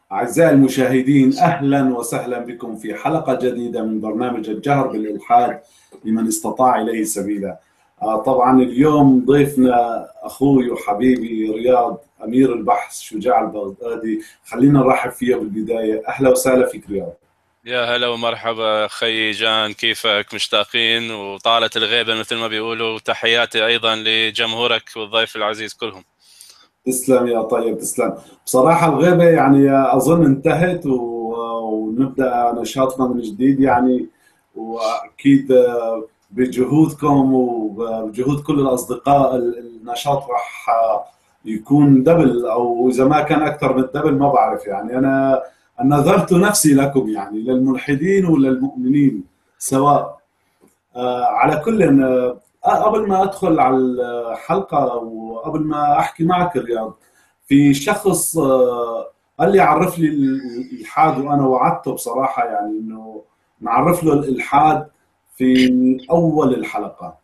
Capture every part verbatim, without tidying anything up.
أعزائي المشاهدين، أهلا وسهلا بكم في حلقة جديدة من برنامج الجهر بالإلحاد لمن استطاع إليه سبيلا. آه، طبعا اليوم ضيفنا أخوي وحبيبي رياض، أمير البحث شجاع البغدادي. خلينا نرحب فيه بالبداية. أهلا وسهلا فيك رياض. يا هلا ومرحبا خي جان، كيفك؟ مشتاقين وطالت الغيبة مثل ما بيقولوا. تحياتي أيضا لجمهورك والضيف العزيز كلهم. تسلم يا طيب، تسلم. بصراحة الغيبة يعني أظن انتهت و- ونبدأ نشاطنا من جديد يعني. وأكيد بجهودكم وبجهود كل الأصدقاء النشاط راح يكون دبل، أو إذا ما كان أكثر من دبل ما بعرف. يعني أنا نذرت نفسي لكم، يعني للملحدين وللمؤمنين سواء. آه، على كل، آه، قبل ما ادخل على الحلقه وقبل ما احكي معك رياض، في شخص آه، قال لي عرف لي الالحاد، وانا وعدته بصراحه يعني انه نعرف له الالحاد في اول الحلقه.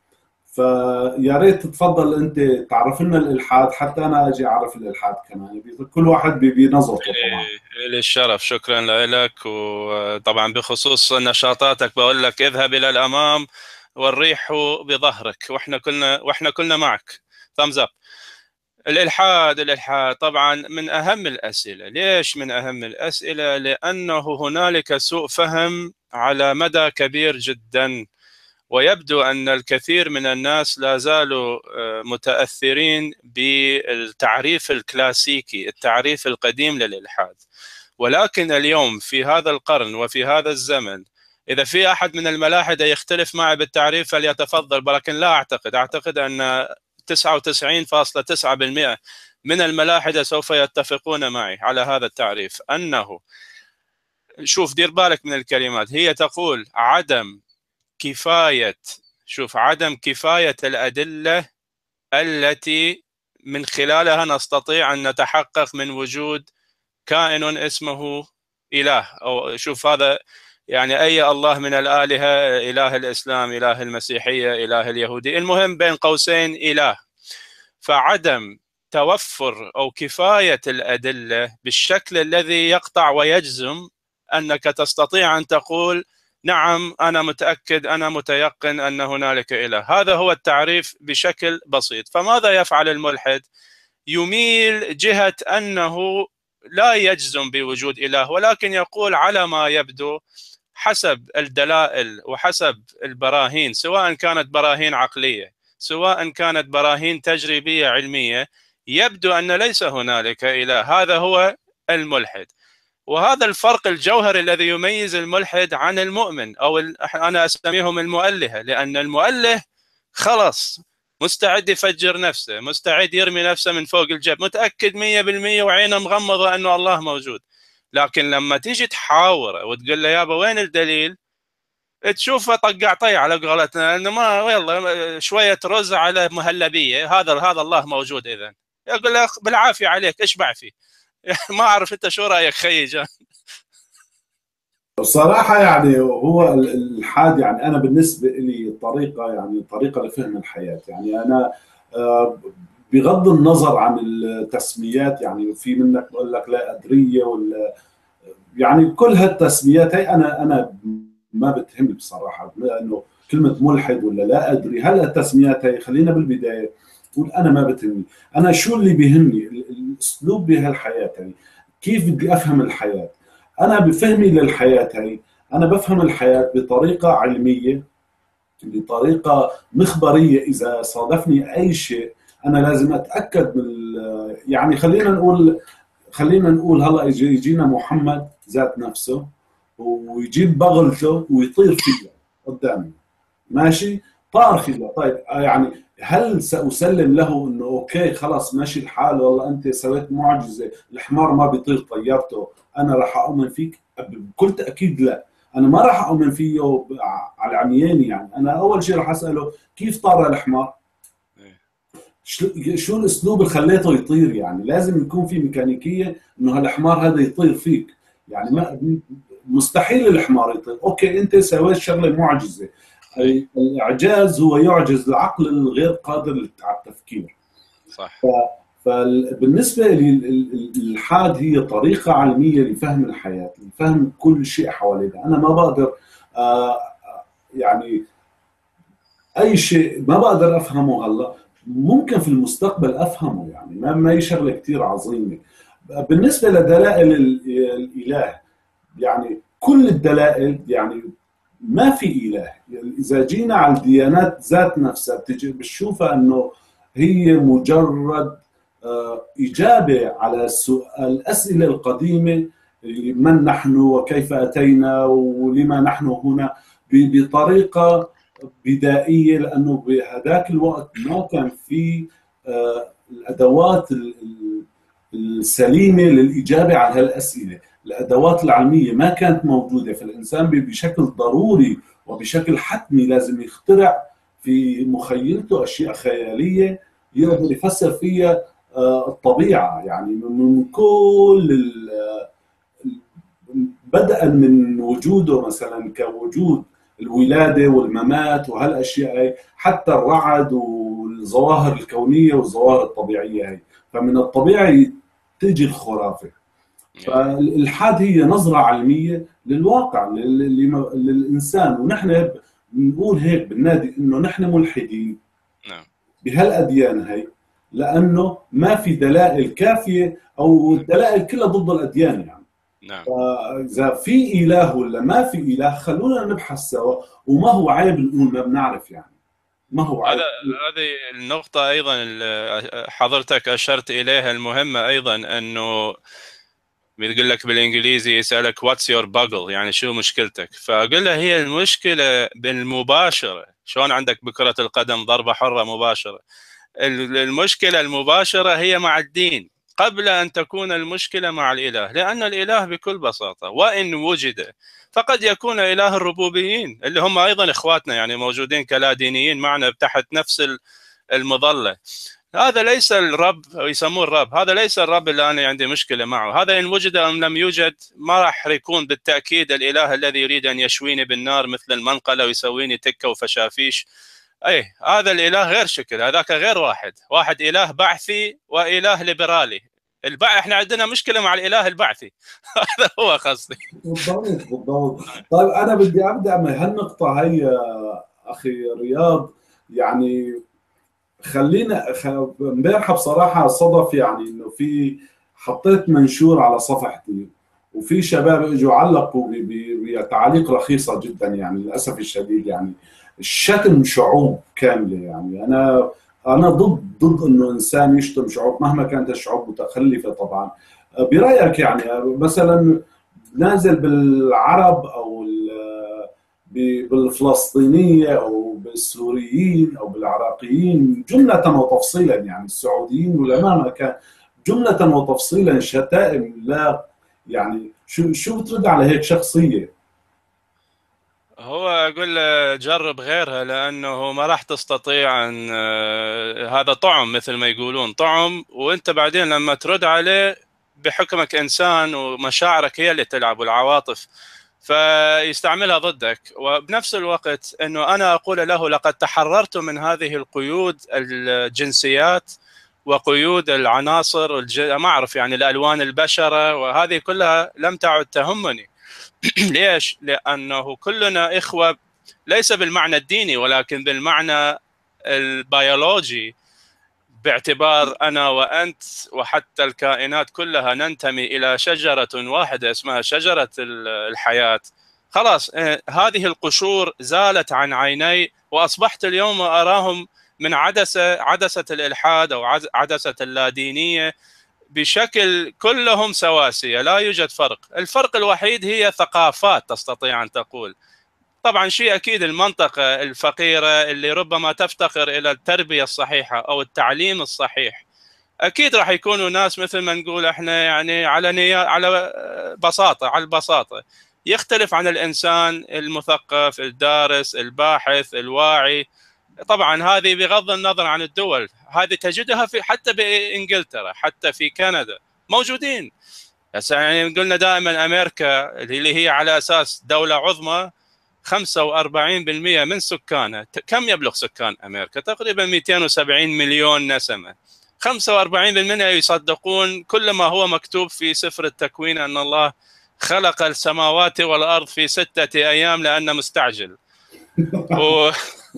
فيا ريت تتفضل انت تعرف لنا الالحاد حتى انا اجي اعرف الالحاد كمان. كل واحد بنظرته طبعا. لي الشرف، شكرا لك. وطبعا بخصوص نشاطاتك بقول لك اذهب إلى الأمام والريح بظهرك، واحنا كلنا واحنا كلنا معك. thumbs up. الإلحاد الإلحاد طبعا من أهم الأسئلة. ليش من أهم الأسئلة؟ لأنه هنالك سوء فهم على مدى كبير جدا، ويبدو أن الكثير من الناس لا زالوا متأثرين بالتعريف الكلاسيكي، التعريف القديم للإلحاد. ولكن اليوم في هذا القرن وفي هذا الزمن، إذا في أحد من الملاحدة يختلف معي بالتعريف فليتفضل، ولكن لا أعتقد أعتقد أن تسعة وتسعين فاصلة تسعة بالمئة من الملاحدة سوف يتفقون معي على هذا التعريف. أنه، شوف دير بالك من الكلمات، هي تقول عدم كفاية، شوف عدم كفاية الأدلة التي من خلالها نستطيع أن نتحقق من وجود كائن اسمه إله. أو شوف هذا يعني أي الله من الآلهة، إله الإسلام، إله المسيحية، إله اليهودي، المهم بين قوسين إله. فعدم توفر أو كفاية الأدلة بالشكل الذي يقطع ويجزم أنك تستطيع أن تقول نعم أنا متأكد أنا متيقن أن هنالك إله. هذا هو التعريف بشكل بسيط. فماذا يفعل الملحد؟ يميل جهة أنه لا يجزم بوجود إله، ولكن يقول على ما يبدو حسب الدلائل وحسب البراهين، سواء كانت براهين عقلية سواء كانت براهين تجريبية علمية، يبدو أن ليس هنالك إله. هذا هو الملحد. وهذا الفرق الجوهري الذي يميز الملحد عن المؤمن، أو أنا أسميهم المؤلهة، لأن المؤله خلص مستعد يفجر نفسه، مستعد يرمي نفسه من فوق الجبل، متأكد مية بالمية وعينه مغمضة أنه الله موجود. لكن لما تيجي تحاوره وتقول له يابا وين الدليل، تشوفه طقع طي على قولتنا، انه ما يلا شويه رز على مهلبيه، هذا هذا الله موجود. اذا يقول لك بالعافيه عليك اشبع فيه. ما اعرف انت شو رايك خيي جان؟ بصراحة يعني هو ال- الإلحاد، يعني أنا بالنسبة لي طريقة، يعني طريقة لفهم الحياة. يعني أنا آه، بغض النظر عن التسميات، يعني في منك بقول لك لا أدرية ولا، يعني كل هالتسميات هي أنا أنا ما بتهمني بصراحة. لأنه كلمة ملحد ولا لا أدري، هل التسميات هي خلينا بالبداية تقول أنا ما بتهمني. أنا شو اللي بيهمني؟ ال- الأسلوب بهالحياة، يعني كيف بدي أفهم الحياة. انا بفهمي للحياه هي، انا بفهم الحياه بطريقه علميه، بطريقه مخبريه. اذا صادفني اي شيء انا لازم اتاكد من ال- يعني خلينا نقول خلينا نقول هلا يجي يجينا محمد ذات نفسه ويجيب بغلته ويطير فيها قدامي، ماشي، طار فيها. طيب آه، يعني هل سأسلم له انه اوكي خلاص ماشي الحال، والله انت سويت معجزة، الحمار ما بيطير طيرته، انا راح اؤمن فيك؟ بكل تأكيد لا. انا ما راح اؤمن فيه على عمياني. يعني انا اول شيء راح اسأله كيف طار الحمار؟ شو شو الاسلوب اللي خليته يطير؟ يعني لازم يكون في ميكانيكيه انه هالحمار هذا يطير فيك. يعني صح. ما مستحيل الحمار يطير. اوكي انت سويت شغله معجزه. اي. الاعجاز هو يعجز العقل الغير قادر على التفكير. صح. فبالنسبة لي الإلحاد هي طريقة علمية لفهم الحياة، لفهم كل شيء حوالينا. أنا ما بقدر يعني أي شيء ما بقدر أفهمه هلا، ممكن في المستقبل أفهمه، يعني ما ما هي شغلة كثير عظيمة. بالنسبة لدلائل الإله، يعني كل الدلائل، يعني ما في إله. يعني إذا جينا على الديانات ذات نفسها بتجي بتشوفها أنه هي مجرد إجابة على الأسئلة القديمة: من نحن وكيف أتينا ولما نحن هنا، بطريقة بدائية، لأنه بهذاك الوقت ما كان في الأدوات السليمة للإجابة على هالأسئلة. الأدوات العلمية ما كانت موجودة، فالإنسان بشكل ضروري وبشكل حتمي لازم يخترع في مخيلته أشياء خيالية يقدر يفسر فيها الطبيعة. يعني من كل بدءا من وجوده مثلا كوجود الولادة والممات وهالأشياء، حتى الرعد والظواهر الكونية والظواهر الطبيعية هي. فمن الطبيعي تجي الخرافة. فالإلحاد هي نظرة علمية للواقع للإنسان، ونحن بنقول هيك بالنادي إنه نحن ملحدين بهالأديان هي، لأنه ما في دلائل كافية، أو الدلائل كلها ضد الأديان يعني. نعم. فإذا في إله ولا ما في إله، خلونا نبحث سوا، وما هو عيب نقول ما بنعرف يعني. ما هو عيب. هذا هذه النقطة أيضا حضرتك أشرت إليها المهمة أيضا، أنه بيقول لك بالإنجليزي يسألك what's your buggle، يعني شو مشكلتك؟ فأقول له هي المشكلة بالمباشرة. شلون عندك بكرة القدم ضربة حرة مباشرة؟ المشكلة المباشرة هي مع الدين قبل أن تكون المشكلة مع الإله، لأن الإله بكل بساطة وإن وجد فقد يكون إله الربوبيين اللي هم أيضا إخواتنا، يعني موجودين كلا دينيين معنا تحت نفس المظلة. هذا ليس الرب، أو يسموه الرب، هذا ليس الرب اللي أنا عندي مشكلة معه. هذا إن وجد أم لم يوجد ما راح يكون بالتأكيد الإله الذي يريد أن يشويني بالنار مثل المنقلة ويسويني تكة وفشافيش. أي هذا الإله غير شكل، هذاك غير واحد. واحد إله بعثي وإله ليبرالي. البع... احنا عندنا مشكلة مع الإله البعثي. هذا هو قصدي. بالضبط بالضبط. طيب أنا بدي أبدأ من هالنقطة هي أخي رياض. يعني خلينا امبارحه بصراحه صدف يعني انه في حطيت منشور على صفحتي، وفي شباب اجوا علقوا بتعاليق رخيصه جدا، يعني للاسف الشديد يعني شتم شعوب كامله. يعني انا انا ضد ضد انه انسان يشتم شعوب مهما كانت الشعوب متخلفه طبعا. برايك يعني مثلا نازل بالعرب او بالفلسطينيه او بالسوريين او بالعراقيين جمله وتفصيلا، يعني السعوديين ولا مهما كان، جمله وتفصيلا شتائم. لا يعني شو شو بترد على هيك شخصيه؟ هو اقول له جرب غيرها، لانه ما راح تستطيع ان هذا طعم مثل ما يقولون طعم، وانت بعدين لما ترد عليه بحكمك انسان ومشاعرك هي اللي تلعب والعواطف، فيستعملها ضدك. وبنفس الوقت انه انا اقول له لقد تحررت من هذه القيود الجنسيات وقيود العناصر والج... ما اعرف يعني الالوان البشره، وهذه كلها لم تعد تهمني. ليش؟ لانه كلنا اخوه، ليس بالمعنى الديني ولكن بالمعنى البيولوجي، باعتبار انا وانت وحتى الكائنات كلها ننتمي الى شجره واحده اسمها شجره الحياه. خلاص هذه القشور زالت عن عيني، واصبحت اليوم اراهم من عدسه عدسه الالحاد او عدسه اللادينيه بشكل كلهم سواسيه، لا يوجد فرق. الفرق الوحيد هي ثقافات تستطيع ان تقول. طبعا شيء اكيد المنطقه الفقيره اللي ربما تفتقر الى التربيه الصحيحه او التعليم الصحيح، اكيد راح يكونوا ناس مثل ما نقول احنا يعني على نية على بساطه على البساطه، يختلف عن الانسان المثقف الدارس الباحث الواعي. طبعا هذه بغض النظر عن الدول، هذه تجدها في حتى بانجلترا حتى في كندا موجودين. بس يعني قلنا دائما امريكا اللي هي على اساس دوله عظمى خمسة وأربعين بالمئة من سكانها، كم يبلغ سكان امريكا؟ تقريبا مئتين وسبعين مليون نسمه. خمسة وأربعين بالمئة يصدقون كل ما هو مكتوب في سفر التكوين أن الله خلق السماوات والأرض في ستة أيام لأنه مستعجل. و...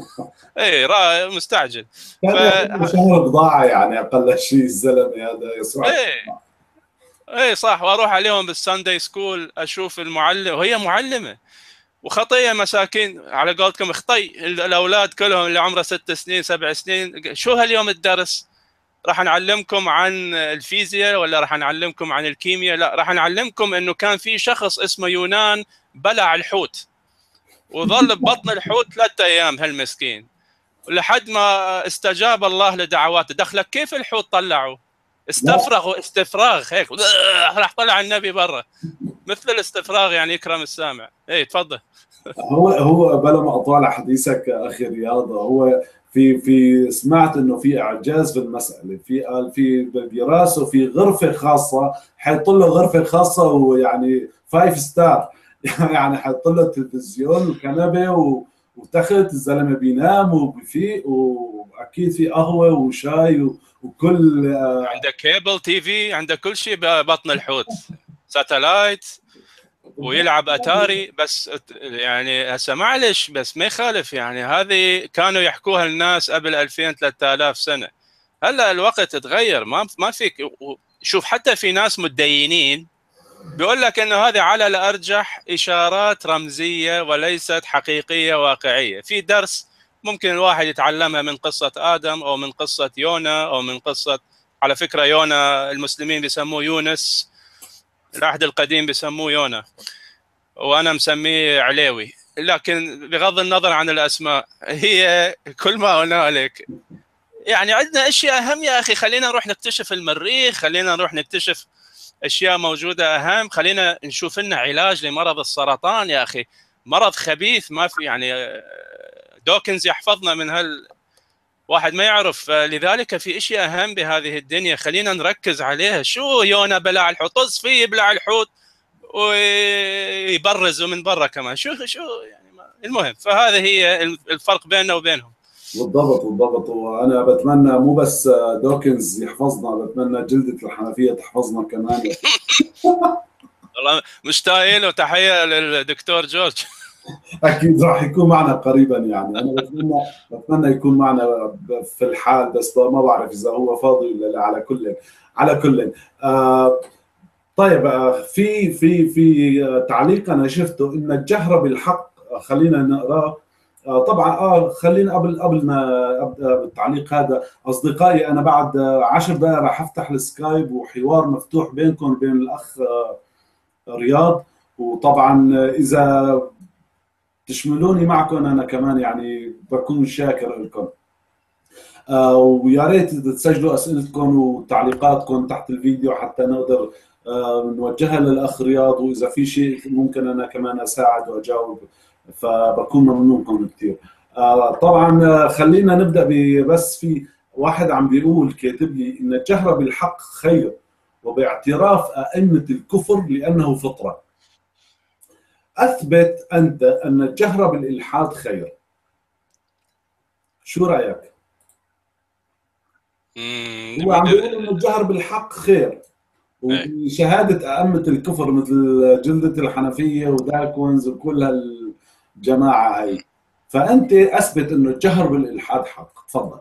ايه را مستعجل. كان يعتبر شهر بضاعة يعني أقل شيء الزلمة هذا يسرع. ايه ايه صح. واروح عليهم بالساندي سكول اشوف المعلم وهي معلمه وخطيه مساكين على قولتكم خطي الاولاد كلهم اللي عمره ست سنين سبع سنين. شو هاليوم الدرس؟ راح نعلمكم عن الفيزياء ولا راح نعلمكم عن الكيمياء؟ لا، راح نعلمكم انه كان في شخص اسمه يونان بلع الحوت وظل ببطن الحوت ثلاثة ايام هالمسكين لحد ما استجاب الله لدعواته. دخلك كيف الحوت طلعه؟ استفرغ استفراغ هيك راح طلع النبي برا مثل الاستفراغ يعني. يكرم السامع. ايه تفضل. هو هو بلا ما اطالع حديثك اخي رياض، هو في في سمعت انه في اعجاز في المساله، في قال في بدراسه في غرفه خاصه، حيط له غرفه خاصه ويعني فايف ستار يعني حيط له تلفزيون وكنبه وتخت، الزلمه بينام وبفيق، واكيد في قهوه وشاي وكل عندك كيبل تي في، عندك كل شيء ببطن الحوت، ساتلايت، ويلعب اتاري. بس يعني هسه معلش بس ما يخالف يعني، هذه كانوا يحكوها الناس قبل ألفين ثلاثة آلاف سنه. هلا الوقت تغير، ما ما فيك. شوف حتى في ناس متدينين بيقول لك انه هذه على الارجح اشارات رمزيه وليست حقيقيه واقعيه. في درس ممكن الواحد يتعلمها من قصه ادم او من قصه يونا او من قصه، على فكره يونا المسلمين بيسموه يونس، العهد القديم بيسموه يونا، وانا مسميه عليوي. لكن بغض النظر عن الاسماء هي كل ما هنالك يعني عندنا اشياء اهم يا اخي. خلينا نروح نكتشف المريخ، خلينا نروح نكتشف اشياء موجوده اهم، خلينا نشوف لنا علاج لمرض السرطان يا اخي، مرض خبيث ما في يعني. دوكنز يحفظنا من هال واحد ما يعرف. لذلك في اشياء اهم بهذه الدنيا خلينا نركز عليها. شو يونا بلع الحوت؟ طز فيه يبلع الحوت ويبرز من برا كمان. شو شو يعني المهم. فهذه هي الفرق بيننا وبينهم. بالضبط بالضبط. وانا بتمنى مو بس دوكنز يحفظنا، بتمنى جلدة الحنفية تحفظنا كمان. والله مشتاقين له. تحيه للدكتور جورج. اكيد راح يكون معنا قريبا يعني. انا بتمنى بتمنى يكون معنا في الحال، بس ما بعرف اذا هو فاضي ولا لا. على كل على كل آه طيب. آه في في في تعليق انا شفته ان الجهر بالحق، خلينا نقراه. آه طبعا اه خلينا قبل قبل ما ابدا بالتعليق هذا، اصدقائي انا بعد عشر دقائق راح افتح السكايب وحوار مفتوح بينكم وبين الاخ آه رياض. وطبعا اذا تشملوني معكم انا كمان يعني بكون شاكر لكم. آه ويا ريت تسجلوا اسئلتكم وتعليقاتكم تحت الفيديو حتى نقدر آه نوجهها للاخ رياض، واذا في شيء ممكن انا كمان اساعد واجاوب فبكون ممنونكم كثير. آه طبعا خلينا نبدا بس في واحد عم بيقول كاتب لي ان الجهر بالحق خير وباعتراف ائمه الكفر لانه فطره. اثبت انت ان الجهر بالالحاد خير، شو رايك؟ هو عم بيقول ان الجهر بالحق خير وبشهاده ائمه الكفر مثل جلدة الحنفيه وداكونز وكل هالجماعه هاي، فانت اثبت انه الجهر بالالحاد حق. تفضل.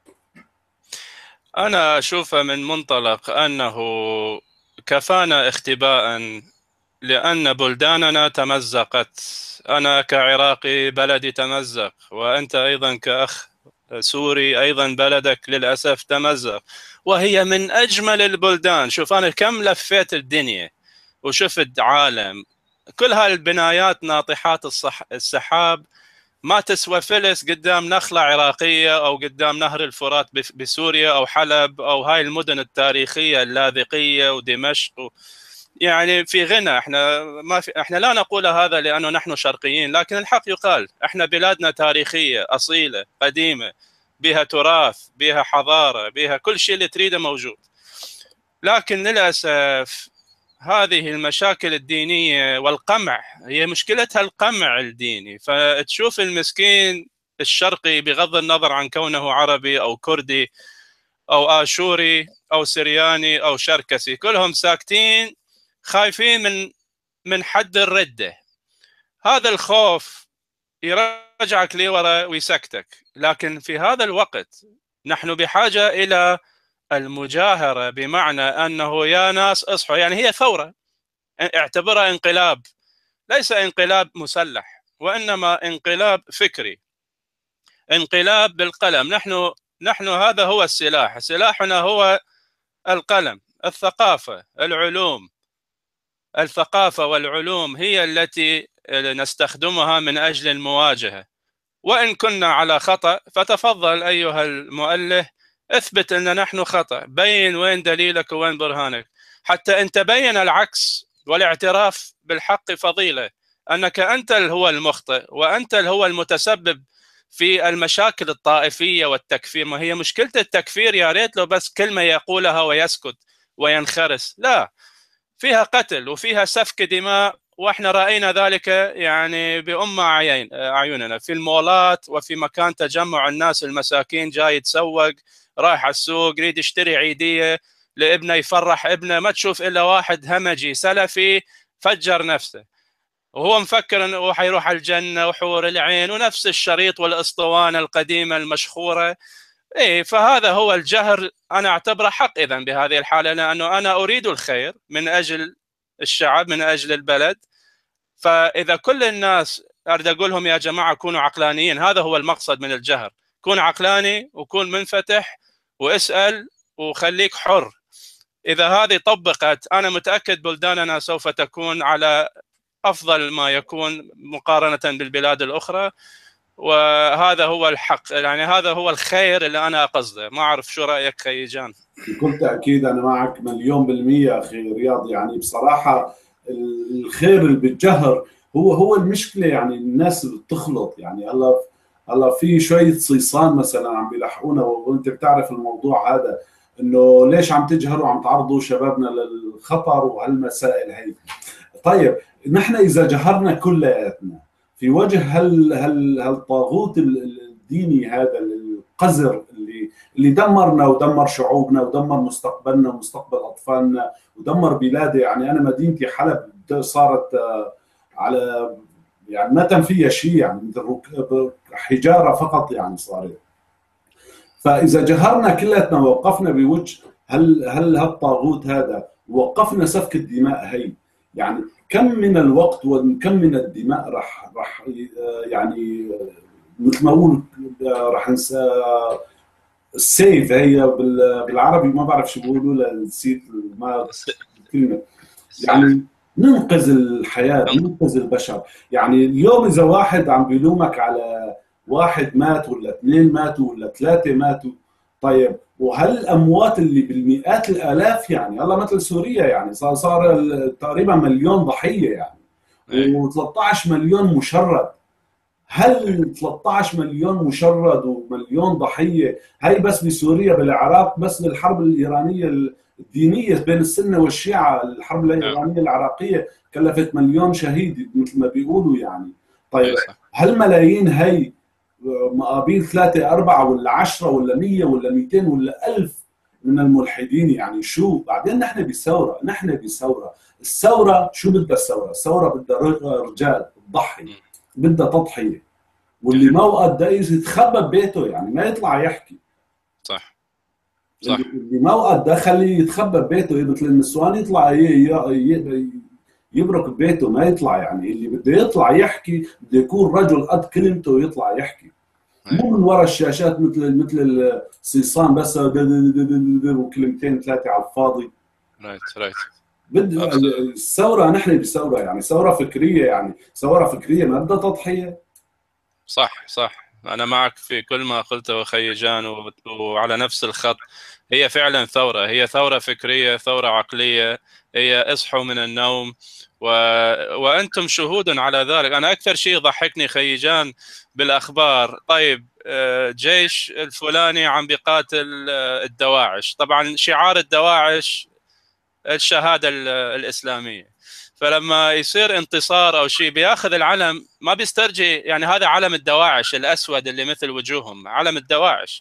انا اشوفه من منطلق انه كفانا اختباء لأن بلداننا تمزقت. أنا كعراقي بلدي تمزق، وأنت أيضا كأخ سوري أيضا بلدك للأسف تمزق، وهي من أجمل البلدان. شوف أنا كم لفيت الدنيا وشفت عالم، كل هالبنايات ناطحات الصح... السحاب ما تسوى فلس قدام نخلة عراقية أو قدام نهر الفرات بسوريا أو حلب أو هاي المدن التاريخية اللاذقية ودمشق و... يعني في غنى. احنا ما في احنا لا نقول هذا لانه نحن شرقيين، لكن الحق يقال احنا بلادنا تاريخيه اصيله قديمه، بها تراث، بها حضاره، بها كل شيء اللي تريده موجود. لكن للاسف هذه المشاكل الدينيه والقمع هي مشكلتها، القمع الديني. فتشوف المسكين الشرقي بغض النظر عن كونه عربي او كردي أو آشوري أو سرياني أو شركسي، كلهم ساكتين خايفين من من حد الردة. هذا الخوف يرجعك لورا ويسكتك. لكن في هذا الوقت نحن بحاجة إلى المجاهرة، بمعنى أنه يا ناس اصحوا. يعني هي ثورة، اعتبرها انقلاب، ليس انقلاب مسلح وإنما انقلاب فكري، انقلاب بالقلم. نحن نحن هذا هو السلاح، سلاحنا هو القلم. الثقافة، العلوم، الثقافة والعلوم هي التي نستخدمها من أجل المواجهة. وإن كنا على خطأ فتفضل أيها المؤلف اثبت أن نحن خطأ، بين وين دليلك وين برهانك، حتى أن تبين العكس. والاعتراف بالحق فضيلة، أنك أنت هو المخطئ وأنت هو المتسبب في المشاكل الطائفية والتكفير. ما هي مشكلة التكفير؟ يا ريت لو بس كلمة يقولها ويسكت وينخرس، لا، فيها قتل وفيها سفك دماء، واحنا راينا ذلك يعني بأم عين اعيننا في المولات وفي مكان تجمع الناس المساكين، جاي يتسوق، رايح على السوق، يريد يشتري عيديه لابنه يفرح ابنه، ما تشوف الا واحد همجي سلفي فجر نفسه وهو مفكر انه حيروح على الجنه وحور العين ونفس الشريط والاسطوانه القديمه المشخوره. ايه، فهذا هو الجهر. انا اعتبره حق اذا بهذه الحاله، لانه انا اريد الخير من اجل الشعب، من اجل البلد. فاذا كل الناس اريد اقول لهم يا جماعه كونوا عقلانيين، هذا هو المقصد من الجهر. كون عقلاني وكون منفتح واسال وخليك حر. اذا هذه طبقت انا متاكد بلداننا سوف تكون على افضل ما يكون مقارنه بالبلاد الاخرى. وهذا هو الحق، يعني هذا هو الخير اللي أنا أقصده. ما أعرف شو رأيك خي جان؟ بكل تأكيد أنا معك مليون بالمية أخي رياض. يعني بصراحة الخير اللي بالجهر هو هو المشكلة. يعني الناس اللي بتخلط، يعني هلا هلا في شوية صيصان مثلا عم بيلحقونا، وانت بتعرف الموضوع هذا، انه ليش عم تجهروا عم تعرضوا شبابنا للخطر وهالمسائل هي. طيب نحن اذا جهرنا كلياتنا في وجه هال هال هالطاغوت الديني هذا القذر اللي اللي دمرنا ودمر شعوبنا ودمر مستقبلنا ومستقبل اطفالنا ودمر بلادي. يعني انا مدينتي حلب صارت على يعني ما تم فيها شيء، يعني مثل حجاره فقط يعني صارت. فاذا جهرنا كلياتنا ووقفنا بوجه هل هل هالطاغوت هذا ووقفنا سفك الدماء هي، يعني كم من الوقت وكم من الدماء راح راح يعني مثل ما اقول راح ننسى. السيف هي بالعربي ما بعرف شو بيقولوا لها، نسيت ما الكلمه. يعني ننقذ الحياه، ننقذ البشر. يعني اليوم اذا واحد عم بيلومك على واحد مات ولا اثنين ماتوا ولا ثلاثه ماتوا، طيب وهل الاموات اللي بالمئات الالاف؟ يعني الله مثل سوريا، يعني صار صار تقريبا مليون ضحيه يعني، و13 مليون مشرد. هل ثلاثة عشر مليون مشرد ومليون ضحيه هي بس بسوريا؟ بالعراق بس بالحرب الايرانيه الدينيه بين السنه والشيعه، الحرب الايرانيه العراقيه كلفت مليون شهيد مثل ما بيقولوا يعني. طيب هالملايين هي مقابل ثلاثة أربعة ولا عشرة ولا مية ولا مئتين ولا ألف من الملحدين، يعني شو؟ بعدين نحن بثورة، نحن بثورة. الثورة شو بدها الثورة؟ الثورة بدها رجال تضحي، بدها تضحية. واللي موقت ده يتخبى ببيته، يعني ما يطلع يحكي. صح صح. اللي موقت ده خليه يتخبى ببيته، مثل النسوان يطلع يبرك ببيته ما يطلع. يعني اللي بده يطلع يحكي بده يكون رجل قد كلمته ويطلع يحكي، مو من وراء الشاشات مثل مثل الصيصان بس وكلمتين ثلاثه على الفاضي. رايت رايت. بده الثوره، نحن بثوره، يعني ثوره فكريه، يعني ثوره فكريه ما بدها تضحيه. صح صح، انا معك في كل ما قلته اخي جان، وعلى نفس الخط. هي فعلا ثوره، هي ثوره فكريه، ثوره عقليه. هي اصحوا من النوم و... وانتم شهود على ذلك. انا اكثر شيء ضحكني خيجان بالاخبار، طيب جيش الفلاني عم بيقاتل الدواعش، طبعا شعار الدواعش الشهاده الاسلاميه. فلما يصير انتصار او شيء بياخذ العلم، ما بيسترجي يعني هذا علم الدواعش الاسود اللي مثل وجوههم، علم الدواعش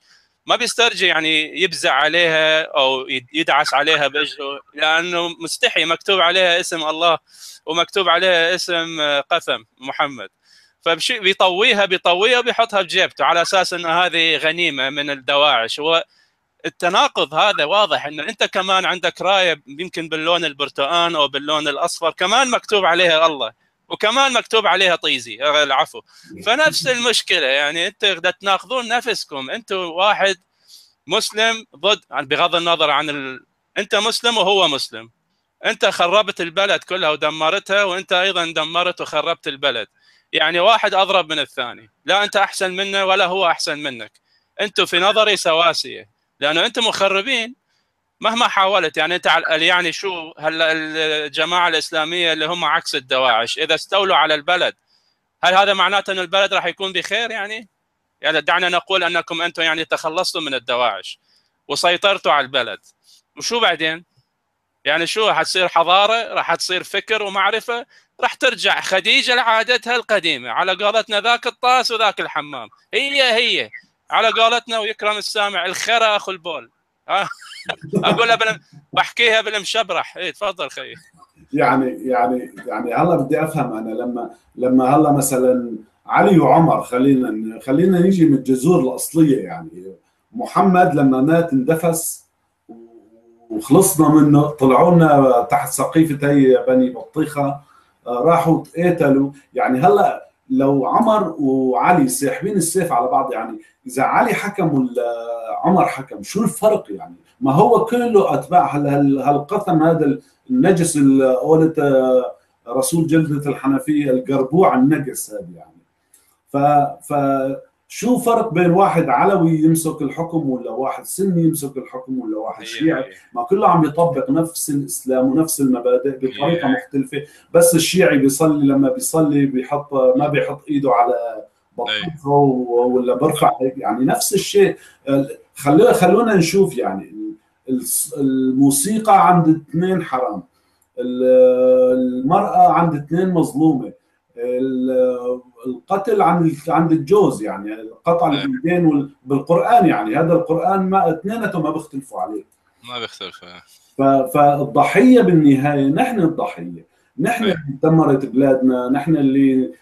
ما بيسترجي يعني يبزع عليها او يدعس عليها باجره، لانه مستحي، مكتوب عليها اسم الله ومكتوب عليها اسم قثم محمد، فبشي بيطويها بيطويها وبيحطها بجيبته على اساس ان هذه غنيمه من الدواعش. هو التناقض هذا واضح، ان انت كمان عندك رايه يمكن باللون البرتقان او باللون الاصفر كمان مكتوب عليها الله، وكمان مكتوب عليها طيزي، العفو. فنفس المشكله، يعني انت بدك تناقضون نفسكم. انتم واحد مسلم ضد، بغض النظر عن ال... انت مسلم وهو مسلم، انت خربت البلد كلها ودمرتها، وانت ايضا دمرت وخربت البلد. يعني واحد اضرب من الثاني، لا انت احسن منه ولا هو احسن منك، انتم في نظري سواسيه، لانه انتم مخربين مهما حاولت. يعني انت يعني شو هلا الجماعه الاسلاميه اللي هم عكس الدواعش اذا استولوا على البلد، هل هذا معناته ان البلد راح يكون بخير؟ يعني يعني دعنا نقول انكم انتم يعني تخلصتوا من الدواعش وسيطرتوا على البلد، وشو بعدين؟ يعني شو حتصير حضاره، راح تصير فكر ومعرفه، راح ترجع خديجه لعادتها القديمه، على قولتنا ذاك الطاس وذاك الحمام، هي هي على قولتنا ويكرم السامع الخرا اخو البول. ها اقولها بلم... بحكيها بالمشبرح. اي تفضل خيي. يعني يعني يعني هلا بدي افهم انا، لما لما هلا مثلا علي وعمر، خلينا خلينا نيجي من الجذور الاصليه. يعني محمد لما مات اندفس وخلصنا منه، طلعوا لنا تحت سقيفه هي بني بطيخه، راحوا تقاتلوا. يعني هلا لو عمر وعلي ساحبين السيف على بعض، يعني اذا علي حكم ولا عمر حكم، شو الفرق؟ يعني ما هو كله اتباع هالقثم هذا النجس اللي قولت رسول جلدة الحنفية، القربوع النجس هذا. يعني ف ف شو فرق بين واحد علوي يمسك الحكم ولا واحد سني يمسك الحكم ولا واحد شيعي؟ ما كله عم يطبق نفس الاسلام ونفس المبادئ بطريقه مختلفه. بس الشيعي بيصلي، لما بيصلي بيحط ما بيحط ايده على بطنه ولا برفع هيك، يعني نفس الشيء. خلونا خلونا نشوف، يعني الموسيقى عند اثنين حرام، المرأة عند اثنين مظلومة، القتل عند عند الجوز، يعني قطع اليدين بالقرآن. يعني هذا القرآن ما اثنيناتهم ما بيختلفوا عليه، ما بيختلفوا. فالضحية بالنهاية نحن الضحية، نحن اللي دمرت بلادنا، نحن اللي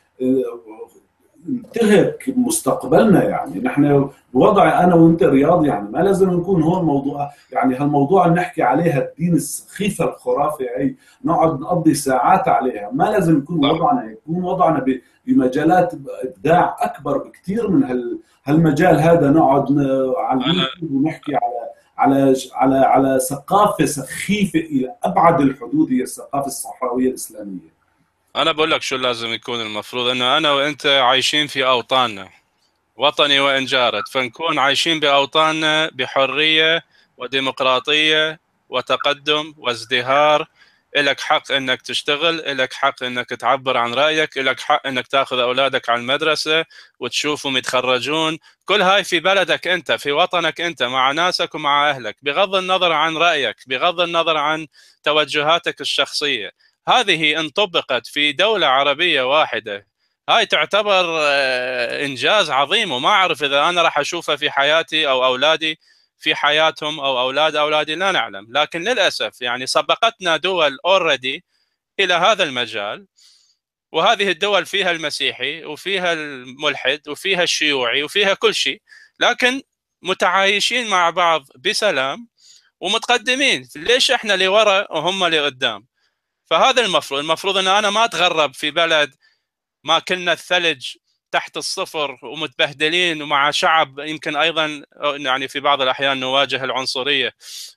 انتهك مستقبلنا. يعني نحن بوضع انا وانت رياض، يعني ما لازم نكون هون موضوع، يعني هالموضوع اللي نحكي عليها الدين السخيفه الخرافه هي نقعد نقضي ساعات عليها. ما لازم يكون وضعنا، يكون وضعنا بمجالات ابداع اكبر بكثير من هال هالمجال هذا، نقعد على اليوتيوب ونحكي على على على على ثقافه سخيفه الى ابعد الحدود، هي الثقافه الصحراويه الاسلاميه. أنا بقول لك شو لازم يكون. المفروض أنه أنا وأنت عايشين في أوطاننا، وطني وإن جارت، فنكون عايشين بأوطاننا بحرية وديمقراطية وتقدم وازدهار. إلك حق أنك تشتغل، إلك حق أنك تعبر عن رأيك، إلك حق أنك تأخذ أولادك على المدرسة وتشوفهم يتخرجون. كل هاي في بلدك أنت، في وطنك أنت، مع ناسك ومع أهلك، بغض النظر عن رأيك، بغض النظر عن توجهاتك الشخصية. هذه إن طبقت في دولة عربية واحدة، هاي تعتبر إنجاز عظيم. وما أعرف إذا أنا راح أشوفها في حياتي أو أولادي في حياتهم أو أولاد أولادي، لا نعلم. لكن للأسف يعني سبقتنا دول أوريدي إلى هذا المجال، وهذه الدول فيها المسيحي وفيها الملحد وفيها الشيوعي وفيها كل شيء، لكن متعايشين مع بعض بسلام ومتقدمين. ليش إحنا اللي وراء وهم اللي قدام؟ فهذا المفروض المفروض أن أنا ما أتغرب في بلد ما كنا الثلج تحت الصفر ومتبهدلين، ومع شعب يمكن أيضا يعني في بعض الأحيان نواجه العنصرية،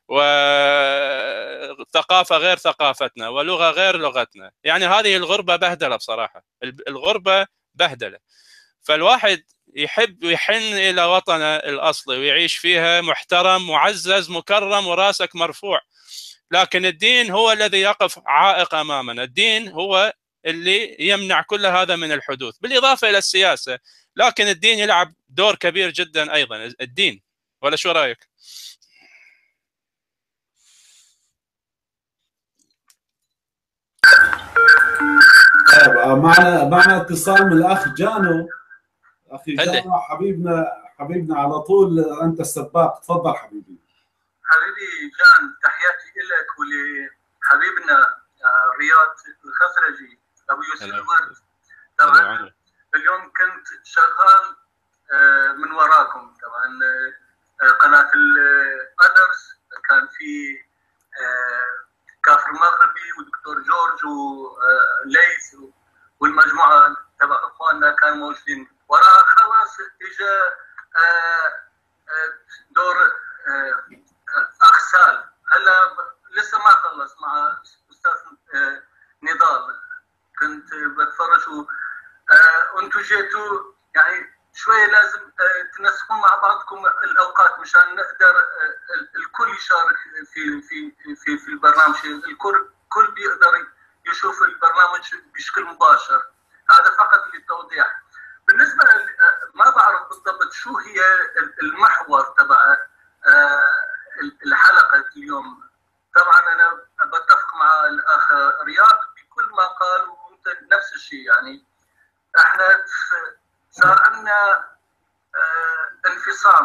وثقافة غير ثقافتنا ولغة غير لغتنا. يعني هذه الغربة بهدلة بصراحة، الغربة بهدلة. فالواحد يحب ويحن إلى وطنه الأصلي ويعيش فيها محترم معزز مكرم وراسك مرفوع. لكن الدين هو الذي يقف عائق أمامنا، الدين هو اللي يمنع كل هذا من الحدوث، بالإضافة إلى السياسة. لكن الدين يلعب دور كبير جدا أيضا، الدين. ولا شو رأيك؟ معنا معنا اتصال من الأخ جانو. أخي هلي. جانو حبيبنا حبيبنا على طول، انت السباق، تفضل حبيبي. حبيبي جان، تحياتي لك ولحبيبنا رياض الخزرجي ابو يوسف الورد. طبعا اليوم كنت شغال من وراكم، طبعا قناه القدرس كان في كافر مغربي ودكتور جورج وليث والمجموعه تبع اخواننا كانوا موجودين وراها. خلاص اجى دور اخ سال، هلا لسه ما خلص مع استاذ نضال. كنت بتفرج وانتم جيتوا، يعني شويه لازم تنسقون مع بعضكم الاوقات مشان نقدر الكل يشارك في في في في البرنامج، الكل الكل بيقدر يشوف البرنامج بشكل مباشر. هذا فقط للتوضيح. بالنسبه ما بعرف بالضبط شو هي المحور تبع الحلقه اليوم. طبعا انا بتفق مع الاخ رياض بكل ما قال، وانت نفس الشيء. يعني احنا صار عندنا انفصام،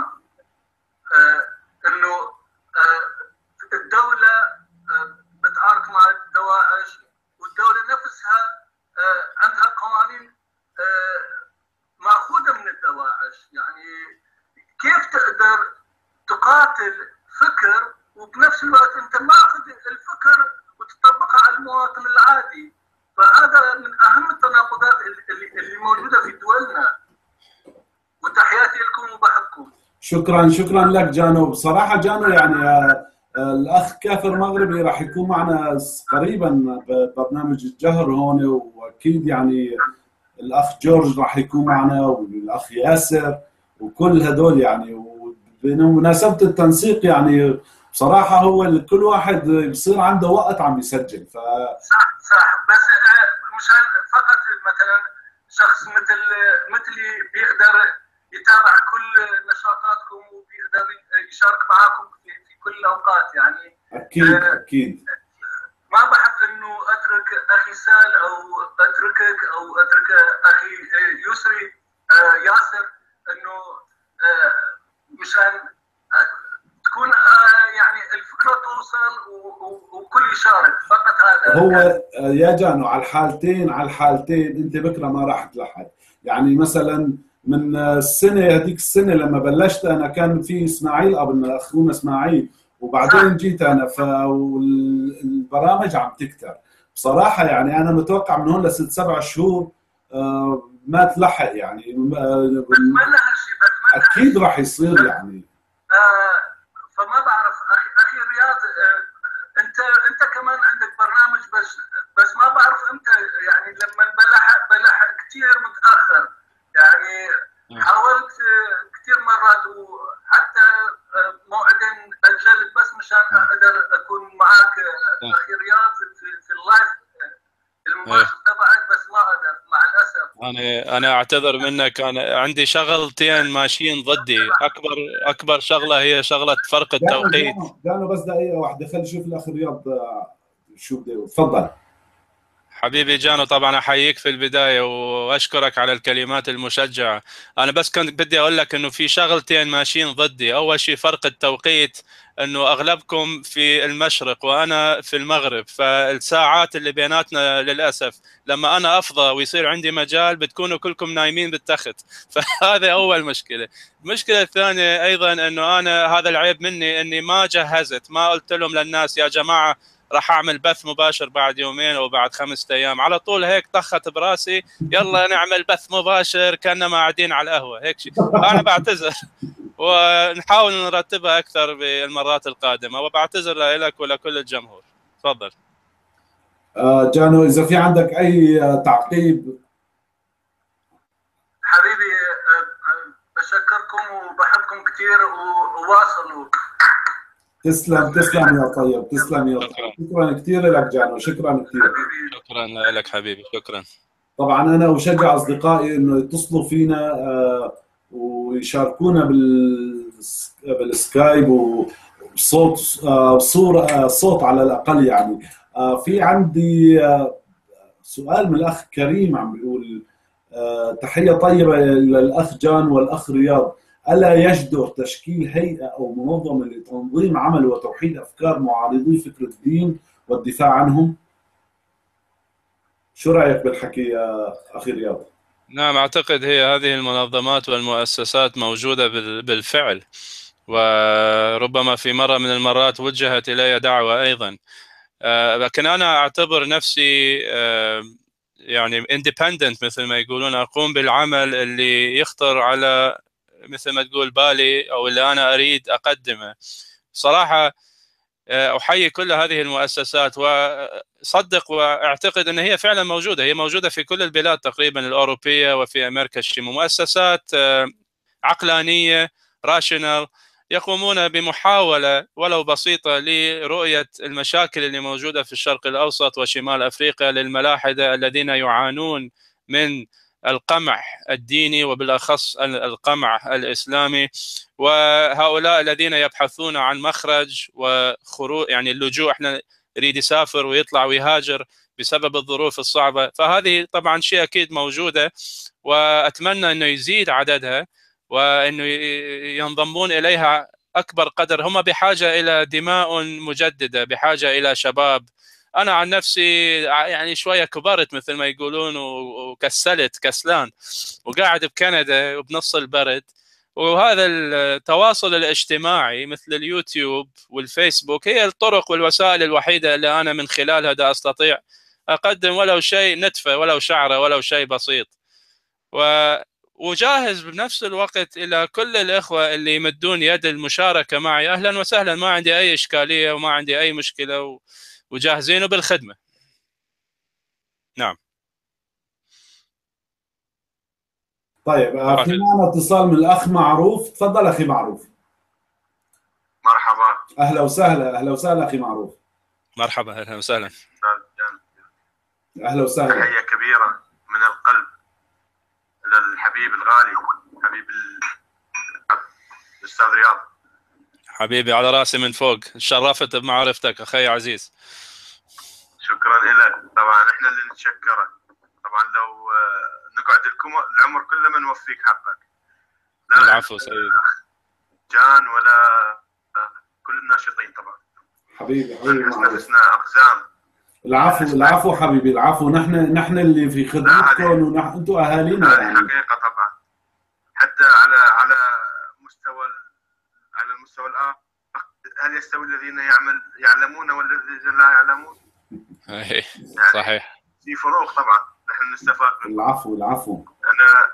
انه الدوله بتعارك مع الدواعش، والدوله نفسها عندها قوانين ماخوذه من الدواعش. يعني كيف تقدر تقاتل فكر وبنفس الوقت انت ماخذ الفكر وتطبقها على المواطن العادي؟ فهذا من اهم التناقضات اللي, اللي موجوده في دولنا. وتحياتي لكم وبحبكم. شكرا شكرا لك جانو. بصراحه جانو يعني آه الاخ كافر مغربي راح يكون معنا قريبا ببرنامج الجهر هون، واكيد يعني الاخ جورج راح يكون معنا، والاخ ياسر، وكل هدول يعني. وبمناسبه التنسيق يعني بصراحه هو كل واحد بصير عنده وقت عم يسجل. ف صح صح، بس مشان فقط مثلا شخص مثل مثلي بيقدر يتابع كل نشاطاتكم وبيقدر يشارك معاكم في, في كل الاوقات. يعني اكيد اكيد ما بحب انه اترك اخي سال او اتركك او اترك اخي يسري ياسر، انه مشان تكون يعني الفكره توصل وكل يشارك. فقط هذا هو يا جانو على الحالتين على الحالتين انت بكره ما راح تلحق. يعني مثلا من السنه هذيك السنه لما بلشت انا كان في اسماعيل قبل اخونا اسماعيل، وبعدين جيت انا، فالبرامج عم تكتر بصراحه. يعني انا متوقع من هون لست سبع شهور ما تلحق يعني. بتمنى هالشيء، بتمنى اكيد راح يصير يعني. آه فما بعرف اخي اخي رياض، آه انت انت كمان عندك برنامج، بس بس ما بعرف امتى. يعني لما بلحق بلحق كثير متاخر. يعني حاولت كثير مرات، وحتى موعدين اجلت بس مشان اقدر اكون معك اخي رياض في, في اللايف المباشر تبعك، بس ما قدرت مع الاسف. انا انا اعتذر منك، انا عندي شغلتين ماشيين ضدي. اكبر اكبر شغله هي شغله فرق التوقيت. جانو بس دقيقه واحده، خلي نشوف الاخ رياض شو بده. تفضل حبيبي جانو. طبعا احييك في البدايه واشكرك على الكلمات المشجعه. انا بس كنت بدي اقول لك انه في شغلتين ماشيين ضدي. اول شيء فرق التوقيت، انه اغلبكم في المشرق وانا في المغرب، فالساعات اللي بيناتنا للاسف لما انا افضى ويصير عندي مجال بتكونوا كلكم نايمين بالتخت. فهذا اول مشكله. المشكله الثانيه ايضا انه انا هذا العيب مني اني ما جهزت، ما قلت لهم للناس يا جماعه راح اعمل بث مباشر بعد يومين او بعد خمسة ايام. على طول هيك طخت براسي، يلا نعمل بث مباشر كاننا قاعدين على القهوه هيك شيء. انا بعتذر، ونحاول نرتبها اكثر بالمرات القادمه، وبعتذر لك ولكل الجمهور. تفضل جانو اذا في عندك اي تعقيب. حبيبي بشكركم وبحبكم كثير، وواصلوا. تسلم تسلم يا طيب، تسلم يا طيب. شكرا كثير لك جانو، شكرا كثير. شكرا لك حبيبي، شكرا. طبعا انا اشجع اصدقائي انه يتصلوا فينا ويشاركونا بالسكايب وصوت صوره صوت على الاقل. يعني في عندي سؤال من الاخ كريم عم بيقول تحيه طيبه للاخ جان والاخ رياض. ألا يجدر تشكيل هيئة أو منظمة لتنظيم عمل وتوحيد أفكار معارضي فكر الدين والدفاع عنهم؟ شو رأيك بالحكي يا أخي رياض؟ نعم، أعتقد هي هذه المنظمات والمؤسسات موجودة بالفعل، وربما في مرة من المرات وجهت إلي دعوة أيضا، لكن أنا أعتبر نفسي يعني independent مثل ما يقولون، أقوم بالعمل اللي يخطر على مثل ما تقول بالي أو اللي أنا أريد أقدمه. صراحة أحيي كل هذه المؤسسات، وصدق واعتقد أن هي فعلا موجودة، هي موجودة في كل البلاد تقريبا الأوروبية وفي أمريكا الشمالية، مؤسسات عقلانية راشنال يقومون بمحاولة ولو بسيطة لرؤية المشاكل اللي موجودة في الشرق الأوسط وشمال أفريقيا للملاحدة الذين يعانون من القمع الديني وبالأخص القمع الإسلامي، وهؤلاء الذين يبحثون عن مخرج وخروج، يعني اللجوء، احنا يريد يسافر ويطلع ويهاجر بسبب الظروف الصعبة. فهذه طبعا شيء أكيد موجودة، وأتمنى أنه يزيد عددها وأنه ينضمون إليها أكبر قدر. هم بحاجة إلى دماء مجددة، بحاجة إلى شباب. أنا عن نفسي يعني شوية كبرت مثل ما يقولون وكسلت كسلان وقاعد بكندا وبنص البرد، وهذا التواصل الاجتماعي مثل اليوتيوب والفيسبوك هي الطرق والوسائل الوحيدة اللي أنا من خلالها دا أستطيع أقدم ولو شيء نتفة، ولو شعرة، ولو شيء بسيط. وجاهز بنفس الوقت إلى كل الإخوة اللي يمدون يد المشاركة معي، أهلا وسهلا، ما عندي أي إشكالية وما عندي أي مشكلة، وجاهزين بالخدمة. نعم. طيب في معنا اتصال من الأخ معروف، تفضل أخي معروف. مرحبا. أهلا وسهلا. أهلا وسهلا أخي معروف. مرحبا، أهلا وسهلا. أهلا وسهلا. تحية كبيرة من القلب للحبيب الغالي، حبيب الأستاذ رياض. حبيبي على راسي من فوق، شرفت بمعرفتك أخي عزيز. شكرا لك. طبعا احنا اللي نتشكره، طبعا لو نقعد لكم العمر كله ما نوفيك حقك. لا العفو سيدي. جان ولا كل الناشطين طبعا. حبيبي حبيبي نفسنا أقزام. العفو العفو حبيبي العفو، نحن نحن اللي في خدمتكم، ونحن انتم اهالينا. هذه يعني حقيقة طبعا، حتى على على مستوى على المستوى الآخر، هل يستوي الذين يعمل يعلمون والذين لا يعلمون؟ اي يعني صحيح. في فروق طبعا، نحن نستفاد منه. العفو العفو. انا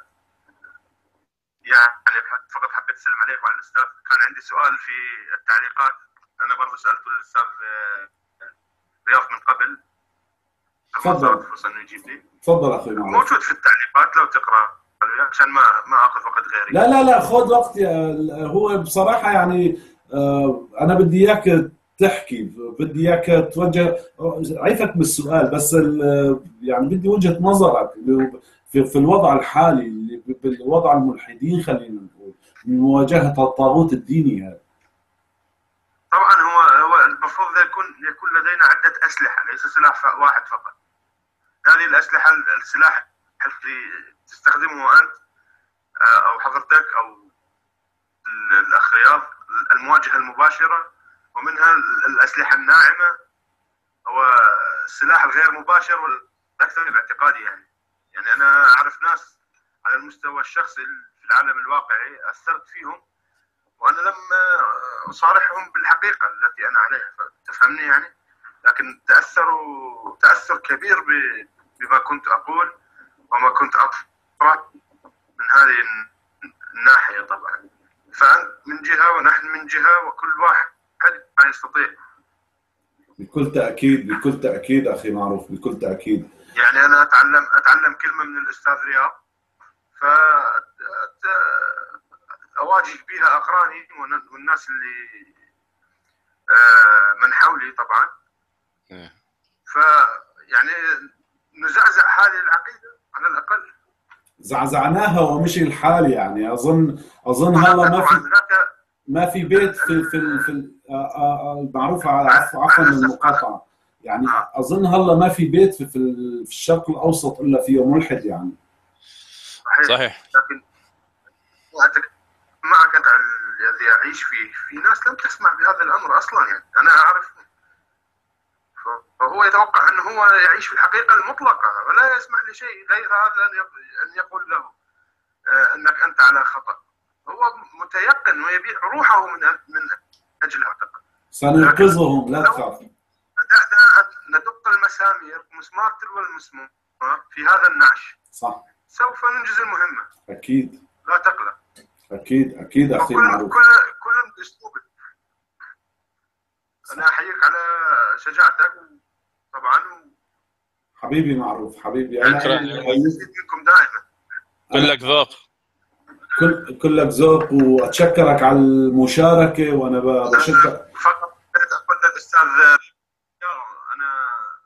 يعني فقط حبيت اسلم عليك وعلى الاستاذ. كان عندي سؤال في التعليقات، انا برضه سالته الاستاذ رياض من قبل. تفضل. فرصه انه يجيب لي. تفضل اخوي معروف. موجود في التعليقات لو تقرا عشان ما ما اخذ وقت غيري. لا لا لا خذ وقت. هو بصراحه يعني انا بدي اياك تحكي، بدي اياك توجه عيفك بالسؤال، بس يعني بدي وجهه نظرك في في الوضع الحالي، بالوضع الملحدين خلينا نقول، من مواجهه الطاغوت الديني هذا. طبعا هو هو المفروض يكون يكون لدينا عده اسلحه، ليس سلاح واحد فقط. هذه الاسلحه السلاح اللي تستخدمه انت او حضرتك او الاخ رياض، المواجهه المباشره، ومنها الاسلحه الناعمه والسلاح الغير مباشر والاكثر باعتقادي. يعني يعني انا اعرف ناس على المستوى الشخصي في العالم الواقعي اثرت فيهم، وانا لم اصارحهم بالحقيقه التي انا عليها، تفهمني يعني، لكن تاثروا تاثر كبير بما كنت اقول وما كنت اطرح من هذه الناحيه. طبعا فانت من جهه ونحن من جهه، وكل واحد ما يستطيع. بكل تاكيد بكل تاكيد اخي معروف، بكل تاكيد. يعني انا اتعلم اتعلم كلمه من الاستاذ رياض، ف اواجه بها اقراني والناس اللي من حولي طبعا. ف يعني نزعزع هذه العقيده على الاقل. زعزعناها ومشي الحال. يعني اظن اظن هلا ما في ما في بيت في في في المعروف عفوا عفوا المقاطعه، يعني اظن هلا ما في بيت في في الشرق الاوسط الا فيه ملحد يعني. صحيح. صحيح. لكن المجتمع كان الذي يعيش فيه في ناس لم تسمع بهذا الأمر أصلا، يعني أنا أعرف، فهو يتوقع أنه هو يعيش في الحقيقة المطلقة ولا يسمح لشيء غير هذا أن يقول له أنك أنت على خطأ. هو متيقن ويبيع روحه من من أجل هذا. سننقذهم لا تخاف. بدأنا ندق المسامير مسمار تلو المسمار في هذا النعش، صح، سوف ننجز المهمة. أكيد، لا تقلق. أكيد أكيد أخي معروف. كل كل بأسلوبك. أنا أحييك على شجاعتك طبعا. حبيبي معروف، حبيبي أنا شكرا أزيد منكم دائما. كلك ذوق. كل كلك ذوق، وأتشكرك على المشاركة، وأنا بشكر. فقط أقول للأستاذ أنا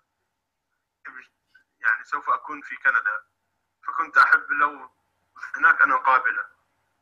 يعني سوف أكون في كندا، فكنت أحب لو هناك أنا قابلة.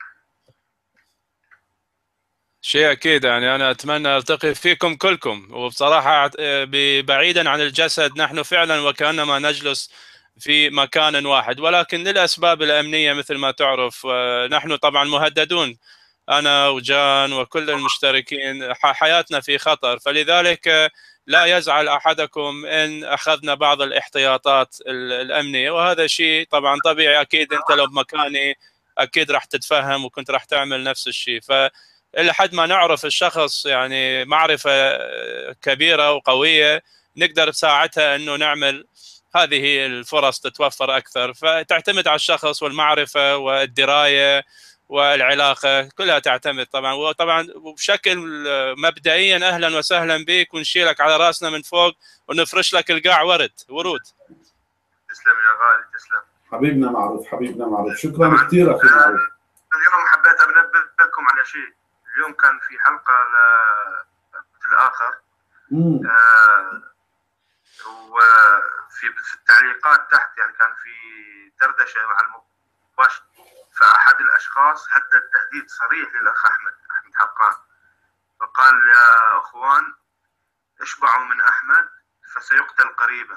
شيء أكيد، يعني أنا أتمنى ألتقي فيكم كلكم. وبصراحة بعيدا عن الجسد نحن فعلا وكأنما نجلس في مكان واحد، ولكن للأسباب الأمنية مثل ما تعرف نحن طبعا مهددون، أنا وجان وكل المشتركين حياتنا في خطر، فلذلك لا يزعل أحدكم إن أخذنا بعض الاحتياطات الأمنية، وهذا شيء طبعا طبيعي. أكيد أنت لو بمكاني أكيد راح تتفهم وكنت راح تعمل نفس الشيء. ف إلا حد ما نعرف الشخص يعني معرفة كبيرة وقوية نقدر بساعتها أنه نعمل هذه الفرص تتوفر أكثر. فتعتمد على الشخص والمعرفة والدراية والعلاقة كلها تعتمد طبعا. وطبعا بشكل مبدئيا أهلا وسهلا بك، ونشيلك على رأسنا من فوق ونفرش لك القاع ورد ورود. تسلم يا غالي، تسلم حبيبنا معروف، حبيبنا معروف، شكرا كثير أخي معروف. اليوم حبيت أنبهكم على شيء. اليوم كان في حلقة للآخر آه وفي في التعليقات تحت يعني كان في دردشة مع المباشر، فأحد الأشخاص هدد تهديد صريح للأخ أحمد أحمد حقان، فقال يا أخوان اشبعوا من أحمد فسيقتل قريبا.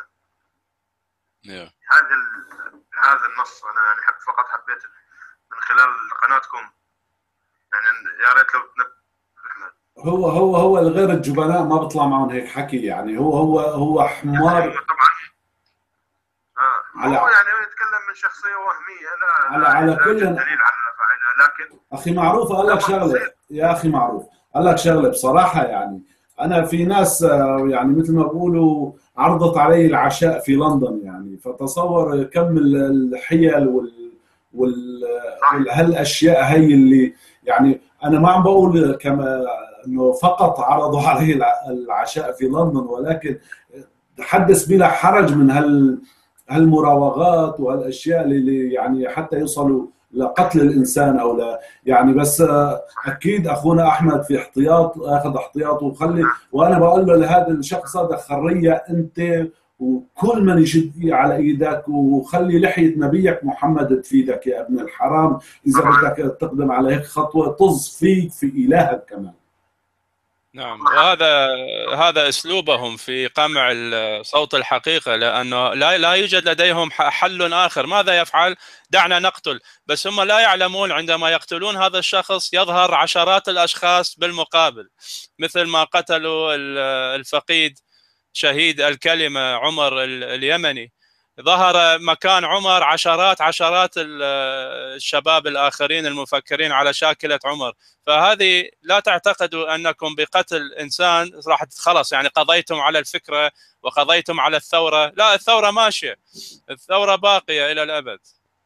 yeah. هذا هذا النص أنا يعني فقط حبيت من خلال قناتكم يعني يا ريت لو تنبه. هو هو هو الغير الجبناء ما بيطلع معهم هيك حكي، يعني هو هو هو حمار يعني طبعا آه. على هو يعني يتكلم من شخصيه وهميه، لا على على لا كل دليل على فاعلها. لكن اخي معروف قال لك شغله يا اخي معروف قال لك شغله بصراحه، يعني انا في ناس يعني مثل ما بقولوا عرضت علي العشاء في لندن، يعني فتصور كم الحيل وال وال هالاشياء هي اللي يعني انا ما عم بقول كما انه فقط عرضوا علي العشاء في لندن، ولكن حدث بلا حرج من هال هالمراوغات وهالاشياء اللي يعني حتى يوصلوا لقتل الانسان او لا يعني. بس اكيد اخونا احمد في احتياط، اخذ احتياطه وخلي، وانا بقول له لهذا الشخص هذا خريه انت وكل من يشد على ايدك، وخلي لحيه نبيك محمد تفيدك يا ابن الحرام. اذا بدك تقدم على هيك خطوه طز فيك في الهك كمان. نعم، وهذا هذا اسلوبهم في قمع صوت الحقيقه، لانه لا لا يوجد لديهم حل اخر. ماذا يفعل؟ دعنا نقتل، بس هم لا يعلمون عندما يقتلون هذا الشخص يظهر عشرات الاشخاص بالمقابل، مثل ما قتلوا الفقيد شهيد الكلمه عمر اليمني، ظهر مكان عمر عشرات عشرات الشباب الآخرين المفكرين على شاكلة عمر. فهذه لا تعتقدوا أنكم بقتل إنسان راح خلص يعني قضيتم على الفكرة وقضيتم على الثورة. لا، الثورة ماشية، الثورة باقية إلى الأبد.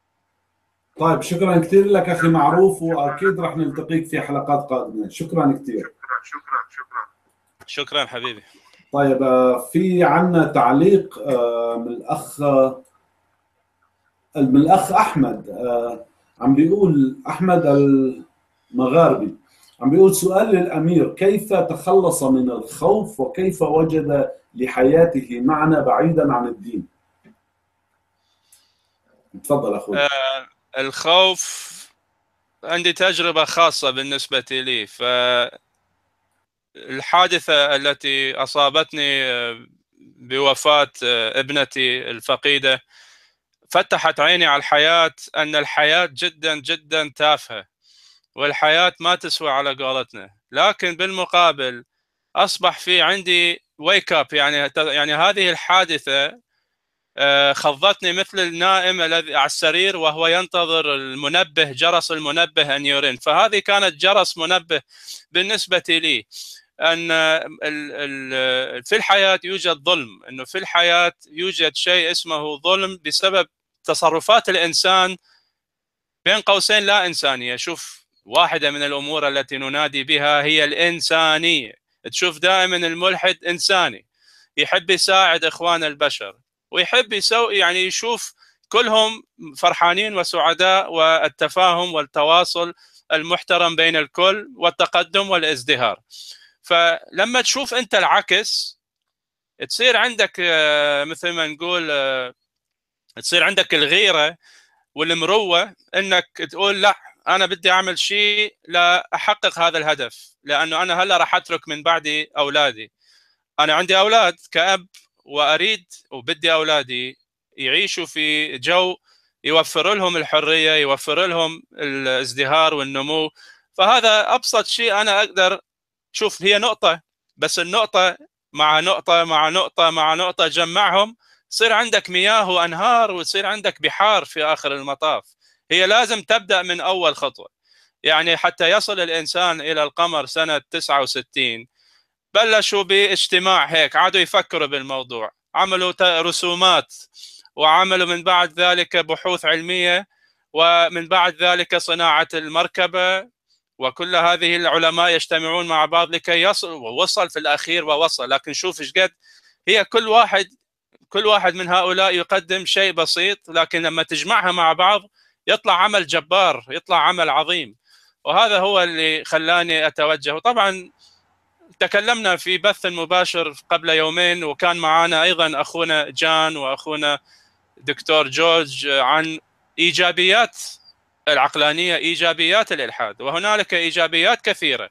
طيب شكرا كثير لك أخي معروف، وأكيد راح نلتقيك في حلقات قادمة. شكرا كثير. شكرا شكرا شكرا شكرا حبيبي. طيب في عنا تعليق من الأخ من الأخ أحمد، عم بيقول أحمد المغاربي، عم بيقول سؤال للأمير: كيف تخلص من الخوف وكيف وجد لحياته معنى بعيدا عن الدين؟ تفضل أخوي. آه الخوف عندي تجربة خاصة بالنسبة لي. فالحادثة التي أصابتني بوفاة ابنتي الفقيدة فتحت عيني على الحياة، أن الحياة جدا جدا تافهة، والحياة ما تسوى على قولتنا. لكن بالمقابل أصبح في عندي wake up، يعني يعني هذه الحادثة خضتني مثل النائم الذي على السرير وهو ينتظر المنبه، جرس المنبه أن يرن. فهذه كانت جرس منبه بالنسبة لي، أن في الحياة يوجد ظلم، أنه في الحياة يوجد شيء اسمه ظلم بسبب تصرفات الإنسان بين قوسين لا إنسانية. شوف، واحدة من الأمور التي ننادي بها هي الإنسانية. تشوف دائما الملحد إنساني، يحب يساعد إخوان البشر، ويحب يسوي يعني يشوف كلهم فرحانين وسعداء، والتفاهم والتواصل المحترم بين الكل والتقدم والازدهار. فلما تشوف أنت العكس، تصير عندك مثل ما نقول تصير عندك الغيرة والمروة، انك تقول لا، انا بدي اعمل شيء لاحقق هذا الهدف، لانه انا هلا راح اترك من بعدي اولادي. انا عندي اولاد كأب، واريد وبدي اولادي يعيشوا في جو يوفر لهم الحرية، يوفر لهم الازدهار والنمو. فهذا ابسط شيء انا اقدر. شوف، هي نقطة، بس النقطة مع نقطة مع نقطة مع نقطة جمعهم، يصير عندك مياه وأنهار، ويصير عندك بحار في آخر المطاف. هي لازم تبدأ من أول خطوة. يعني حتى يصل الإنسان إلى القمر سنة تسعة وستين، بلشوا باجتماع هيك، عادوا يفكروا بالموضوع، عملوا رسومات، وعملوا من بعد ذلك بحوث علمية، ومن بعد ذلك صناعة المركبة، وكل هذه العلماء يجتمعون مع بعض لكي يصل، ووصل في الأخير ووصل. لكن شوف ايش قد هي كل واحد كل واحد من هؤلاء يقدم شيء بسيط، لكن لما تجمعها مع بعض يطلع عمل جبار، يطلع عمل عظيم. وهذا هو اللي خلاني أتوجه. وطبعا تكلمنا في بث مباشر قبل يومين، وكان معنا أيضا أخونا جان وأخونا دكتور جورج عن إيجابيات العقلانية، إيجابيات الإلحاد، وهنالك إيجابيات كثيرة.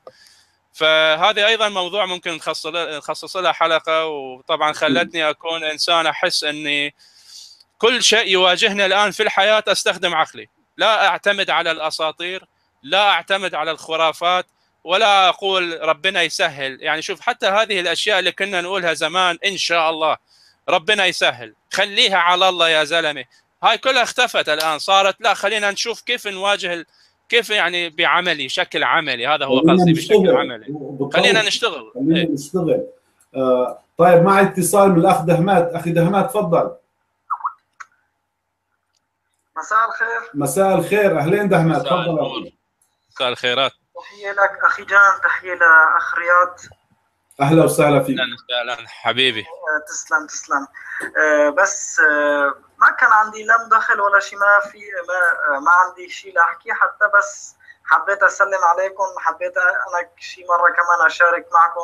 فهذا أيضا موضوع ممكن نخصص له حلقة. وطبعا خلتني أكون إنسان أحس أني كل شيء يواجهنا الآن في الحياة أستخدم عقلي، لا أعتمد على الأساطير، لا أعتمد على الخرافات، ولا أقول ربنا يسهل. يعني شوف، حتى هذه الأشياء اللي كنا نقولها زمان، إن شاء الله ربنا يسهل، خليها على الله يا زلمة، هاي كلها اختفت الآن. صارت لا، خلينا نشوف كيف نواجه، كيف يعني بعملي، شكل عملي. هذا هو قصدي، بشكل عملي خلينا نشتغل. خلينا ايه؟ نشتغل. آه طيب، معي اتصال من الأخ دهمات. أخي دهمات تفضل. مساء الخير. مساء الخير، أهلين دهمات، تفضل. مساء الخيرات. تحية لك أخي جان، تحية لأخ رياض. أهلا وسهلا فيك. أهلا حبيبي. تسلم تسلم. بس ما كان عندي لا مداخل ولا شيء، ما في ما, ما عندي شيء لاحكي حتى، بس حبيت أسلم عليكم. حبيت أنا شيء مرة كمان أشارك معكم.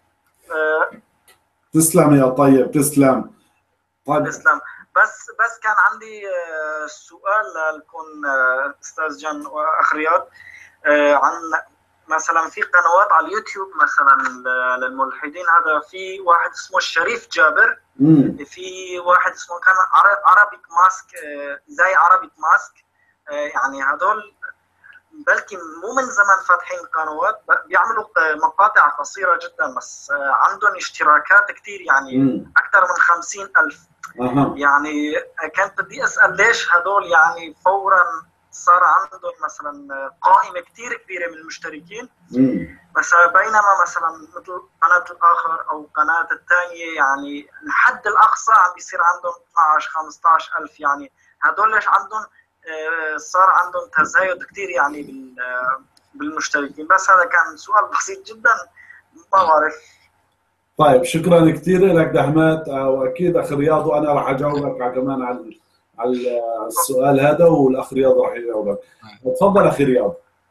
تسلم يا طيب، تسلم. طيب. تسلم. بس بس كان عندي سؤال لكم أستاذ جان وأخ رياض، عن مثلا في قنوات على اليوتيوب مثلا للملحدين. هذا في واحد اسمه الشريف جابر، مم. في واحد اسمه كان عربيك ماسك، زي عربيك ماسك. يعني هذول بلكي مو من زمان فاتحين قنوات، بيعملوا مقاطع قصيرة جدا، بس عندهم اشتراكات كتير، يعني مم. أكثر من خمسين ألف. أه. يعني كنت بدي أسأل ليش هذول يعني فورا صار عندهم مثلا قائمة كتير كبيرة من المشتركين، مم. بس بينما مثلا مثل قناة الآخر أو قناة الثانية يعني الحد الأقصى عم بيصير عندهم اثنعش خمسطعش ألف. يعني هدول ليش عندهم صار عندهم تزايد كتير يعني بالمشتركين؟ بس هذا كان سؤال بسيط جدا، ما بعرف. طيب، شكرا كثير لك دهمات، واكيد اخ رياض، وانا راح اجاوبك كمان على على السؤال هذا، والاخ رياض راح يجاوبك. تفضل اخي رياض.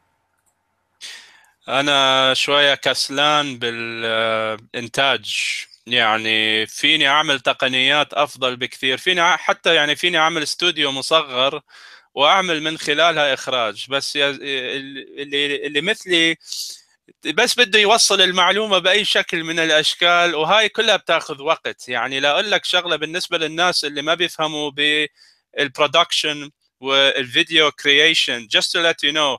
انا شويه كسلان بالانتاج، يعني فيني اعمل تقنيات افضل بكثير، فيني حتى يعني فيني اعمل استوديو مصغر واعمل من خلالها اخراج، بس اللي اللي مثلي بس بده يوصل المعلومه باي شكل من الاشكال، وهاي كلها بتاخذ وقت. يعني لا اقول لك شغله بالنسبه للناس اللي ما بيفهموا بالبرودكشن والفيديو كرييشن، just to let you know،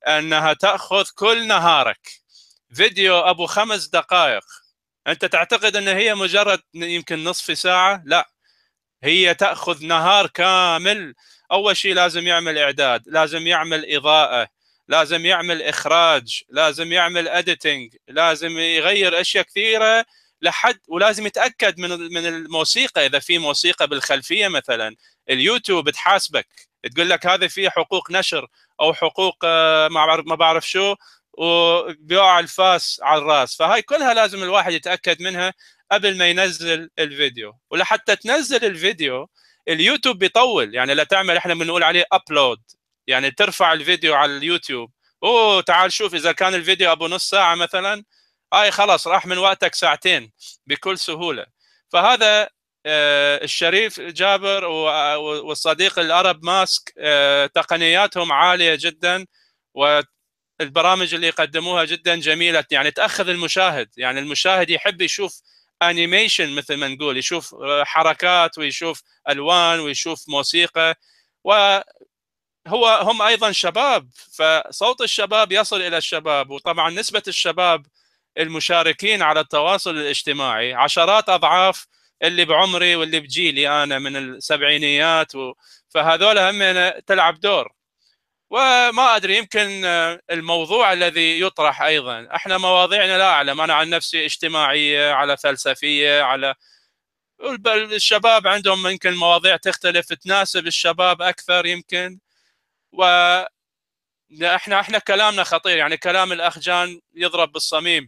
انها تاخذ كل نهارك فيديو ابو خمس دقائق. انت تعتقد ان هي مجرد يمكن نصف ساعه؟ لا، هي تاخذ نهار كامل. اول شيء لازم يعمل اعداد، لازم يعمل اضاءه، لازم يعمل اخراج، لازم يعمل اديتنج، لازم يغير اشياء كثيره لحد، ولازم يتاكد من من الموسيقى. اذا في موسيقى بالخلفيه مثلا، اليوتيوب تحاسبك، تقول لك هذا فيه حقوق نشر او حقوق ما بعرف شو، وبيقع الفاس على الراس. فهاي كلها لازم الواحد يتاكد منها قبل ما ينزل الفيديو. ولحتى تنزل الفيديو اليوتيوب بيطول، يعني لا تعمل احنا بنقول عليه ابلود، يعني ترفع الفيديو على اليوتيوب، اوه تعال شوف اذا كان الفيديو ابو نص ساعه مثلا، هاي خلاص راح من وقتك ساعتين بكل سهوله. فهذا الشريف جابر والصديق الأرب ماسك تقنياتهم عاليه جدا، والبرامج اللي يقدموها جدا جميله، يعني تاخذ المشاهد، يعني المشاهد يحب يشوف انيميشن مثل ما نقول، يشوف حركات ويشوف الوان ويشوف موسيقى. وهو هم ايضا شباب، فصوت الشباب يصل الى الشباب. وطبعا نسبه الشباب المشاركين على التواصل الاجتماعي عشرات اضعاف اللي بعمري واللي بجيلي انا من السبعينيات و... فهذول هم تلعب دور. وما ادري يمكن الموضوع الذي يطرح ايضا، احنا مواضيعنا لا اعلم، انا عن نفسي اجتماعيه على فلسفيه على، الشباب عندهم يمكن مواضيع تختلف تناسب الشباب اكثر يمكن. و احنا احنا كلامنا خطير، يعني كلام الاخ جان يضرب بالصميم.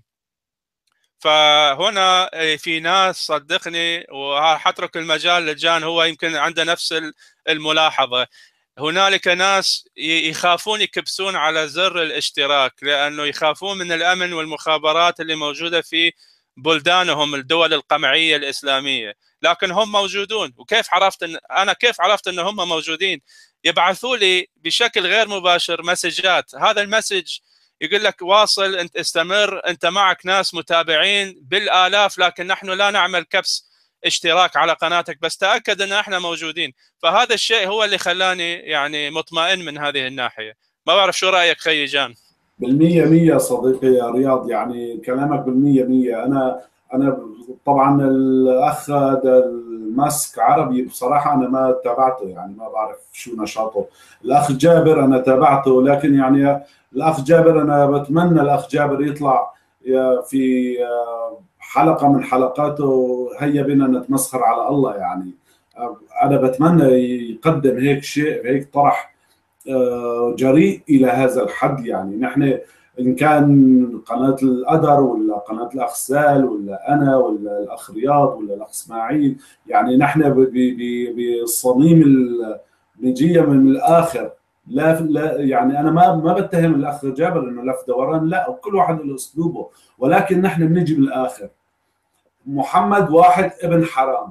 فهنا في ناس صدقني، وحترك المجال لجان، هو يمكن عنده نفس الملاحظه، هنالك ناس يخافون يكبسون على زر الاشتراك لانه يخافون من الامن والمخابرات اللي موجوده في بلدانهم، الدول القمعيه الاسلاميه، لكن هم موجودون. وكيف عرفت ان انا كيف عرفت ان هم موجودين؟ يبعثوا لي بشكل غير مباشر مسجات، هذا المسج يقول لك واصل، انت استمر، انت معك ناس متابعين بالالاف، لكن نحن لا نعمل كبس اشتراك على قناتك، بس تاكد ان احنا موجودين. فهذا الشيء هو اللي خلاني يعني مطمئن من هذه الناحيه. ما بعرف شو رايك خي جان؟ بالمية مية صديقي يا رياض، يعني كلامك بالمية مية. انا انا طبعا الاخ ماسك عربي بصراحه انا ما تابعته، يعني ما بعرف شو نشاطه. الاخ جابر انا تابعته، لكن يعني الاخ جابر انا بتمنى الاخ جابر يطلع في حلقه من حلقاته هيا بنا نتمسخر على الله. يعني انا بتمنى يقدم هيك شيء، هيك طرح جريء الى هذا الحد. يعني نحن ان كان قناه القدر ولا قناه الاخ سال ولا انا ولا الاخ رياض ولا الاخ اسماعيل، يعني نحن بالصميم بنجي من الاخر. لا لا يعني انا ما ما بتهم الاخ جابر انه لف دوران، لا، كل واحد له اسلوبه، ولكن نحن بنجي من الاخر. محمد واحد ابن حرام،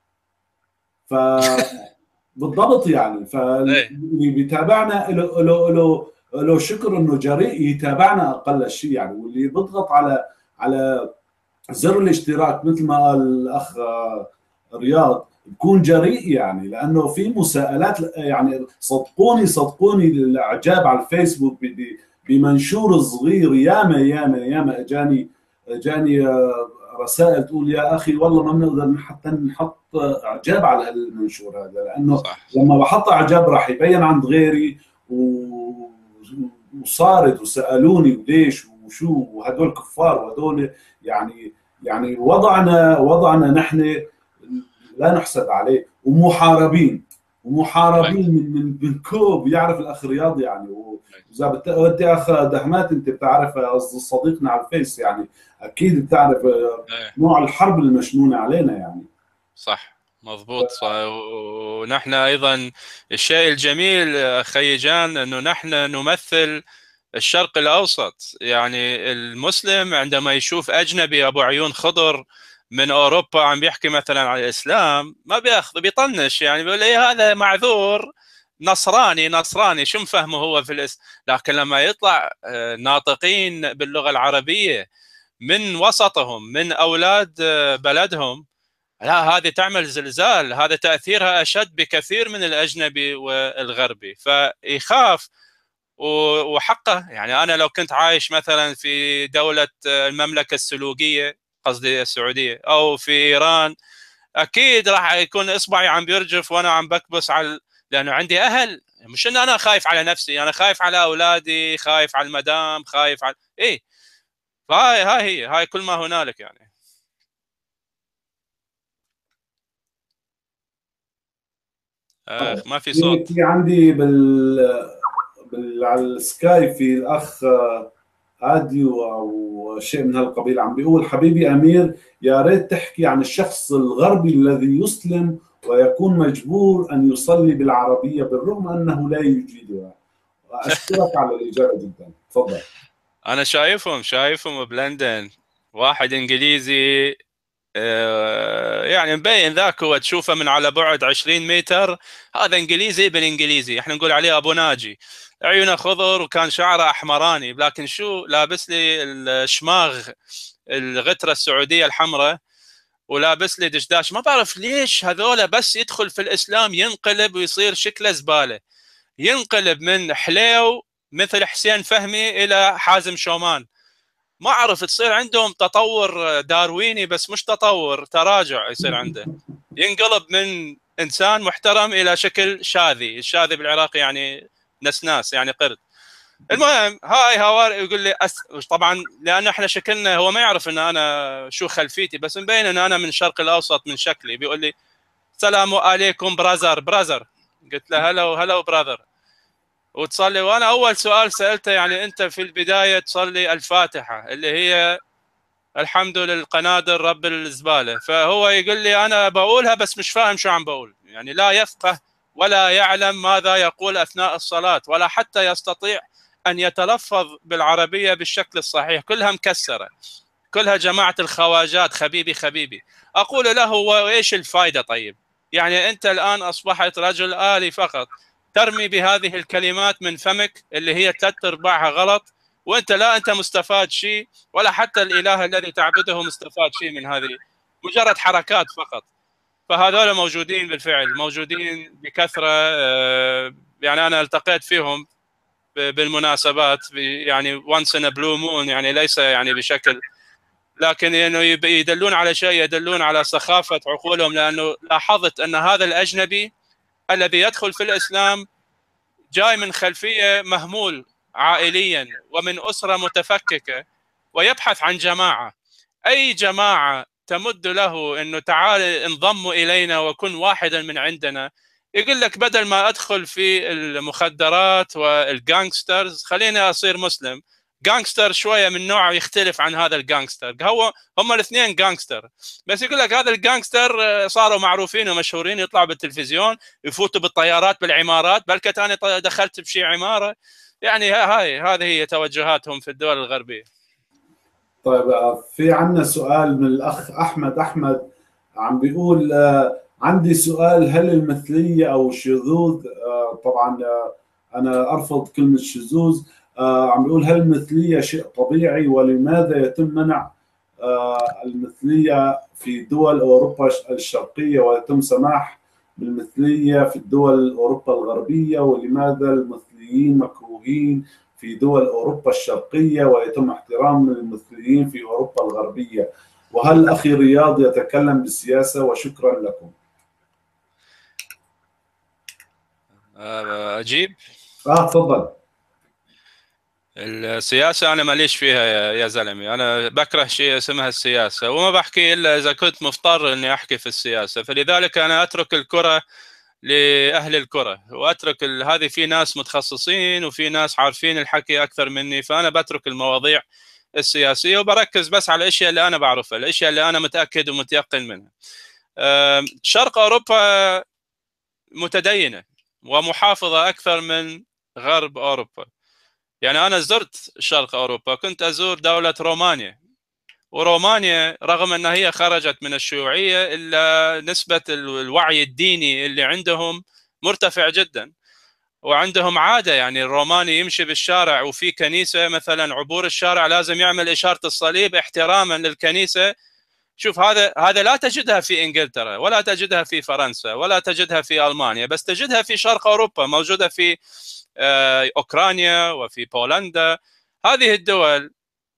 ف بالضبط يعني. فاللي بيتابعنا له له له له شكر انه جريء يتابعنا اقل شيء يعني. واللي بيضغط على على زر الاشتراك مثل ما قال الاخ رياض بكون جريء، يعني لانه في مساءلات. يعني صدقوني صدقوني الاعجاب على الفيسبوك بمنشور صغير ياما ياما ياما اجاني اجاني رسائل تقول يا اخي والله ما بنقدر حتى نحط اعجاب على المنشور هذا، لانه صح. لما بحط اعجاب راح يبين عند غيري، وصارت وسالوني وليش وشو، وهدول كفار وهدول يعني يعني وضعنا وضعنا نحن لا نحسد عليه، ومحاربين ومحاربين من من كوب. يعرف الاخ رياض يعني، واذا بدي اخ دهمات انت بتعرف قصد صديقنا على الفيس، يعني اكيد بتعرف نوع الحرب المشنونه علينا يعني. صح مضبوط. ونحن ايضا الشيء الجميل اخي جان انه نحن نمثل الشرق الاوسط. يعني المسلم عندما يشوف اجنبي ابو عيون خضر من اوروبا عم بيحكي مثلا عن الاسلام ما بياخذ، بيطنش، يعني بيقول ايه هذا معذور، نصراني نصراني شو مفهمه هو في الاسلام. لكن لما يطلع ناطقين باللغه العربيه من وسطهم من اولاد بلدهم، لا هذه تعمل زلزال، هذا تاثيرها اشد بكثير من الاجنبي والغربي. فيخاف وحقه. يعني انا لو كنت عايش مثلا في دوله المملكه السلوقيه، قصدي السعوديه، او في ايران، اكيد راح يكون اصبعي عم بيرجف وانا عم بكبس على، لانه عندي اهل. مش ان انا خايف على نفسي، انا خايف على اولادي، خايف على المدام، خايف على ايه. فهاي هاي هي هاي كل ما هنالك يعني. اخ ما في في صوت. في عندي بال بال على السكاي في الاخ اديو او شيء من هالقبيل، عم بيقول حبيبي امير، يا ريت تحكي عن الشخص الغربي الذي يسلم ويكون مجبور ان يصلي بالعربيه بالرغم انه لا يجيدها. اشكرك على الاجابه جدا، تفضل. انا شايفهم شايفهم بلندن، واحد انجليزي يعني مبين ذاك، هو تشوفه من على بعد عشرين متر، هذا انجليزي ابن انجليزي، احنا نقول عليه ابو ناجي، عيونه خضر وكان شعره احمراني، لكن شو لابس لي الشماغ الغتره السعوديه الحمراء، ولابس لي دشداش. ما بعرف ليش هذول بس يدخل في الاسلام ينقلب ويصير شكله زباله، ينقلب من حليو مثل حسين فهمي الى حازم شومان. ما اعرف، تصير عندهم تطور دارويني، بس مش تطور، تراجع يصير عنده، ينقلب من انسان محترم الى شكل شاذي. الشاذي بالعراقي يعني نسناس، يعني قرد. المهم هاي هوار يقول لي أس... طبعا لان احنا شكلنا، هو ما يعرف ان انا شو خلفيتي، بس مبين ان انا من الشرق الاوسط من شكلي. بيقول لي السلام عليكم برازر برازر، قلت له هلا وهلا براذر، وتصلي. وانا اول سؤال سالته يعني انت في البدايه تصلي الفاتحه اللي هي الحمد للقنادر رب الزباله، فهو يقول لي انا بقولها بس مش فاهم شو عم بقول، يعني لا يفقه ولا يعلم ماذا يقول اثناء الصلاه، ولا حتى يستطيع ان يتلفظ بالعربيه بالشكل الصحيح، كلها مكسره، كلها جماعه الخواجات، خبيبي خبيبي. اقول له وايش الفائده؟ طيب يعني انت الان اصبحت رجل آلي فقط، ترمي بهذه الكلمات من فمك اللي هي ثلاث ارباعها غلط، وانت لا انت مستفاد شيء، ولا حتى الاله الذي تعبده مستفاد شيء من هذه، مجرد حركات فقط. فهذول موجودين بالفعل، موجودين بكثره. يعني انا التقيت فيهم بالمناسبات، يعني once in a blue moon، يعني ليس يعني بشكل، لكن انه يدلون على شيء، يدلون على سخافه عقولهم، لانه لاحظت ان هذا الاجنبي الذي يدخل في الاسلام جاي من خلفيه مهمول عائليا ومن اسره متفككه، ويبحث عن جماعه، اي جماعه تمد له انه تعال انضموا الينا وكن واحدا من عندنا، يقول لك بدل ما ادخل في المخدرات والجانكسترز خليني اصير مسلم. جانكستر شويه من نوع يختلف عن هذا الجانكستر، هو هم الاثنين جانكستر، بس يقول لك هذا الجانكستر صاروا معروفين ومشهورين، يطلعوا بالتلفزيون، يفوتوا بالطيارات بالعمارات، بل كنت انا دخلت بشي عماره. يعني هاي هذه هي توجهاتهم في الدول الغربيه. طيب في عندنا سؤال من الاخ احمد. احمد عم بيقول عندي سؤال، هل المثليه او الشذوذ، طبعا انا ارفض كلمه شذوذ، عم بيقول هل المثليه شيء طبيعي، ولماذا يتم منع المثليه في دول اوروبا الشرقيه ويتم سماح بالمثليه في الدول اوروبا الغربيه، ولماذا المثليين مكروهين في دول اوروبا الشرقيه ويتم احترام المثليين في اوروبا الغربيه؟ وهل اخي رياض يتكلم بالسياسه؟ وشكرا لكم. اجيب؟ اه تفضل. السياسة أنا ماليش فيها يا, يا زلمي، أنا بكره شيء اسمها السياسة، وما بحكي إلا إذا كنت مضطر إني أحكي في السياسة، فلذلك أنا أترك الكرة لأهل الكرة، وأترك هذه، في ناس متخصصين وفي ناس عارفين الحكي أكثر مني، فأنا بترك المواضيع السياسية وبركز بس على الأشياء اللي أنا بعرفها، الأشياء اللي أنا متأكد ومتيقن منها. شرق أوروبا متدينة ومحافظة أكثر من غرب أوروبا. يعني أنا زرت شرق أوروبا، كنت أزور دولة رومانيا، ورومانيا رغم أنها هي خرجت من الشيوعية إلا نسبة الوعي الديني اللي عندهم مرتفع جدا، وعندهم عادة، يعني الروماني يمشي بالشارع وفي كنيسة مثلا، عبور الشارع لازم يعمل إشارة الصليب احتراما للكنيسة شوف هذا هذا لا تجدها في انجلترا ولا تجدها في فرنسا ولا تجدها في المانيا، بس تجدها في شرق اوروبا، موجوده في اوكرانيا وفي بولندا. هذه الدول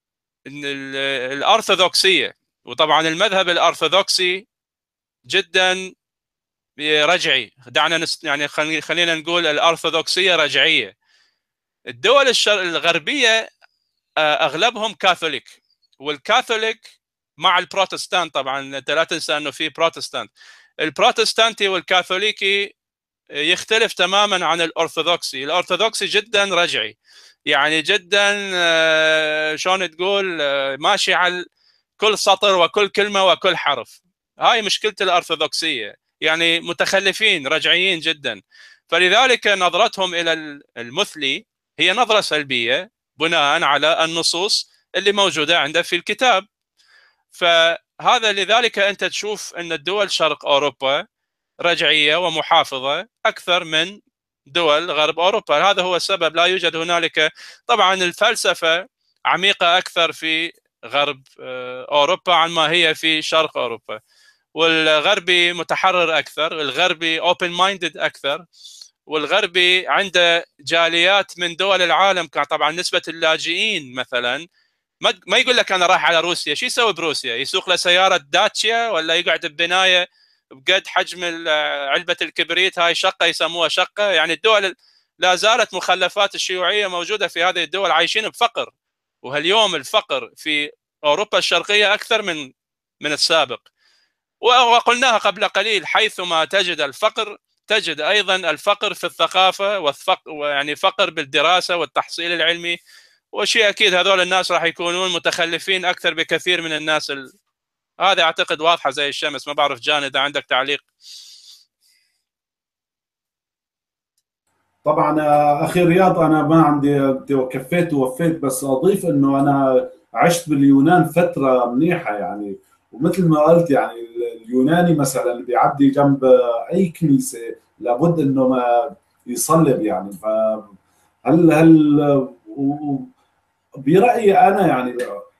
الارثوذكسيه، وطبعا المذهب الارثوذكسي جدا رجعي، دعنا نست... يعني خلينا نقول الارثوذكسيه رجعيه. الدول الشر... الغربيه اغلبهم كاثوليك، والكاثوليك مع البروتستانت، طبعا انت لا تنسى انه في بروتستانت. البروتستانتي والكاثوليكي يختلف تماما عن الارثوذكسي. الارثوذكسي جدا رجعي، يعني جدا شلون تقول ماشي على كل سطر وكل كلمه وكل حرف. هاي مشكله الارثوذكسيه، يعني متخلفين رجعيين جدا. فلذلك نظرتهم الى المثلي هي نظره سلبيه بناء على النصوص اللي موجوده عنده في الكتاب. فهذا لذلك انت تشوف ان الدول شرق اوروبا رجعيه ومحافظه اكثر من دول غرب اوروبا. هذا هو السبب. لا يوجد هنالك، طبعا الفلسفه عميقه اكثر في غرب اوروبا عن ما هي في شرق اوروبا، والغربي متحرر اكثر، الغربي اوبن مايندد اكثر، والغربي عنده جاليات من دول العالم. كان طبعا نسبه اللاجئين مثلا ما يقول لك انا رايح على روسيا، شو يسوي بروسيا؟ يسوق له سياره داتشيا ولا يقعد ببنايه بقد حجم علبه الكبريت، هاي شقه يسموها شقه. يعني الدول لا زالت مخلفات الشيوعيه موجوده في هذه الدول، عايشين بفقر. وهاليوم الفقر في اوروبا الشرقيه اكثر من من السابق. وقلناها قبل قليل، حيثما تجد الفقر تجد ايضا الفقر في الثقافه، والفقر يعني فقر بالدراسه والتحصيل العلمي، وشيء اكيد هذول الناس راح يكونون متخلفين اكثر بكثير من الناس. ال... هذا اعتقد واضحه زي الشمس. ما بعرف جان اذا عندك تعليق. طبعا اخي رياض، انا ما عندي، كفيت ووفيت، بس اضيف انه انا عشت باليونان فتره منيحه يعني، ومثل ما قلت يعني اليوناني مثلا بيعدي جنب اي كنيسه لابد انه ما يصلب يعني. فهل هل برايي انا يعني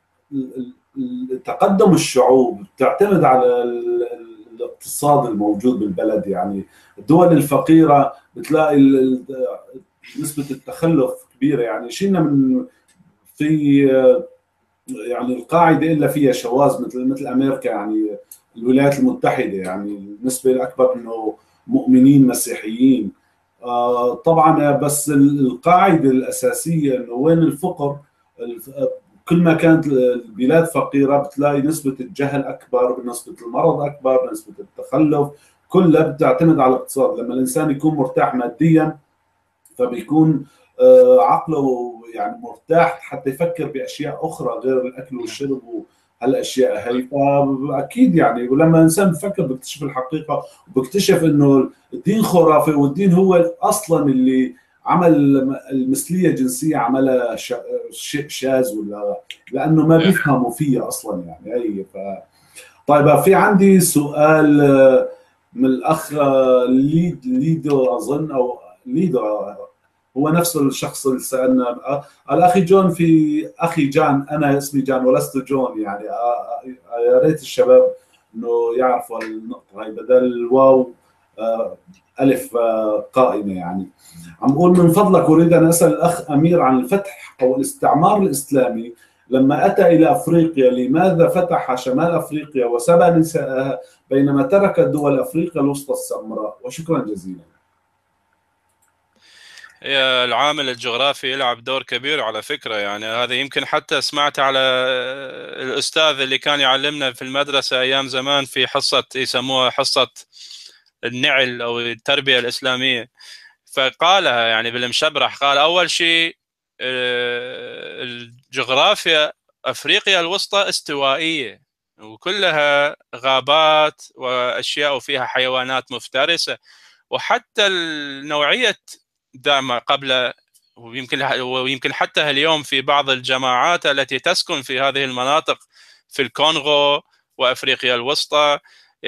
تقدم الشعوب تعتمد على الاقتصاد الموجود بالبلد. يعني الدول الفقيره بتلاقي نسبه التخلف كبيره، يعني شلنا من في يعني القاعده الا فيها شواذ مثل مثل امريكا، يعني الولايات المتحده يعني النسبه الاكبر انه مؤمنين مسيحيين. طبعا بس القاعده الاساسيه انه وين الفقر، كل ما كانت البلاد فقيره بتلاقي نسبه الجهل اكبر، نسبه المرض اكبر، نسبه التخلف، كلها بتعتمد على الاقتصاد. لما الانسان يكون مرتاح ماديا فبيكون عقله يعني مرتاح حتى يفكر باشياء اخرى غير الاكل والشرب وهالاشياء هي. فاكيد يعني ولما الانسان بفكر بيكتشف الحقيقه، وبيكتشف انه الدين خرافي، والدين هو اصلا اللي عمل المثليه الجنسيه عملها شيء شاذ، ولا لانه ما بيفهموا فيها اصلا يعني اي. ف طيب في عندي سؤال من الاخ ليد ليدو اظن، او ليدو هو نفس الشخص اللي سالنا. الاخي جون، في اخي جان، انا اسمي جان ولست جون يعني. يا ريت الشباب انه يعرفوا النقطه هاي، بدل الواو الف قائمه يعني. عم اقول من فضلك اريد ان اسال الاخ امير عن الفتح او الاستعمار الاسلامي لما اتى الى افريقيا، لماذا فتح شمال افريقيا وسبى نساءها بينما ترك دول افريقيا الوسطى السمراء؟ وشكرا جزيلا. العامل الجغرافي يلعب دور كبير على فكرة. يعني هذا يمكن حتى سمعت على الأستاذ اللي كان يعلمنا في المدرسة أيام زمان في حصة يسموها حصة النعل أو التربية الإسلامية، فقالها يعني بالمشبرح. قال أول شيء الجغرافيا أفريقيا الوسطى استوائية وكلها غابات وأشياء وفيها حيوانات مفترسة، وحتى النوعية دائما قبل ويمكن ويمكن حتى اليوم في بعض الجماعات التي تسكن في هذه المناطق في الكونغو وافريقيا الوسطى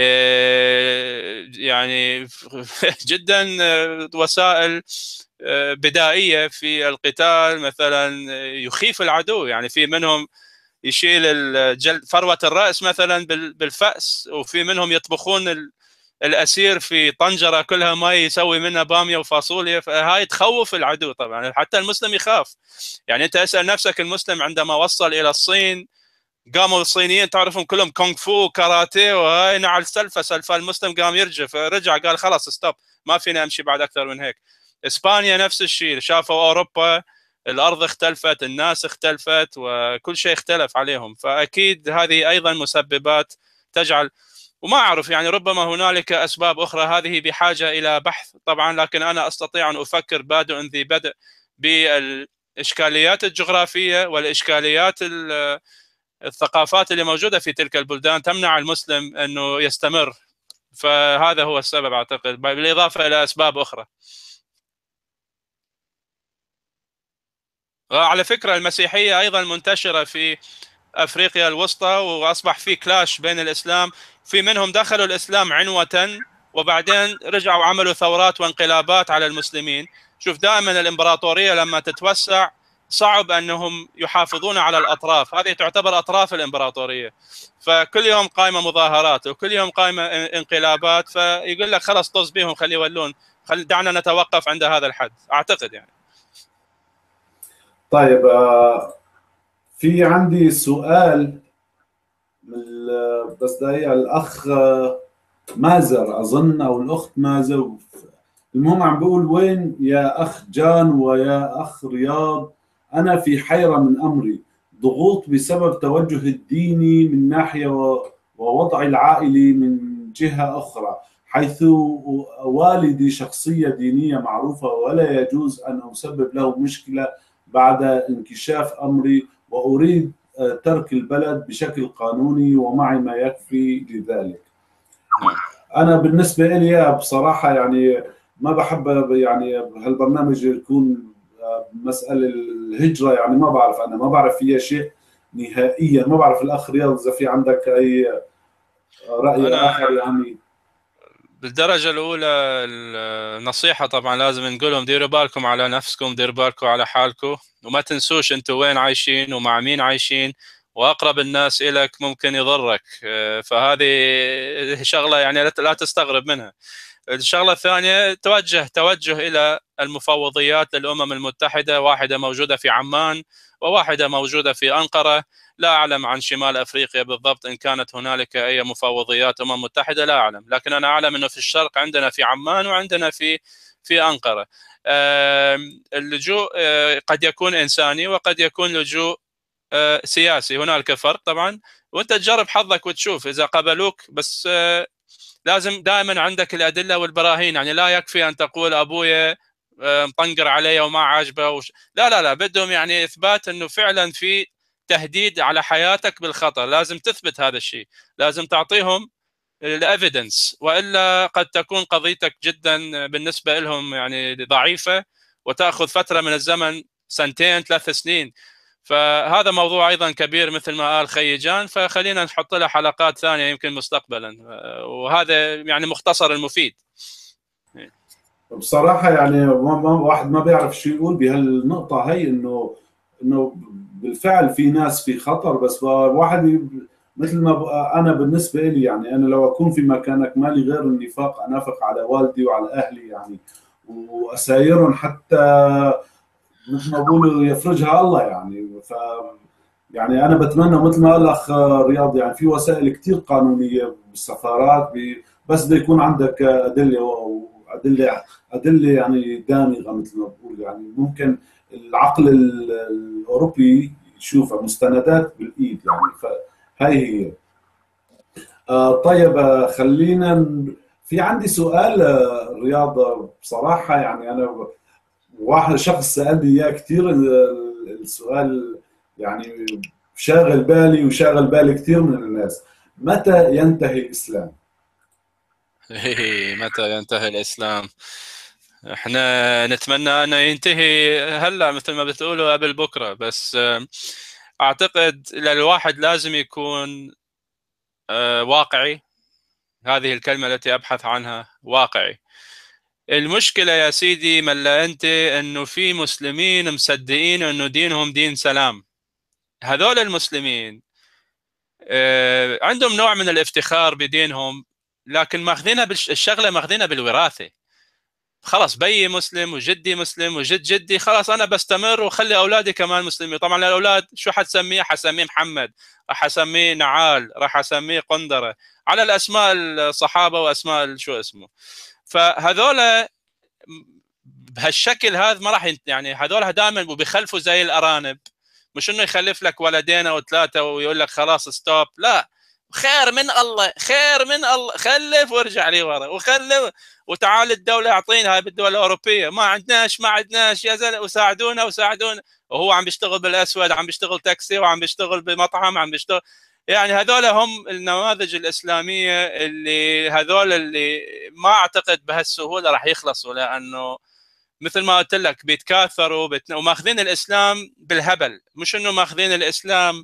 يعني جدا وسائل بدائيه في القتال مثلا يخيف العدو. يعني في منهم يشيل الجلد فروة الرأس مثلا بالفأس، وفي منهم يطبخون الأسير في طنجرة كلها ماء يسوي منها بامية وفاصوليا. فهاي تخوف العدو طبعا، حتى المسلم يخاف. يعني أنت أسأل نفسك، المسلم عندما وصل إلى الصين قاموا الصينيين تعرفهم كلهم كونغ فو كاراتيه وهاي نعل سلفة سلفة، المسلم قام يرجف، رجع قال خلاص ستوب، ما فينا أمشي بعد أكثر من هيك. إسبانيا نفس الشيء، شافوا أوروبا الأرض اختلفت، الناس اختلفت، وكل شيء اختلف عليهم. فأكيد هذه أيضا مسببات تجعل، وما أعرف يعني ربما هنالك أسباب أخرى هذه بحاجة إلى بحث طبعا، لكن أنا أستطيع أن أفكر بادئ ذي بدء بالإشكاليات الجغرافية والإشكاليات الثقافات اللي موجودة في تلك البلدان تمنع المسلم أنه يستمر. فهذا هو السبب أعتقد، بالإضافة إلى أسباب أخرى. على فكرة المسيحية أيضا منتشرة في أفريقيا الوسطى، وأصبح في كلاش بين الإسلام، في منهم دخلوا الإسلام عنوة وبعدين رجعوا عملوا ثورات وانقلابات على المسلمين. شوف دائما الإمبراطورية لما تتوسع صعب أنهم يحافظون على الأطراف، هذه تعتبر أطراف الإمبراطورية. فكل يوم قائمة مظاهرات وكل يوم قائمة انقلابات، فيقول لك خلاص طز بهم خلي يولون، خل دعنا نتوقف عند هذا الحد أعتقد يعني. طيب في عندي سؤال بس دقيقة، الأخ مازر أظن أو الأخت مازر، المهم عم بقول وين يا أخ جان ويا أخ رياض، أنا في حيرة من أمري، ضغوط بسبب توجه الديني من ناحية ووضعي العائلي من جهة أخرى، حيث والدي شخصية دينية معروفة ولا يجوز أن أسبب له مشكلة بعد انكشاف أمري، وأريد ترك البلد بشكل قانوني ومعي ما يكفي لذلك. أنا بالنسبة لي بصراحة يعني ما بحب يعني هالبرنامج يكون مسألة الهجرة، يعني ما بعرف، أنا ما بعرف فيها شيء نهائيا، ما بعرف الأخ رياض إذا في عندك أي رأي أنا آخر. يعني بالدرجة الأولى النصيحة طبعا لازم نقولهم ديروا بالكم على نفسكم، ديروا بالكم على حالكم، وما تنسوش أنتوا وين عايشين ومع مين عايشين، وأقرب الناس إليك ممكن يضرك. فهذه شغلة يعني لا تستغرب منها. الشغلة الثانية توجه توجه إلى المفوضيات للأمم المتحدة، واحدة موجودة في عمان وواحدة موجودة في أنقرة. لا أعلم عن شمال أفريقيا بالضبط إن كانت هنالك أي مفوضيات أمم متحدة، لا أعلم، لكن أنا أعلم أنه في الشرق عندنا في عمان وعندنا في في أنقرة. اللجوء قد يكون إنساني وقد يكون لجوء سياسي، هنالك فرق طبعا، وأنت تجرب حظك وتشوف إذا قبلوك. بس لازم دائما عندك الأدلة والبراهين، يعني لا يكفي أن تقول أبويا مطنقر علي وما عاجبه وش... لا لا لا بدهم يعني إثبات أنه فعلا في تهديد على حياتك بالخطر، لازم تثبت هذا الشيء، لازم تعطيهم الأفيدنس، وإلا قد تكون قضيتك جدا بالنسبة لهم يعني ضعيفة وتأخذ فترة من الزمن، سنتين ثلاث سنين. فهذا موضوع أيضا كبير مثل ما قال خيجان، فخلينا نحط له حلقات ثانية يمكن مستقبلا، وهذا يعني مختصر المفيد. بصراحة يعني ما واحد ما بيعرف شو يقول بهالنقطة هي، إنه إنه بالفعل في ناس في خطر، بس واحد مثل ما أنا بالنسبة لي يعني أنا لو أكون في مكانك مالي غير النفاق أنافق على والدي وعلى أهلي يعني، وأسايرهم حتى مثل ما بقولوا يفرجها الله يعني. ف يعني أنا بتمنى مثل ما قال الأخ رياض، يعني في وسائل كتير قانونية بالسفارات، بس بده يكون عندك أدلة وأدلة أدلة يعني دامغة مثل ما بقول، يعني ممكن العقل الأوروبي يشوفها مستندات بالإيد يعني. فهي هي. آه طيب خلينا، في عندي سؤال رياض بصراحة، يعني أنا واحد شخص سألني إياه كثير، السؤال يعني شاغل بالي وشاغل بالي كثير من الناس، متى ينتهي الإسلام؟ متى ينتهي الإسلام؟ احنا نتمنى أنه ينتهي هلا مثل ما بتقولوا قبل بكرة، بس أعتقد الواحد لازم يكون واقعي، هذه الكلمة التي أبحث عنها، واقعي. المشكلة يا سيدي ملا أنت أنه في مسلمين مصدقين أنه دينهم دين سلام، هذول المسلمين عندهم نوع من الافتخار بدينهم، لكن ماخذينها بالشغله، ماخذينها بالوراثه. خلاص بيي مسلم وجدي مسلم وجد جدي، خلاص انا بستمر وخلي اولادي كمان مسلمين. طبعا الاولاد شو حتسميه؟ حسميه محمد، راح اسميه نعال، راح اسميه قندره، على الاسماء الصحابه واسماء شو اسمه. فهذول بهالشكل هذا ما راح يعني، هذول دائما وبيخلفوا زي الارانب. مش انه يخلف لك ولدين او ثلاثه ويقول لك خلاص ستوب، لا، خير من الله، خير من الله، خلف وارجع لي ورا وخلف، وتعال الدوله اعطينا، هاي بالدول الاوروبيه ما عندناش ما عندناش يا زلمه، وساعدونا وساعدونا، وهو عم بيشتغل بالاسود، عم بيشتغل تاكسي، وعم بيشتغل بمطعم، عم بيشتغل. يعني هذول هم النماذج الاسلاميه اللي هذول اللي ما اعتقد بهالسهوله راح يخلصوا، لانه مثل ما قلت لك بيتكاثروا بتن... وماخذين الاسلام بالهبل. مش انه ماخذين الاسلام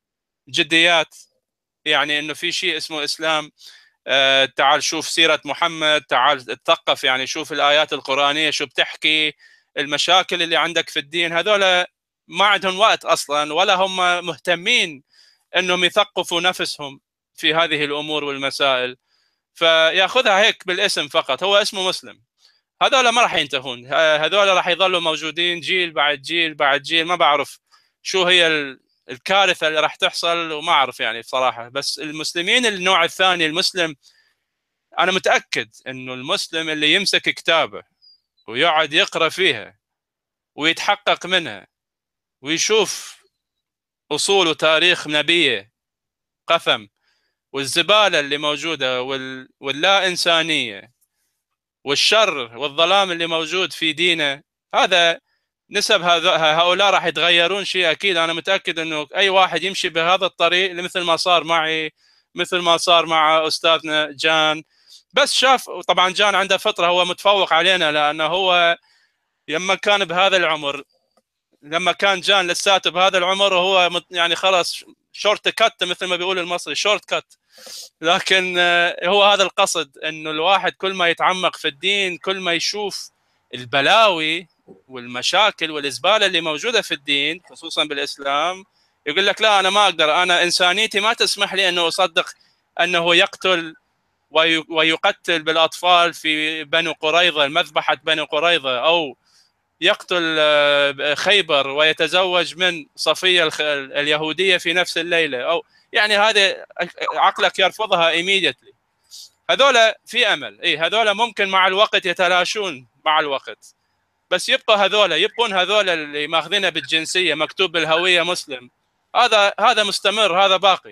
جديات، يعني انه في شيء اسمه اسلام. آه تعال شوف سيره محمد، تعال اتثقف، يعني شوف الايات القرانيه شو بتحكي، المشاكل اللي عندك في الدين. هذول ما عندهم وقت اصلا، ولا هم مهتمين انهم يثقفوا نفسهم في هذه الامور والمسائل، فياخذها هيك بالاسم فقط، هو اسمه مسلم. هذول ما راح ينتهون، هذول راح يظلوا موجودين جيل بعد جيل بعد جيل. ما بعرف شو هي الكارثه اللي راح تحصل، وما اعرف يعني بصراحه. بس المسلمين النوع الثاني، المسلم، انا متاكد انه المسلم اللي يمسك كتابه ويقعد يقرا فيها ويتحقق منها ويشوف اصول وتاريخ نبيه قثم، والزباله اللي موجوده وال... واللا انسانيه والشر والظلام اللي موجود في دينه، هذا نسب هؤلاء راح يتغيرون شيء اكيد. انا متاكد انه اي واحد يمشي بهذا الطريق، مثل ما صار معي، مثل ما صار مع استاذنا جان، بس شاف. طبعا جان عنده فتره هو متفوق علينا، لانه هو لما كان بهذا العمر، لما كان جان لساته بهذا العمر، وهو يعني خلاص شورت كات مثل ما بيقول المصري، شورت كات. لكن هو هذا القصد، انه الواحد كل ما يتعمق في الدين، كل ما يشوف البلاوي والمشاكل والزباله اللي موجوده في الدين خصوصا بالاسلام، يقول لك لا انا ما اقدر، انا انسانيتي ما تسمح لي انه اصدق انه يقتل ويقتل بالاطفال في بني قريظه، مذبحه بني قريظه، او يقتل خيبر ويتزوج من صفيه اليهوديه في نفس الليله، او يعني هذا عقلك يرفضها immediately. هذول في امل، اي هذول ممكن مع الوقت يتلاشون مع الوقت، بس يبقى هذول يبقون هذول اللي ماخذينها بالجنسيه، مكتوب بالهويه مسلم، هذا هذا مستمر، هذا باقي.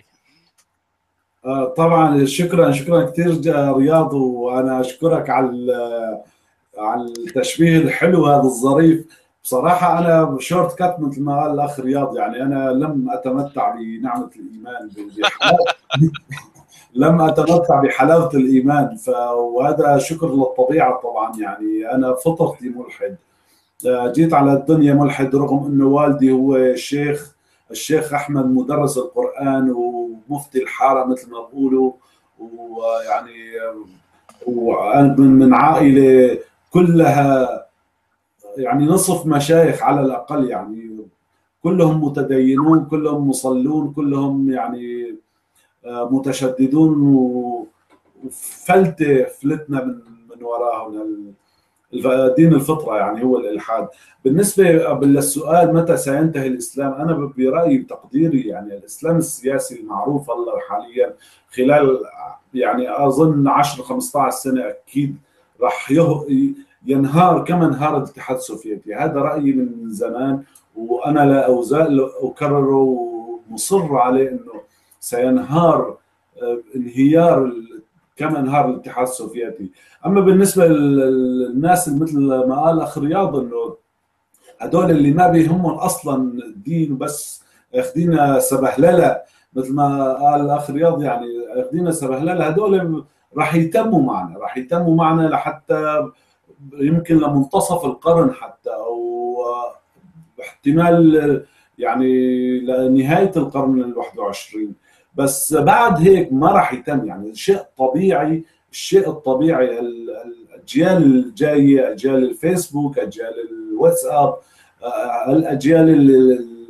طبعا شكرا شكرا كثير رياض، وانا اشكرك على على التشبيه الحلو هذا الظريف. بصراحه انا شورت كات مثل ما قال الاخ رياض، يعني انا لم اتمتع بنعمه الايمان لم اتمتع بحلاوه الايمان، وهذا شكر للطبيعه طبعا. يعني انا فطرتي ملحد، جيت على الدنيا ملحد، رغم انه والدي هو الشيخ الشيخ احمد مدرس القران ومفتي الحاره مثل ما بقولوا، ويعني وانا من عائله كلها يعني نصف مشايخ على الاقل، يعني كلهم متدينون، كلهم مصلون، كلهم يعني متشددون، وفلتة فلتنا من من وراهم. دين الفطرة يعني هو الإلحاد. بالنسبة للسؤال متى سينتهي الإسلام، أنا برأيي بتقديري يعني الإسلام السياسي المعروف هلا حاليا خلال يعني أظن عشر خمسة عشر سنة أكيد راح ينهار كما انهار الاتحاد السوفيتي. هذا رأيي من زمان، وأنا لا أزال أكرره ومصر عليه أنه سينهار انهيار كما انهار الاتحاد السوفيتي. اما بالنسبه للناس مثل ما قال اخ رياض، انه هدول اللي ما بيهمهم اصلا الدين، بس اخذينا سبهلله مثل ما قال الاخ رياض، يعني اخذينا سبهلله، هدول راح يتموا معنا، راح يتموا معنا لحتى يمكن لمنتصف القرن حتى، او احتمال يعني لنهايه القرن الواحد والعشرين. بس بعد هيك ما راح يتم، يعني شيء طبيعي، الشيء الطبيعي. الاجيال الجايه، اجيال الفيسبوك، اجيال الواتساب، الاجيال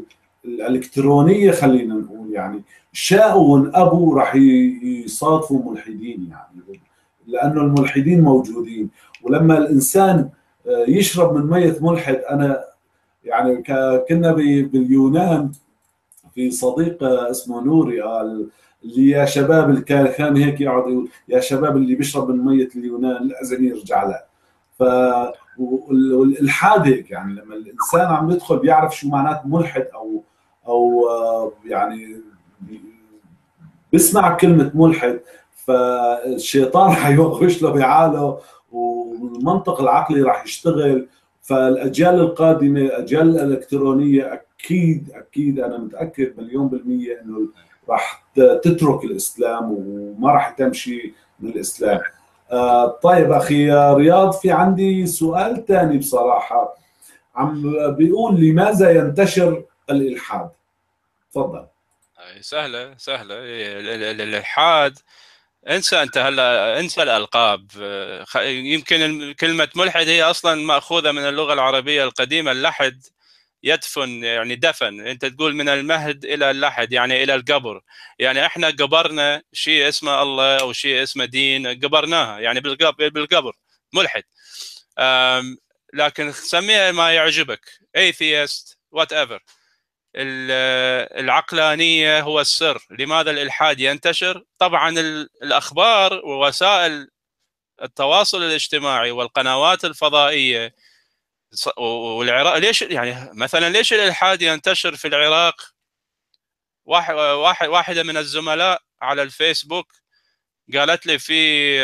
الالكترونيه خلينا نقول، يعني شاءوا وانأبوا راح يصادفوا ملحدين، يعني لانه الملحدين موجودين. ولما الانسان يشرب من ميه ملحد، انا يعني كنا باليونان في صديق اسمه نوري قال اللي يا شباب اللي كان هيك يقعد يقول يا شباب اللي بيشرب من ميه اليونان لازم يرجع لها. ف والالحاد هيك، يعني لما الانسان عم يدخل بيعرف شو معنات ملحد او او يعني بيسمع كلمه ملحد، فالشيطان حيوغش له بعاله والمنطق العقلي راح يشتغل. فالاجيال القادمه الاجيال الالكترونيه اكيد اكيد انا متاكد مليون بالميه انه راح تترك الاسلام وما راح تمشي من الاسلام. آه طيب اخي رياض، في عندي سؤال ثاني بصراحه، عم بيقول لماذا ينتشر الالحاد؟ تفضل. سهله سهله. الالحاد، انسى انت هلا انسى الالقاب. يمكن كلمه ملحد هي اصلا ماخوذه من اللغه العربيه القديمه. اللحد يدفن، يعني دفن. انت تقول من المهد الى اللحد، يعني الى القبر. يعني احنا قبرنا شيء اسمه الله او شيء اسمه دين، قبرناها يعني بالقبر. ملحد. لكن سميها ما يعجبك، atheist whatever. العقلانيه هو السر. لماذا الالحاد ينتشر؟ طبعا الاخبار ووسائل التواصل الاجتماعي والقنوات الفضائيه والعراق. ليش يعني مثلا ليش الالحاد ينتشر في العراق؟ واحد واحد واحده من الزملاء على الفيسبوك قالت لي في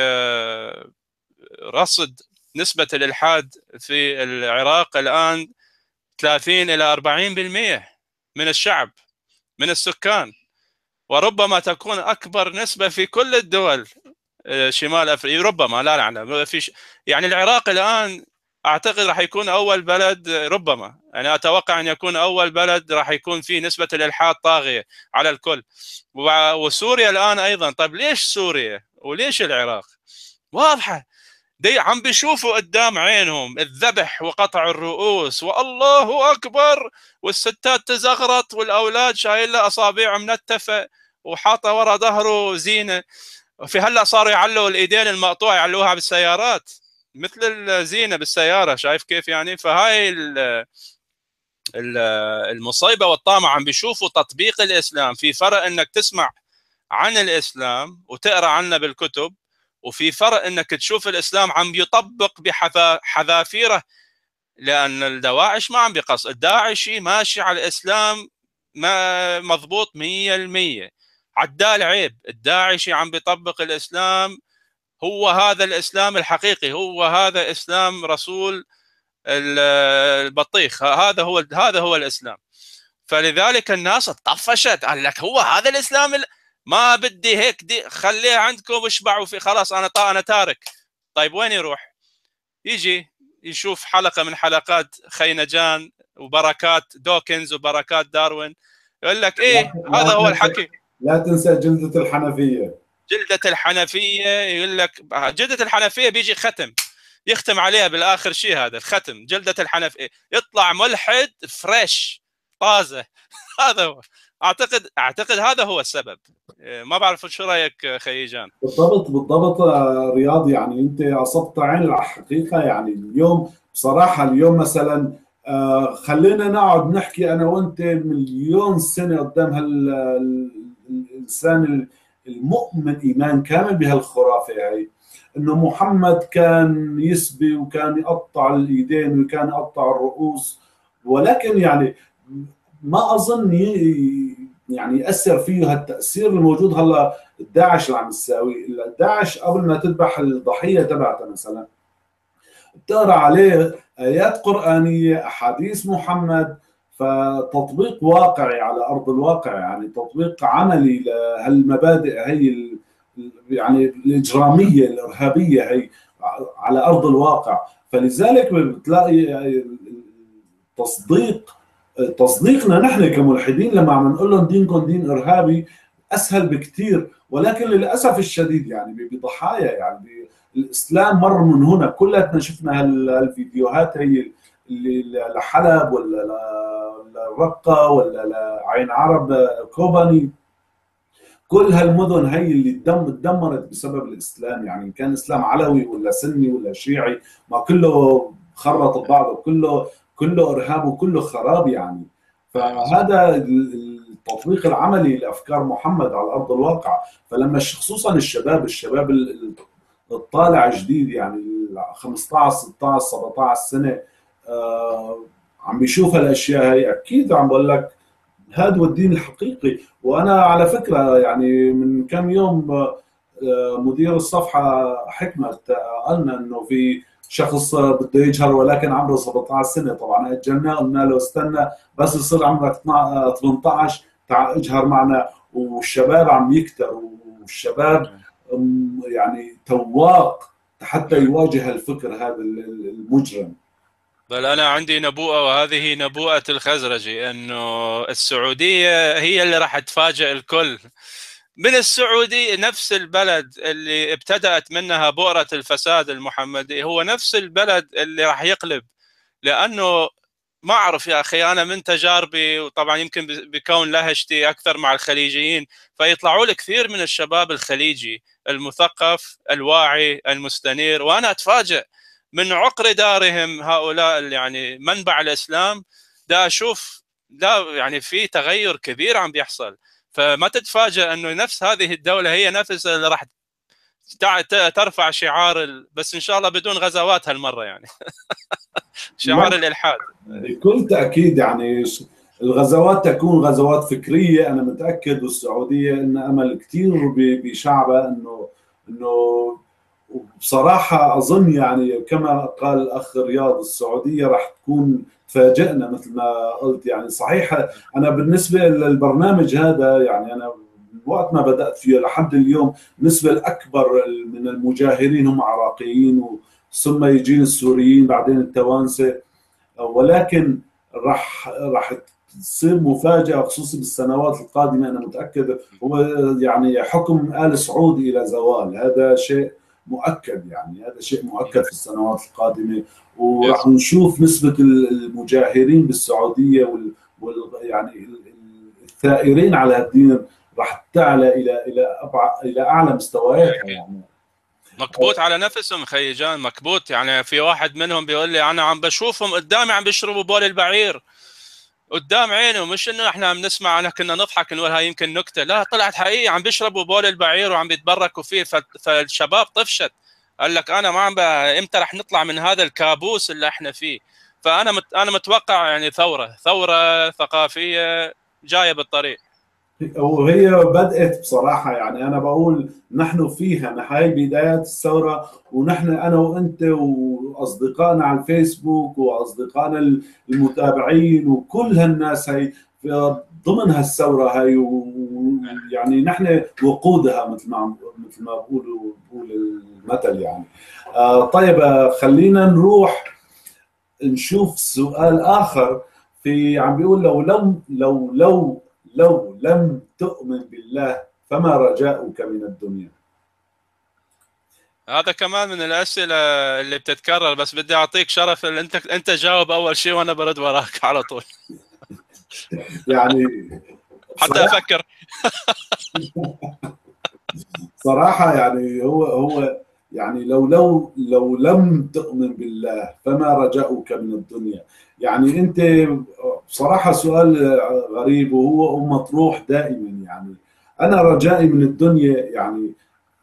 رصد نسبه الالحاد في العراق الان ثلاثين إلى أربعين بالمئة من الشعب، من السكان، وربما تكون اكبر نسبه في كل الدول شمال افريقيا. ربما، لا لا في يعني العراق الان اعتقد راح يكون اول بلد، ربما انا اتوقع ان يكون اول بلد راح يكون فيه نسبه الالحاد طاغيه على الكل. وسوريا الان ايضا. طيب ليش سوريا وليش العراق؟ واضحه، دي عم بيشوفوا قدام عينهم الذبح وقطع الرؤوس والله اكبر، والستات تزغرط والأولاد شايله أصابع منتفة وحاطة ورا ظهره زينة. في هلا صاروا يعلوا الإيدين المقطوعة يعلوها بالسيارات مثل الزينة بالسيارة. شايف كيف يعني؟ فهاي المصيبة والطامة. عم بيشوفوا تطبيق الإسلام. في فرق إنك تسمع عن الإسلام وتقرأ عنه بالكتب، وفي فرق إنك تشوف الإسلام عم يطبق بحذافيره. لأن الدواعش ما عم بيقص، الداعشي ماشي على الإسلام ما مضبوط مية بالمية. عدال عيب. الداعشي عم بيطبق الإسلام، هو هذا الإسلام الحقيقي، هو هذا إسلام رسول البطيخ، هذا هو هذا هو الإسلام. فلذلك الناس طفشت، قال لك هو هذا الإسلام ال... ما بدي هيك، دي خليه عندكم واشبعوا فيه خلاص، أنا طا أنا تارك. طيب وين يروح؟ يجي يشوف حلقة من حلقات خينجان وبركات دوكنز وبركات داروين، يقول لك ايه هذا هو الحكي. لا تنسى جلدة الحنفية. جلدة الحنفية، يقول لك جلدة الحنفية بيجي ختم يختم عليها بالاخر شيء، هذا الختم جلدة الحنفية، يطلع ملحد فريش طازة. هذا هو. اعتقد اعتقد هذا هو السبب. ما بعرف شو رايك خيجان؟ بالضبط بالضبط رياض، يعني انت اصبت عين الحقيقه. يعني اليوم بصراحه اليوم مثلا آه خلينا نقعد نحكي انا وانت مليون سنه قدام هالانسان المؤمن ايمان كامل بهالخرافه هاي، انه محمد كان يسبي وكان يقطع الايدين وكان يقطع الرؤوس، ولكن يعني ما اظن يعني ياثر فيه هالتاثير الموجود هلا الداعش اللي عم يساوي. الداعش قبل ما تذبح الضحيه تبعته مثلا بتقرا عليه ايات قرانيه، احاديث محمد، فتطبيق واقعي على ارض الواقع، يعني تطبيق عملي لهالمبادئ هي يعني الاجراميه الارهابيه هي على ارض الواقع. فلذلك بتلاقي تصديق تصديقنا نحن كملحدين لما عم نقول لهم دينكم دين ارهابي اسهل بكثير. ولكن للاسف الشديد يعني بضحايا، يعني الاسلام مر من هنا، كلنا شفنا هالفيديوهات هي اللي لحلب ولا للرقة ولا لعين عرب كوباني، كل هالمدن هي اللي تدمرت بسبب الاسلام. يعني ان كان اسلام علوي ولا سني ولا شيعي، ما كله خرط ببعضه، كله كله ارهاب وكله خراب يعني. فهذا التطبيق العملي لافكار محمد على ارض الواقع. فلما خصوصا الشباب الشباب الطالع جديد يعني خمسة عشر ستة عشر سبعة عشر سنه آه عم بيشوف هالاشياء هي، اكيد عم بقول لك هذا هو الدين الحقيقي. وانا على فكره يعني من كم يوم مدير الصفحه حكمه قالنا انه في شخص بده يجهر ولكن عمره سبعة عشر سنه. طبعا اجلناه قلنا له استنى بس يصير عمرك ثمانية عشر تعال اجهر معنا. والشباب عم يكتر، والشباب يعني تواق حتى يواجه الفكر هذا المجرم. بل أنا عندي نبوءة، وهذه نبوءة الخزرجي، أنه السعودية هي اللي راح تفاجئ الكل. من السعودية نفس البلد اللي ابتدأت منها بؤرة الفساد المحمدي هو نفس البلد اللي راح يقلب. لأنه ما أعرف يا أخي، أنا من تجاربي، وطبعا يمكن بكون لهجتي أكثر مع الخليجيين، فيطلعوا لي كثير من الشباب الخليجي المثقف الواعي المستنير، وأنا أتفاجئ من عقر دارهم هؤلاء يعني منبع الإسلام. دا أشوف لا يعني في تغير كبير عم بيحصل. فما تتفاجأ أنه نفس هذه الدولة هي نفس اللي راح ترفع شعار ال... بس إن شاء الله بدون غزوات هالمرة يعني شعار الإلحاد بكل تأكيد. يعني الغزوات تكون غزوات فكرية، أنا متأكد. والسعودية إن أمل كثير بشعبها إنه إنه بصراحة أظن يعني كما قال الأخ رياض، السعودية راح تكون تفاجئنا مثل ما قلت. يعني صحيح أنا بالنسبة للبرنامج هذا يعني أنا وقت ما بدأت فيه لحد اليوم النسبة الأكبر من المجاهرين هم عراقيين، ثم يجين السوريين، بعدين التوانسة. ولكن راح راح تصير مفاجأة خصوصا بالسنوات القادمة. أنا متأكد هو يعني حكم آل سعود إلى زوال، هذا شيء مؤكد. يعني هذا شيء مؤكد في السنوات القادمة. وراح نشوف نسبة المجاهرين بالسعودية وال, وال يعني الثائرين على الدين راح تعلى إلى إلى أبع... إلى أعلى مستوياتها. يعني مكبوت على نفسهم خيجان، مكبوت. يعني في واحد منهم بيقول لي أنا عم بشوفهم قدامي عم بيشربوا بول البعير قدام عينه، مش انه احنا عم نسمع، انا كنا نضحك نقول هاي يمكن نكته، لا طلعت حقيقي عم بيشربوا بول البعير وعم بيتبركوا فيه. فالشباب طفشت، قال لك انا ما عم امتى رح نطلع من هذا الكابوس اللي احنا فيه. فانا مت... انا متوقع يعني ثوره ثوره ثقافيه جايه بالطريق. وهي بدأت بصراحة. يعني أنا بقول نحن فيها، هاي بدايات الثورة، ونحن أنا وأنت وأصدقائنا على الفيسبوك وأصدقائنا المتابعين وكل هالناس هاي ضمن هالثورة هاي. ويعني نحن وقودها مثل ما مثل ما بقولوا بقول المثل يعني. آه طيب خلينا نروح نشوف سؤال آخر. في عم بيقول لو لم لو لو لو لم تؤمن بالله فما رجاؤك من الدنيا؟ هذا كمان من الأسئلة اللي بتتكرر، بس بدي أعطيك شرف اللي أنت أنت جاوب أول شيء وأنا برد وراك على طول. يعني حتى أفكر. صراحة يعني هو هو يعني لو لو لو لم تؤمن بالله فما رجاؤك من الدنيا. يعني أنت بصراحة سؤال غريب وهو مطروح دائما. يعني أنا رجائي من الدنيا يعني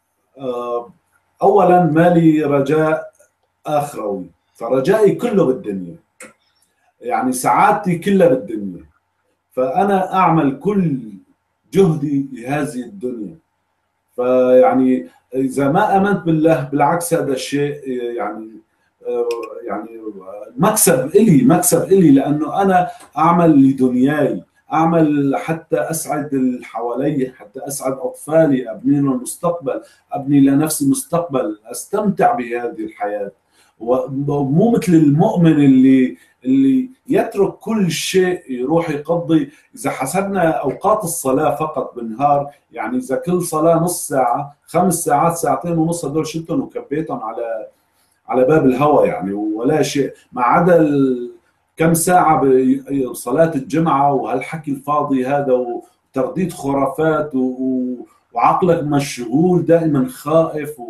أولا ما لي رجاء آخروي، فرجائي كله بالدنيا. يعني سعادتي كلها بالدنيا، فأنا أعمل كل جهدي لهذه الدنيا. فيعني إذا ما آمنت بالله بالعكس هذا الشيء يعني يعني مكسب إلي مكسب إلي لأنه أنا أعمل لدنياي، أعمل حتى أسعد اللي حوالي، حتى أسعد أطفالي، أبني لهم مستقبل، أبني لنفسي مستقبل، أستمتع بهذه الحياة. ومو مثل المؤمن اللي اللي يترك كل شيء يروح يقضي. إذا حسبنا أوقات الصلاة فقط بالنهار، يعني إذا كل صلاة نص ساعة، خمس ساعات ساعتين ونص هدول شلتهم وكبيتهم على على باب الهوى يعني ولا شيء، ما عدا كم ساعة بصلاة الجمعة وهالحكي الفاضي هذا وترديد خرافات وعقلك مشغول دائما خائف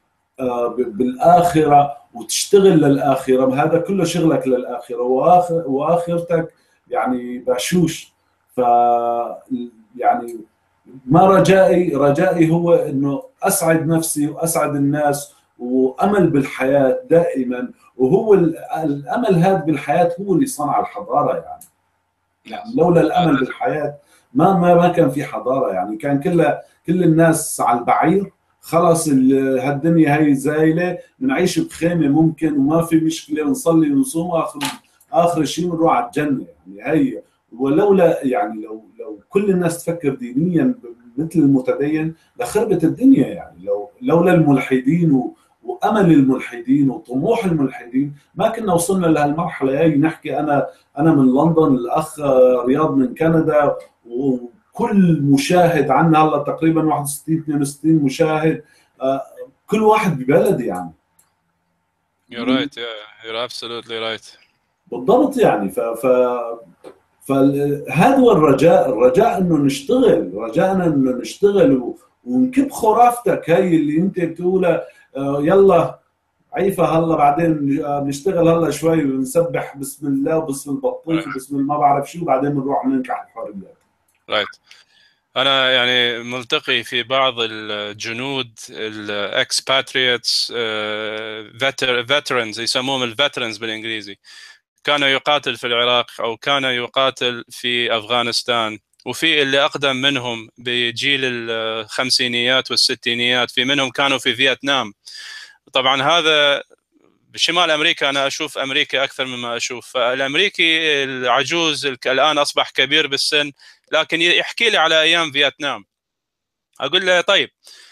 بالآخرة وتشتغل للآخرة، هذا كله شغلك للآخرة وآخر وآخرتك يعني بشوش. ف يعني ما رجائي رجائي هو إنه أسعد نفسي وأسعد الناس وأمل بالحياة دائما، وهو الأمل هذا بالحياة هو اللي صنع الحضارة. يعني, يعني لولا الأمل بالحياة ما ما ما كان في حضارة. يعني كان كلها كل الناس على البعير، خلص هالدنيا هي زايلة، بنعيش بخيمة ممكن وما في مشكلة، ونصلي ونصوم، آخر آخر شيء بنروح على الجنة. يعني هي ولولا يعني لو لو كل الناس تفكر دينيا مثل المتدين لخربت الدنيا. يعني لو لولا الملحدين و وامل الملحدين وطموح الملحدين ما كنا وصلنا لهالمرحله هي. نحكي انا انا من لندن، الاخ رياض من كندا، وكل مشاهد عنا هلا تقريبا واحد وستين اثنين وستين مشاهد، كل واحد ببلد. يعني You're right, yeah, you're absolutely right. بالضبط. يعني ف ف فهذا هو الرجاء. الرجاء انه نشتغل، رجاءنا انه نشتغل ونكب خرافتك هي اللي انت بتقولها يلا عيفه هلا بعدين نشتغل هلا شوي ونسبح بسم الله وبسم البطيخ وبسم ما بعرف شو، وبعدين بنروح ننكح الحريات. رايت. انا يعني ملتقي في بعض الجنود الاكسباتريتس فيترنز، يسموهم الفيترنز بالانجليزي، كان يقاتل في العراق او كان يقاتل في افغانستان، وفي اللي اقدم منهم بجيل الخمسينيات والستينيات، في منهم كانوا في فيتنام. طبعا هذا بشمال امريكا، انا اشوف امريكا اكثر مما اشوف. فالامريكي العجوز الان اصبح كبير بالسن، لكن يحكي لي على ايام فيتنام. اقول له طيب،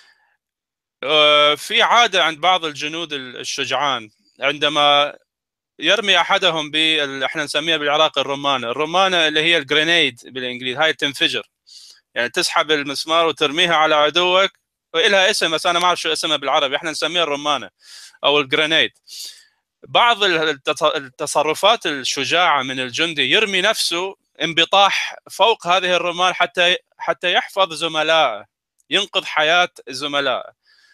في عاده عند بعض الجنود الشجعان عندما يرمي احدهم بال احنا نسميها بالعراق الرمانه، الرمانه اللي هي الجرينيد بالانجليزي، هاي تنفجر، يعني تسحب المسمار وترميها على عدوك، والها اسم بس انا ما اعرف شو اسمها بالعربي، احنا نسميها الرمانه او الجرينيد. بعض التصرفات الشجاعه من الجندي يرمي نفسه انبطاح فوق هذه الرمال حتى حتى يحفظ زملائه، ينقذ حياه زملائه،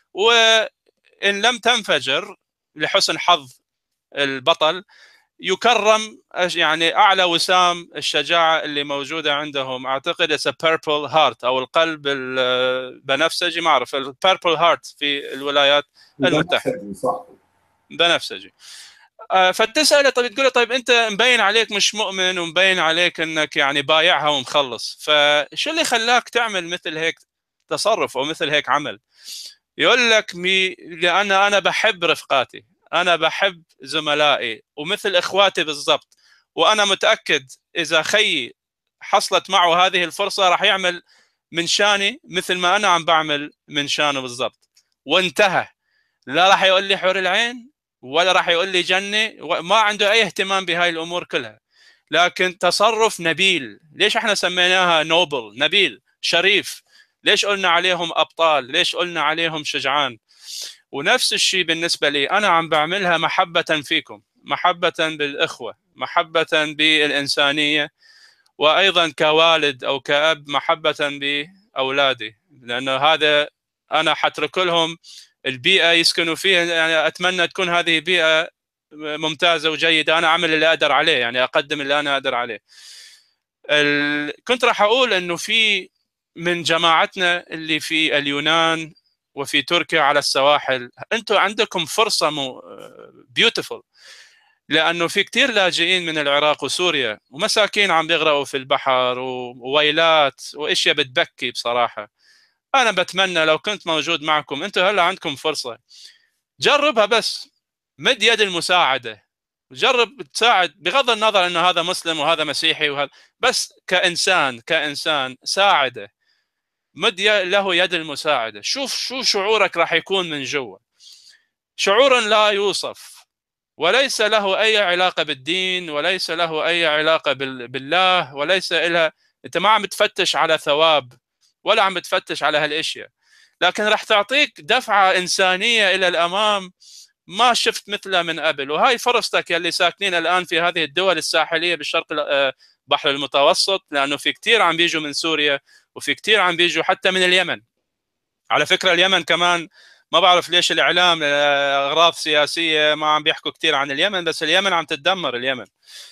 وان لم تنفجر لحسن حظ البطل يكرم يعني اعلى وسام الشجاعه اللي موجوده عندهم. اعتقد it's a purple heart او القلب البنفسجي، ما اعرف، البيربل هارت في الولايات المتحده، صح، بنفسجي. فتساله طيب، تقول له طيب انت مبين عليك مش مؤمن ومبين عليك انك يعني بايعها ومخلص، فشو اللي خلاك تعمل مثل هيك تصرف او مثل هيك عمل؟ يقول لك مي... لان انا بحب رفقاتي، انا بحب زملائي ومثل اخواتي بالضبط، وانا متاكد اذا خيي حصلت معه هذه الفرصه راح يعمل من شاني مثل ما انا عم بعمل من شانه بالضبط. وانتهى. لا راح يقول لي حور العين ولا راح يقول لي جنه، ما عنده اي اهتمام بهاي الامور كلها، لكن تصرف نبيل. ليش احنا سميناها نوبل، نبيل، شريف؟ ليش قلنا عليهم ابطال؟ ليش قلنا عليهم شجعان؟ ونفس الشيء بالنسبه لي، انا عم بعملها محبه فيكم، محبه بالاخوه، محبه بالانسانيه، وايضا كوالد او كاب محبه باولادي، لانه هذا انا حترك لهم البيئه يسكنوا فيها. يعني اتمنى تكون هذه بيئه ممتازه وجيده، انا اعمل اللي اقدر عليه، يعني اقدم اللي انا اقدر عليه. ال... كنت راح اقول انه في من جماعتنا اللي في اليونان وفي تركيا على السواحل، انتم عندكم فرصه مو... بيوتيفول، لانه في كثير لاجئين من العراق وسوريا ومساكين عم بيغرقوا في البحر وويلات واشياء بتبكي بصراحه. انا بتمنى لو كنت موجود معكم، انتم هلا عندكم فرصه، جربها بس، مد يد المساعده، جرب تساعد بغض النظر انه هذا مسلم وهذا مسيحي وهذا، بس كانسان كانسان ساعده، مد له يد المساعده، شوف شو شعورك راح يكون من جوا، شعور لا يوصف، وليس له اي علاقه بالدين، وليس له اي علاقه بالله، وليس لها، انت ما عم تفتش على ثواب ولا عم تفتش على هالاشياء، لكن راح تعطيك دفعه انسانيه الى الامام ما شفت مثله من قبل. وهاي فرصتك يلي ساكنين الان في هذه الدول الساحليه بالشرق البحر المتوسط، لانه في كثير عم بيجوا من سوريا وفي كثير عم بيجوا حتى من اليمن. على فكره اليمن كمان ما بعرف ليش الاعلام اغراض سياسيه ما عم بيحكوا كثير عن اليمن، بس اليمن عم تتدمر اليمن.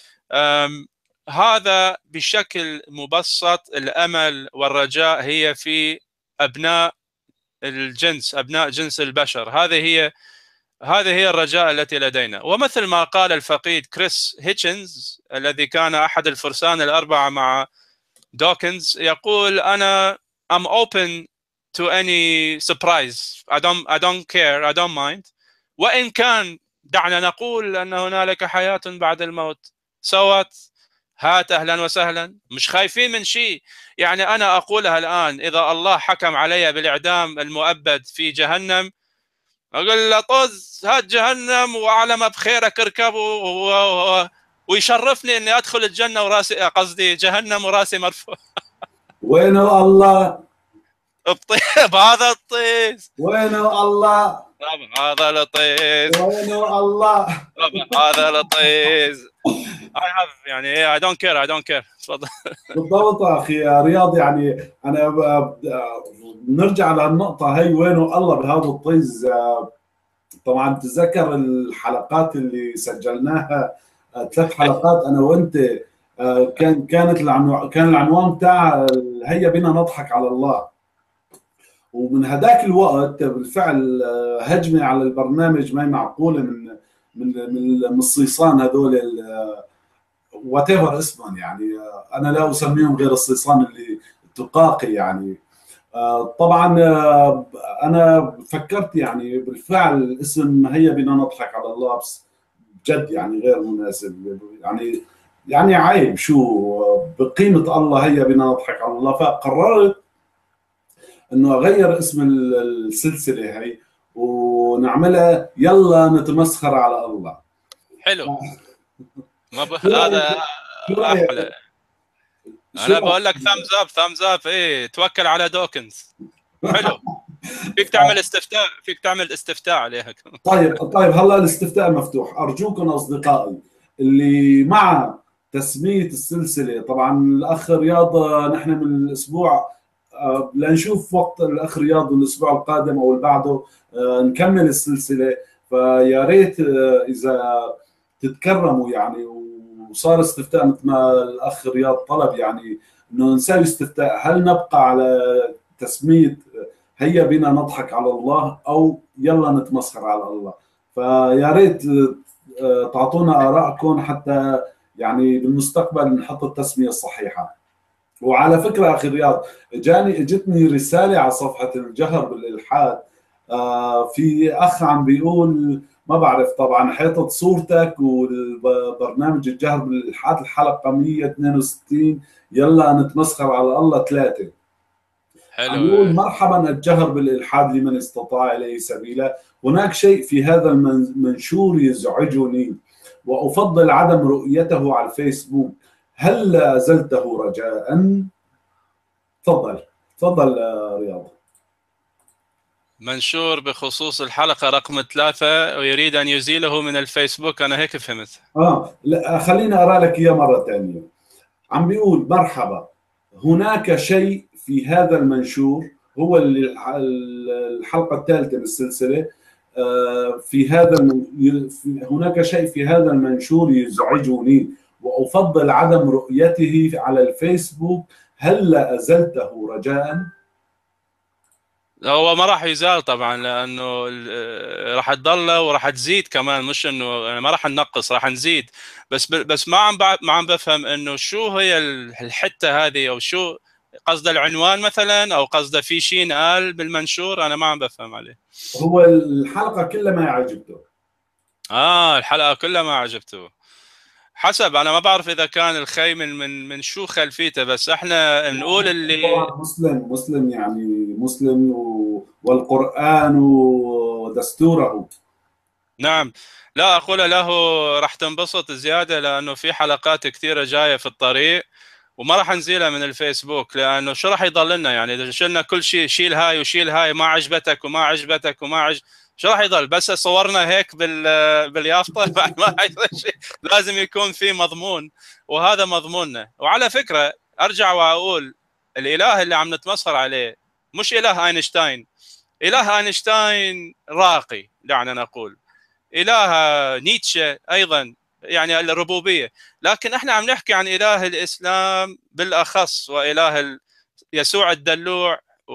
هذا بشكل مبسط الامل والرجاء هي في ابناء الجنس، ابناء جنس البشر. هذه هي هذه هي الرجاء التي لدينا. ومثل ما قال الفقيد كريس هيتشنز الذي كان احد الفرسان الاربعه مع دوكنز، يقول انا I'm open to any surprise. I don't I don't care. I don't mind. وإن كان دعنا نقول أن هنالك حياة بعد الموت. سوت هات أهلا وسهلا، مش خايفين من شيء. يعني أنا أقولها الآن، إذا الله حكم علي بالإعدام المؤبد في جهنم أقول له طز هات جهنم وأعلم بخيرك اركب ويشرفني إني أدخل الجنة وراسي قصدي جهنم وراسي مرفوع. وينه الله؟ الطيب هذا الطيز. وينه الله؟ طبعا هذا الطيز. وينه الله؟ طبعا هذا الطيز. I have يعني I don't care I don't care. تفضل. بالضبط اخي رياض. يعني انا نرجع للنقطه هي، وينه الله بهذا الطيز. طبعا تتذكر الحلقات اللي سجلناها، ثلاث حلقات انا وانت، كان كانت العنوان كان العنوان بتاع هيا بنا نضحك على الله. ومن هذاك الوقت بالفعل هجمه على البرنامج ما هي معقوله من من من الصيصان هذول وات ايفر اسمهم. يعني انا لا اسميهم غير الصيصان اللي تقاقي. يعني طبعا انا فكرت يعني بالفعل اسم هيا بنا نضحك على الله بس بجد يعني غير مناسب. يعني يعني عيب شو بقيمه الله هيا بنا نضحك على الله. فقررت انه اغير اسم السلسله هي ونعملها يلا نتمسخر على الله. حلو. ما ب... هذا احلى. انا بقول لك ثامز اب ثامز اب. ايه توكل على دوكنز. حلو. فيك تعمل استفتاء فيك تعمل استفتاء عليها. طيب طيب هلا الاستفتاء مفتوح. ارجوكم اصدقائي اللي مع تسميه السلسله. طبعا الاخ رياض نحن من الاسبوع لنشوف وقت الاخ رياض الاسبوع القادم او اللي بعده نكمل السلسله. فيا ريت اذا تتكرموا يعني وصار استفتاء مثل ما الاخ رياض طلب، يعني انه نسوي استفتاء هل نبقى على تسميه هيا بنا نضحك على الله او يلا نتمسخر على الله. فيا ريت تعطونا ارائكم حتى يعني بالمستقبل نحط التسميه الصحيحه. وعلى فكره اخي رياض جاني اجتني رساله على صفحه الجهر بالالحاد، في اخ عم بيقول ما بعرف طبعا حيطت صورتك وبرنامج الجهر بالالحاد الحلقه مية واثنين وستين يلا نتمسخر على الله ثلاثه. حلو. يقول مرحبا الجهر بالالحاد لمن استطاع اليه سبيلا. هناك شيء في هذا المنشور يزعجني وافضل عدم رؤيته على الفيسبوك. هل لا زلته رجاء؟ تفضل تفضل رياض. منشور بخصوص الحلقة رقم ثلاثة ويريد أن يزيله من الفيسبوك. أنا هيك فهمت. آه لا خليني أقرأ لك إياه مرة ثانية. عم بيقول مرحبا هناك شيء في هذا المنشور، هو الحلقة الثالثة من السلسلة. في هذا هناك شيء في هذا المنشور يزعجني وأفضل عدم رؤيته على الفيسبوك. هل لا أزلته رجاء؟ هو ما راح يزال طبعا، لانه راح تضل وراح تزيد كمان، مش انه يعني ما راح ننقص راح نزيد. بس بس ما عم ما عم بفهم انه شو هي الحته هذه، او شو قصد العنوان مثلا، او قصده في شيء قال بالمنشور. انا ما عم بفهم عليه. هو الحلقه كلها ما عجبته. اه الحلقه كلها ما عجبته. حسب، انا ما بعرف اذا كان الخي من من من شو خلفيته، بس احنا نقول اللي مسلم مسلم يعني مسلم والقرآن ودستوره. نعم. لا اقول له راح تنبسط زياده، لانه في حلقات كثيره جايه في الطريق وما راح نزيلها من الفيسبوك، لانه شو راح يضل لنا يعني اذا شلنا كل شيء، شيل هاي وشيل هاي، ما عجبتك وما عجبتك وما عج... شو راح يضل بس صورنا هيك بال باليافطه؟ بعد ما حيصير شيء. لازم يكون في مضمون، وهذا مضموننا. وعلى فكره ارجع واقول الاله اللي عم نتمسخر عليه مش اله اينشتاين. اله اينشتاين راقي دعنا نقول، اله نيتشه ايضا يعني الربوبيه، لكن احنا عم نحكي عن اله الاسلام بالاخص، واله يسوع الدلوع،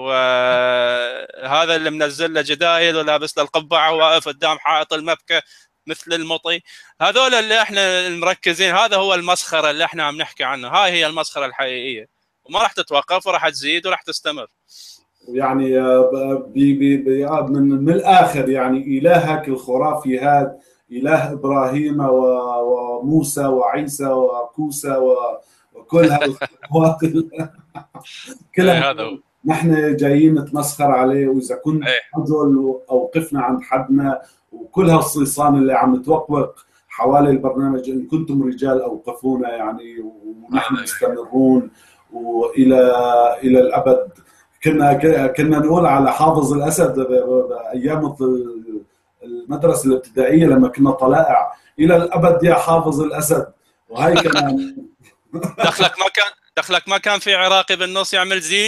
وهذا اللي منزل له جدايل ولابس له القبعه وواقف قدام حائط المبكى مثل المطي. هذول اللي احنا مركزين، هذا هو المسخره اللي احنا عم نحكي عنه. هاي هي المسخره الحقيقيه، وما راح تتوقف وراح تزيد وراح تستمر. يعني بي بي بي من, من الاخر يعني الهك الخرافي هذا اله ابراهيم وموسى وعيسى وكوسى وكل هالخرافات كلها هذا هو. نحن جايين نتمسخر عليه، واذا كنت رجل اوقفنا عند حدنا، وكل هالصيصان اللي عم توقوق حوالي البرنامج ان كنتم رجال اوقفونا يعني، ونحن مستمرون والى الى الابد. كنا كنا نقول على حافظ الاسد ايام المدرسه الابتدائيه لما كنا طلائع، الى الابد يا حافظ الاسد. وهي كمان دخلك ما كان دخلك ما كان في عراقي بالنص يعمل زيد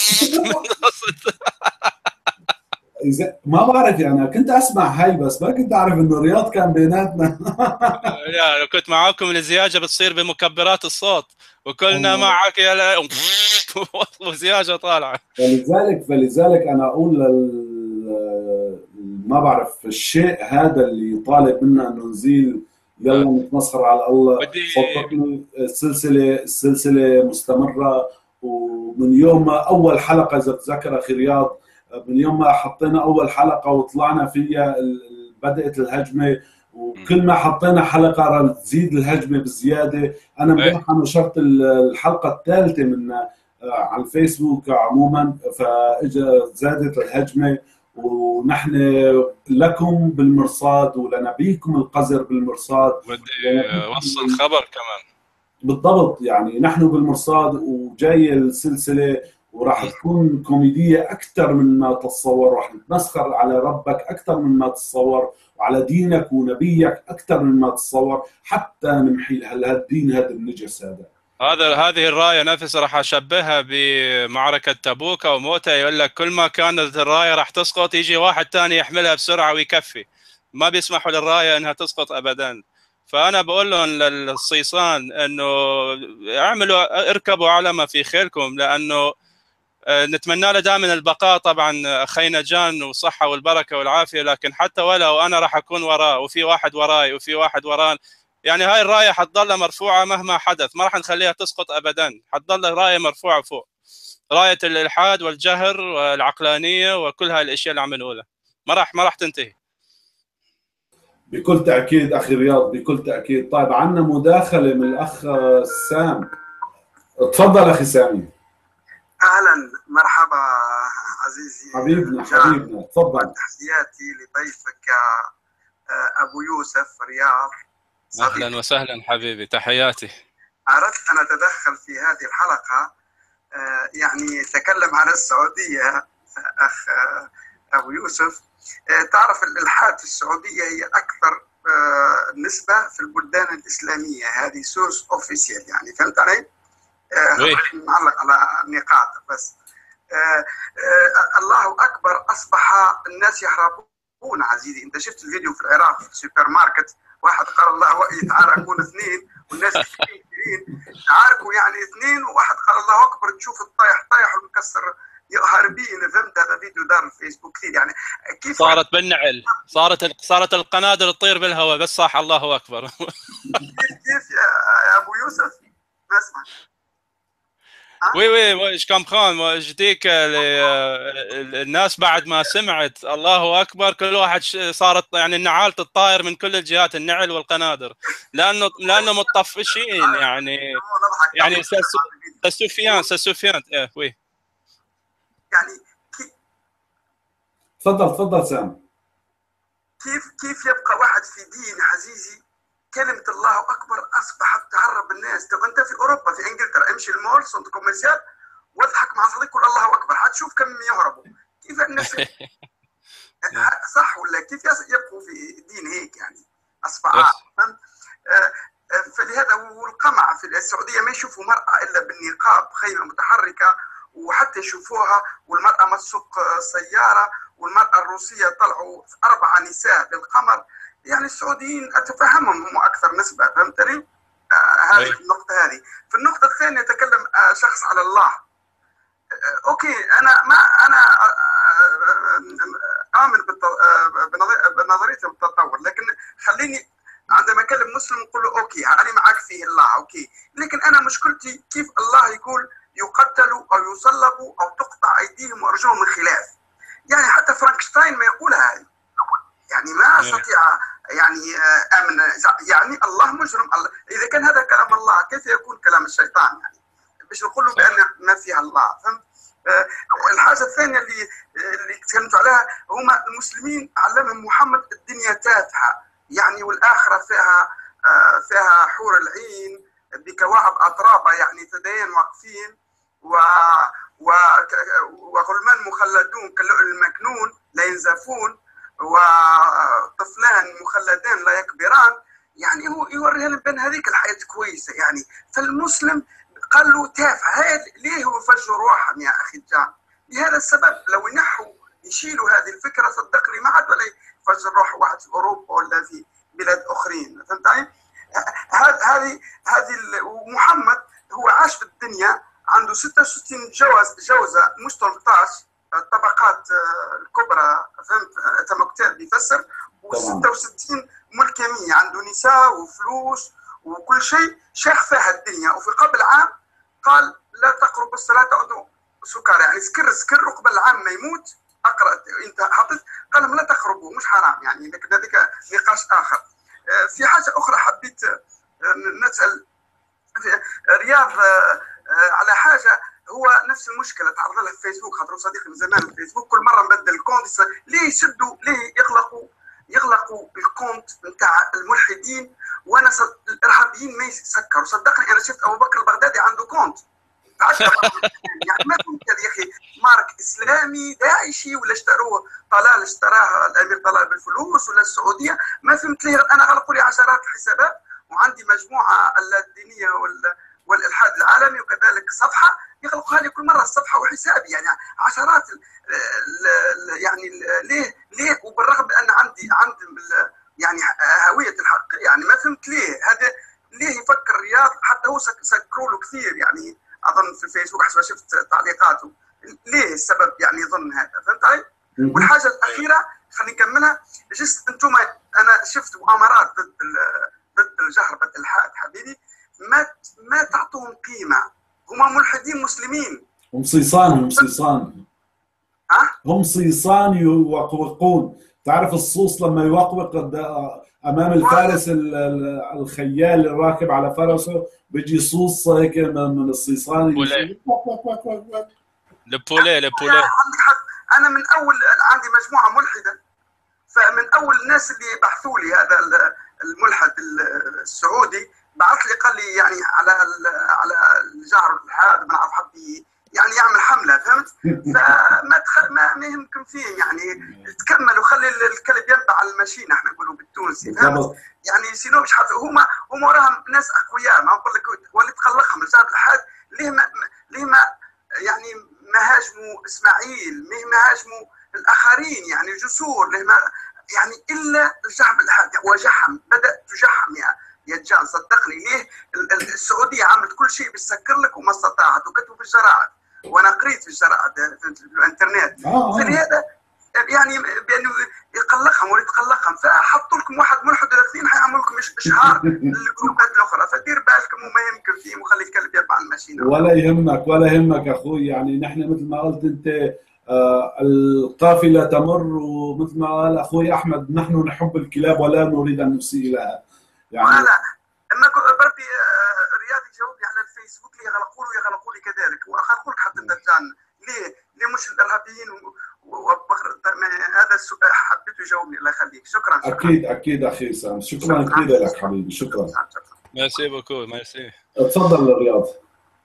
ما بعرف يعني، كنت اسمع هاي بس ما كنت اعرف انه رياض كان بيناتنا. لا كنت معاكم الزياجه بتصير بمكبرات الصوت، وكلنا معك يا وزياجه طالعه. فلذلك فلذلك انا اقول ما بعرف الشيء هذا اللي طالب منا انه نزيل يلا نتمسخر على الله. صدقني السلسله السلسله مستمره، ومن يوم ما اول حلقه اذا بتذكر اخي رياض، من يوم ما حطينا اول حلقه وطلعنا فيها بدات الهجمه، وكل ما حطينا حلقه تزيد الهجمه بالزياده. انا امبارح نشرت الحلقه الثالثه من على الفيسبوك عموما، فاجا زادت الهجمه، ونحن لكم بالمرصاد ولنبيكم القذر بالمرصاد. بدي اوصل خبر كمان بالضبط، يعني نحن بالمرصاد وجاي السلسله، وراح تكون كوميديه اكثر من ما تتصور، راح نتمسخر على ربك اكثر من ما تتصور، وعلى دينك ونبيك اكثر من ما تتصور، حتى نمحي هالدين هذا النجس هذا. هذا هذه الرايه نفسها راح اشبهها بمعركه تبوك او موته. يقول لك كل ما كانت الرايه راح تسقط يجي واحد ثاني يحملها بسرعه ويكفي، ما بيسمحوا للرايه انها تسقط ابدا. فانا بقول لهم للصيصان انه اعملوا اركبوا على ما في خيلكم، لانه نتمنى له دائما البقاء طبعا اخينا جان والصحه والبركه والعافيه، لكن حتى ولو انا راح اكون وراه وفي واحد وراي وفي واحد وران، يعني هاي الرايه حتضل مرفوعه مهما حدث، ما راح نخليها تسقط ابدا، حتضل رايه مرفوعه فوق، رايه الالحاد والجهر والعقلانيه وكل هاي الاشياء اللي عم نقولها، ما راح ما راح تنتهي. بكل تاكيد اخي رياض، بكل تاكيد. طيب عندنا مداخله من الاخ سام، تفضل اخي سامي. اهلا مرحبا عزيزي حبيبنا حبيبنا تفضل. تحياتي لضيفك ابو يوسف رياض. اهلا وسهلا حبيبي، تحياتي. اردت ان اتدخل في هذه الحلقه، يعني تكلم عن السعوديه اخ ابو يوسف. تعرف الالحاد في السعوديه هي اكثر نسبه في البلدان الاسلاميه، هذه سورس اوفيسيال يعني، فهمت علي؟ نعلق على نقاط بس. آه آه الله اكبر، اصبح الناس يهربون عزيزي. انت شفت الفيديو في العراق في السوبر ماركت، واحد قال الله وإي تعالى اكون اثنين، والناس كثيرين تعاركوا يعني اثنين، وواحد قال الله اكبر، تشوف الطايح طايح والمكسر هاربين. فهمت؟ هذا فيديو دار الفيسبوك كثير يعني. كيف صارت بالنعل، صارت صارت القنادر تطير بالهواء بس صح الله اكبر. كيف كيف يا ابو يوسف؟ ما اسمع. وي وي ايش كم خان وايش ديك الناس بعد ما سمعت الله اكبر كل واحد صارت يعني النعال تطاير من كل الجهات، النعل والقنادر، لانه لانه متطفشين يعني. يعني سفيان سفيان ايه وي يعني تفضل تفضل سام. كيف كيف يبقى واحد في دين عزيزي كلمة الله أكبر أصبحت تهرب الناس. طب أنت في أوروبا في إنجلترا امشي المول سنت كوميرسيال واضحك مع صديق قول الله أكبر، حتشوف كم يهربوا. كيف الناس صح ولا كيف يبقوا في دين هيك يعني اصبعاء؟ فلهذا والقمع في السعوديه ما يشوفوا مرأة الا بالنقاب، خيمه متحركه، وحتى يشوفوها والمرأة ما تسوق سياره، والمرأة الروسيه طلعوا اربعه نساء بالقمر. يعني السعوديين اتفهمهم هم اكثر نسبه، فهمتني؟ آه هذه النقطه. هذه في النقطه الثانيه يتكلم آه شخص على الله. آه اوكي انا ما انا آمن بنظرية التطور، لكن خليني عندما أكلم مسلم نقول له أوكي أنا معك فيه الله أوكي، لكن أنا مشكلتي كيف الله يقول يقتلوا أو يصلبوا أو تقطع أيديهم وأرجلهم من خلاف. يعني حتى فرانكشتاين ما يقولها هذه، يعني ما أستطيع يعني آمن يعني الله مجرم. الله إذا كان هذا كلام الله كيف يكون كلام الشيطان؟ يعني باش نقول له بأن ما فيها الله. فهمت؟ الحاجة الثانية اللي اللي تكلمت عليها هما المسلمين علمهم محمد الدنيا تافهة يعني، والآخرة فيها فيها حور العين بكواعب أطرابة يعني تدين واقفين وغلمان مخلدون كاللؤلؤ المكنون لا ينزفون وطفلان مخلدان لا يكبران. يعني هو يوريها بأن هذيك الحياة كويسة يعني. فالمسلم قال له تافه، ليه هو فجر روحهم يا أخي الجان؟ لهذا السبب لو ينحوا يشيلوا هذه الفكرة صدقني ما عاد ولا يفجر روح واحد في أوروبا ولا في بلاد أخرين. فهمتني؟ هذه هذه ومحمد هو عاش في الدنيا عنده ستة وستين جوز جوزة مش ثلاثة عشر الطبقات الكبرى. فهمت؟ تمكتاب بيفسر وستة وستين ملك يمين، عنده نساء وفلوس وكل شيء شيخ فيها الدنيا. وفي قبل عام قال لا تقرب الصلاة عنده سكر، يعني سكر سكر قبل العام ما يموت اقرا انت حطيت قال لهم لا تقربوا مش حرام يعني، لكن هذيك نقاش اخر. في حاجه اخرى حبيت نسال في رياض على حاجه، هو نفس المشكله تعرض لها في فيسبوك، خاطر صديقي من زمان في فيسبوك كل مره نبدل الكونت ليه يسدوا ليه يغلقوا يغلقوا الكونت نتاع الملحدين وانا صد... الارهابيين ما يسكروا. صدقني انا شفت ابو بكر البغدادي عنده كونت يعني ما كنت يا اخي مارك اسلامي داعشي ولا اشتروه طلال اشتراها الامير طلال بالفلوس ولا السعوديه ما فهمت ليه. انا غلقوا لي عشرات الحسابات وعندي مجموعه اللادينيه وال... والالحاد العالمي وكذلك صفحه يغلقوها لي كل مره الصفحه وحسابي يعني عشرات ال... ال... يعني ال... ليه ليه وبالرغم بان عندي عندي ال... يعني هويه الحق يعني ما فهمت ليه هذا ليه يفكر رياض حتى هو سكروا له كثير يعني اظن في الفيسبوك حسب شفت تعليقاته ليه السبب يعني يظن هذا. فهمت علي؟ والحاجه الاخيره خلينا نكملها. جست انتم انا شفت مؤامرات ضد ضد الجهر بالالحاد حبيبي ما ما تعطوهم قيمه، هم ملحدين مسلمين هم صيصان هم صيصان ها هم صيصان يوقوقون. تعرف الصوص لما يوقوق امام الفارس الخيال الراكب على فرسه بيجي صوص هيك من الصيصان. البوليه البوليه البوليه عندك حق. انا من اول عندي مجموعه ملحده، فمن اول الناس اللي بحثوا لي هذا الملحد السعودي بعث لي قال لي يعني على على الجهر الالحاد ما نعرف حبي يعني يعمل حمله. فهمت؟ فما تخ... ما ما يهمكم فيه يعني تكمل وخلي الكلب ينبع على الماشين احنا نقولوا بالتونسي. فهمت؟ يعني سينو مش حاطوا هما هما وراهم ناس اقوياء ما نقول لك ولي تخلقهم الجهر الالحاد ليه ما ليه ما يعني ما هاجموا اسماعيل ليه ما هاجموا الاخرين يعني جسور ليه ما يعني الا الجهر الالحاد وجحم بدات تجحم يا يا جان صدقني. ليه السعوديه عملت كل شيء بتسكر لك وما استطاعت وكتبوا في الجرائد وانا قريت في الجرائد في الانترنت. فلهذا يعني بانه يقلقهم ولا يتقلقهم فحطوا لكم واحد ملحد ولا اثنين حيعملوا لكم اشهار للجروبات الاخرى فدير بالكم وما يهمكم فيهم وخلي الكلب يربع الماشينه. ولا يهمك ولا يهمك اخوي. يعني نحن مثل ما قلت انت آه القافله تمر ومثل ما قال اخوي احمد نحن نحب الكلاب ولا نريد ان نسيء لها يعني. لا اما بربي رياض يجاوبني على الفيسبوك ليه يغلقوا له يغلقوا لي كذلك واخلق لك حتى الدجان ليه ليه مش الارهابيين وبخر هذا السؤال حبيت يجاوبني الله يخليك. شكرا, شكرا. اكيد اكيد اخي سام شكرا كثير لك حبيبي. شكرا ميرسي بوكو ميرسي. تفضل رياض.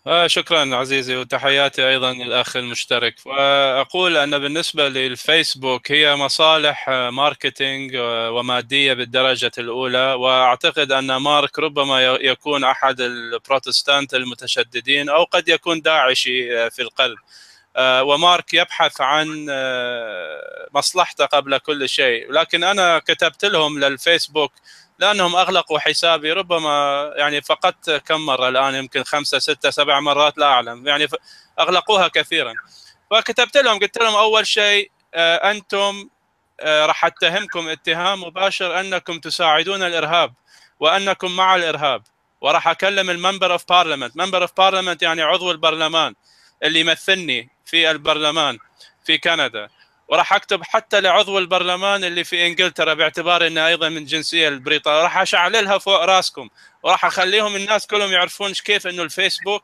آه شكرا عزيزي، وتحياتي أيضا للأخ المشترك. وأقول أن بالنسبة للفيسبوك هي مصالح ماركتينج ومادية بالدرجة الأولى، وأعتقد أن مارك ربما يكون أحد البروتستانت المتشددين أو قد يكون داعشي في القلب، ومارك يبحث عن مصلحته قبل كل شيء. لكن أنا كتبت لهم للفيسبوك لأنهم أغلقوا حسابي، ربما يعني فقدت كم مرة الآن، يمكن خمسة ستة سبع مرات لا أعلم، يعني أغلقوها كثيرا. فكتبت لهم قلت لهم أول شيء أنتم راح أتهمكم اتهام مباشر أنكم تساعدون الإرهاب وأنكم مع الإرهاب، وراح أكلم الممبر أوف بارلمنت. ممبر أوف بارلمنت يعني عضو البرلمان اللي يمثلني في البرلمان في كندا، وراح اكتب حتى لعضو البرلمان اللي في انجلترا باعتبار انه ايضا من جنسيه البريطانيه، راح اشعللها فوق راسكم، وراح اخليهم الناس كلهم يعرفون كيف انه الفيسبوك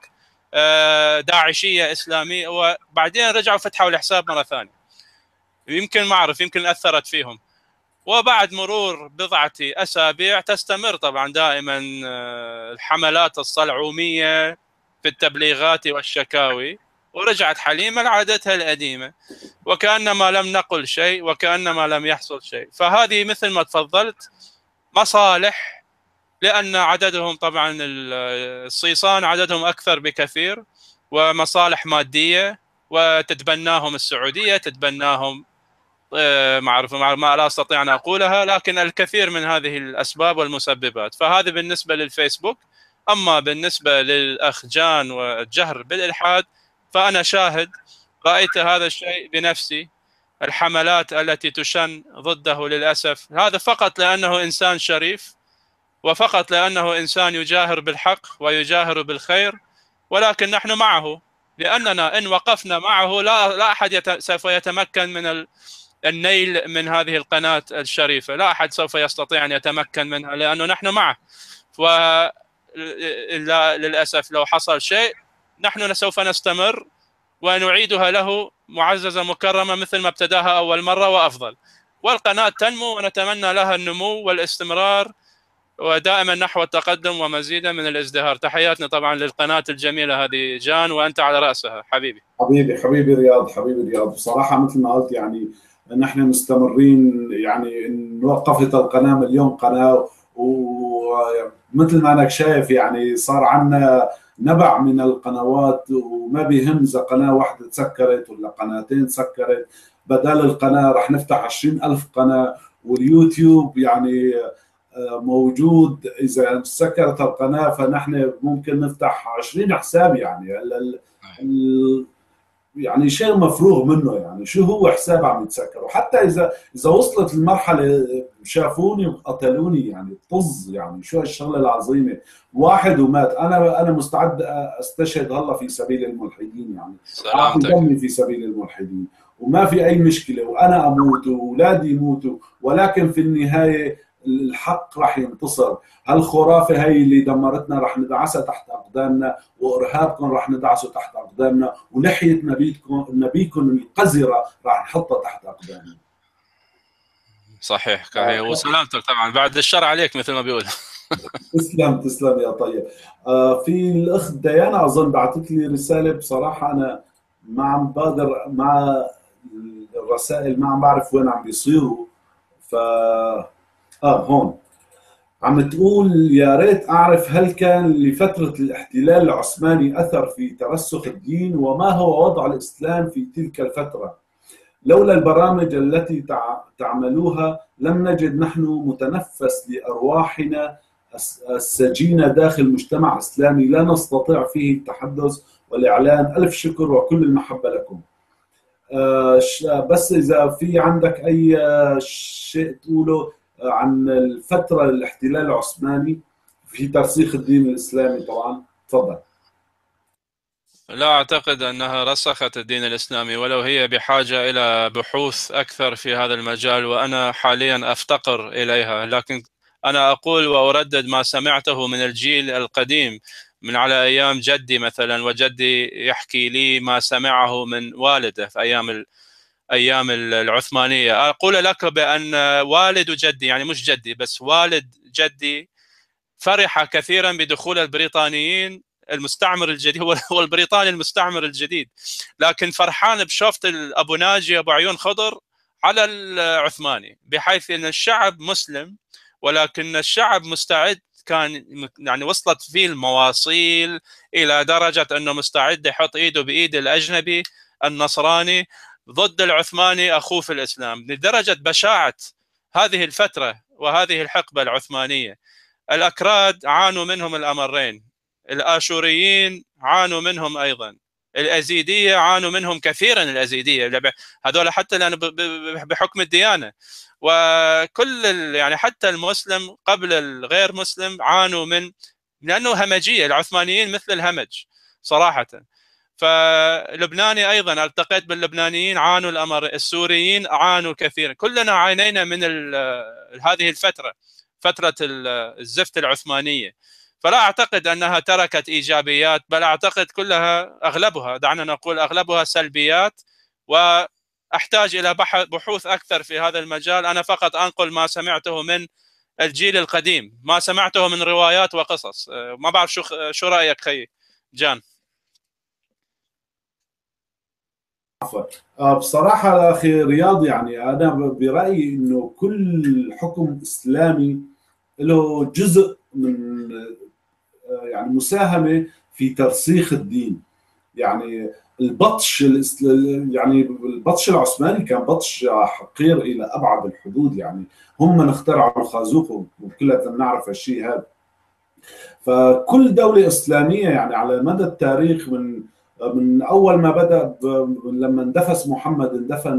داعشيه اسلاميه. وبعدين رجعوا فتحوا الحساب مره ثانيه، يمكن ما اعرف، يمكن اثرت فيهم. وبعد مرور بضعه اسابيع تستمر طبعا دائما الحملات الصلعوميه في التبليغات والشكاوي، ورجعت حليمه لعادتها القديمه وكأنما لم نقل شيء وكأنما لم يحصل شيء. فهذه مثل ما تفضلت مصالح، لأن عددهم طبعا الصيصان عددهم أكثر بكثير، ومصالح مادية، وتتبناهم السعودية، تتبناهم معرفة ما لا أستطيع أن أقولها، لكن الكثير من هذه الأسباب والمسببات. فهذا بالنسبة للفيسبوك. أما بالنسبة للأخ جان والجهر بالإلحاد فأنا شاهد، رأيت هذا الشيء بنفسي، الحملات التي تشن ضده للأسف، هذا فقط لأنه إنسان شريف، وفقط لأنه إنسان يجاهر بالحق ويجاهر بالخير، ولكن نحن معه، لأننا إن وقفنا معه لا لا أحد يت... سوف يتمكن من النيل من هذه القناة الشريفة، لا أحد سوف يستطيع أن يتمكن منها لأنه نحن معه. وللأسف لو حصل شيء نحن سوف نستمر ونعيدها له معززة مكرمة مثل ما ابتداها أول مرة وأفضل، والقناة تنمو ونتمنى لها النمو والاستمرار ودائما نحو التقدم ومزيدا من الازدهار. تحياتنا طبعا للقناة الجميلة هذه جان، وأنت على رأسها حبيبي. حبيبي حبيبي رياض، حبيبي رياض، بصراحة مثل ما قلت يعني نحن مستمرين، يعني إن وقفت القناة مليون قناة، ومثل ما أنك شايف يعني صار عنا نبع من القنوات، وما بيهم إذا قناة واحدة تسكرت ولا قناتين تسكرت، بدل القناة رح نفتح عشرين ألف قناة. واليوتيوب يعني موجود، إذا سكرت القناة فنحن ممكن نفتح عشرين حساب، يعني يعني شيء مفروغ منه، يعني شو هو حساب عم يتسكر. وحتى إذا إذا وصلت المرحلة شافوني وقتلوني، يعني طز، يعني شو هالشغلة العظيمة، واحد ومات. أنا أنا مستعد أستشهد هلا في سبيل الملحدين، يعني أعطي دمي في سبيل الملحدين، وما في أي مشكلة، وأنا أموت وأولادي يموتوا، ولكن في النهاية الحق راح ينتصر. هالخرافة هي اللي دمرتنا راح ندعسها تحت أقدامنا، وإرهابكم راح ندعسه تحت أقدامنا، ولحية نبيكم نبيكم القذرة راح نحطها تحت أقدامنا. صحيح، وسلامتك طبعا، بعد الشر عليك مثل ما بيقول. تسلم تسلم يا طيب. آه في الأخت ديانا أظن بعثت لي رسالة، بصراحة أنا ما عم بقدر مع الرسائل، ما عم بعرف وين عم بيصيروا. ف آه هون عم تقول يا ريت أعرف هل كان لفترة الاحتلال العثماني أثر في ترسخ الدين، وما هو وضع الإسلام في تلك الفترة؟ لولا البرامج التي تعملوها لم نجد نحن متنفس لأرواحنا السجينة داخل مجتمع إسلامي لا نستطيع فيه التحدث والإعلان. ألف شكر وكل المحبة لكم. بس إذا في عندك أي شيء تقوله عن الفترة الاحتلال العثماني في ترسيخ الدين الإسلامي طبعا، تفضل. لا أعتقد أنها رسخت الدين الإسلامي، ولو هي بحاجة إلى بحوث أكثر في هذا المجال، وأنا حاليا أفتقر إليها. لكن أنا أقول وأردد ما سمعته من الجيل القديم من على أيام جدي مثلا، وجدي يحكي لي ما سمعه من والده في أيام أيام العثمانية. أقول لك بأن والد جدي، يعني مش جدي بس، والد جدي فرح كثيرا بدخول البريطانيين المستعمر الجديد، هو هو البريطاني المستعمر الجديد، لكن فرحان بشوفة ابو ناجي ابو عيون خضر على العثماني، بحيث ان الشعب مسلم ولكن الشعب مستعد، كان يعني وصلت فيه المواصيل الى درجه انه مستعد يحط ايده بايد الاجنبي النصراني ضد العثماني اخوه في الاسلام، لدرجه بشاعه هذه الفتره وهذه الحقبه العثمانيه. الاكراد عانوا منهم الامرين، الاشوريين عانوا منهم ايضا، الازيديه عانوا منهم كثيرا، الازيديه هذول حتى لأن بحكم الديانه، وكل يعني حتى المسلم قبل الغير مسلم عانوا من، لانه همجيه، العثمانيين مثل الهمج صراحه. فلبناني ايضا التقيت باللبنانيين عانوا الامر، السوريين عانوا كثيرا، كلنا عانينا من هذه الفتره، فتره الزفت العثمانيه. فلا اعتقد انها تركت ايجابيات، بل اعتقد كلها اغلبها، دعنا نقول اغلبها سلبيات، واحتاج الى بحوث اكثر في هذا المجال. انا فقط انقل ما سمعته من الجيل القديم، ما سمعته من روايات وقصص. ما بعرف شو شو رايك خي جان؟ بصراحه اخي رياض، يعني انا برايي انه كل حكم اسلامي له جزء من يعني مساهمه في ترسيخ الدين. يعني البطش يعني البطش العثماني كان بطش حقير الى ابعد الحدود، يعني هم من اخترعوا الخازوق وكلنا بنعرف هالشيء هذا. فكل دوله اسلاميه يعني على مدى التاريخ، من من اول ما بدا لما اندفس محمد، اندفن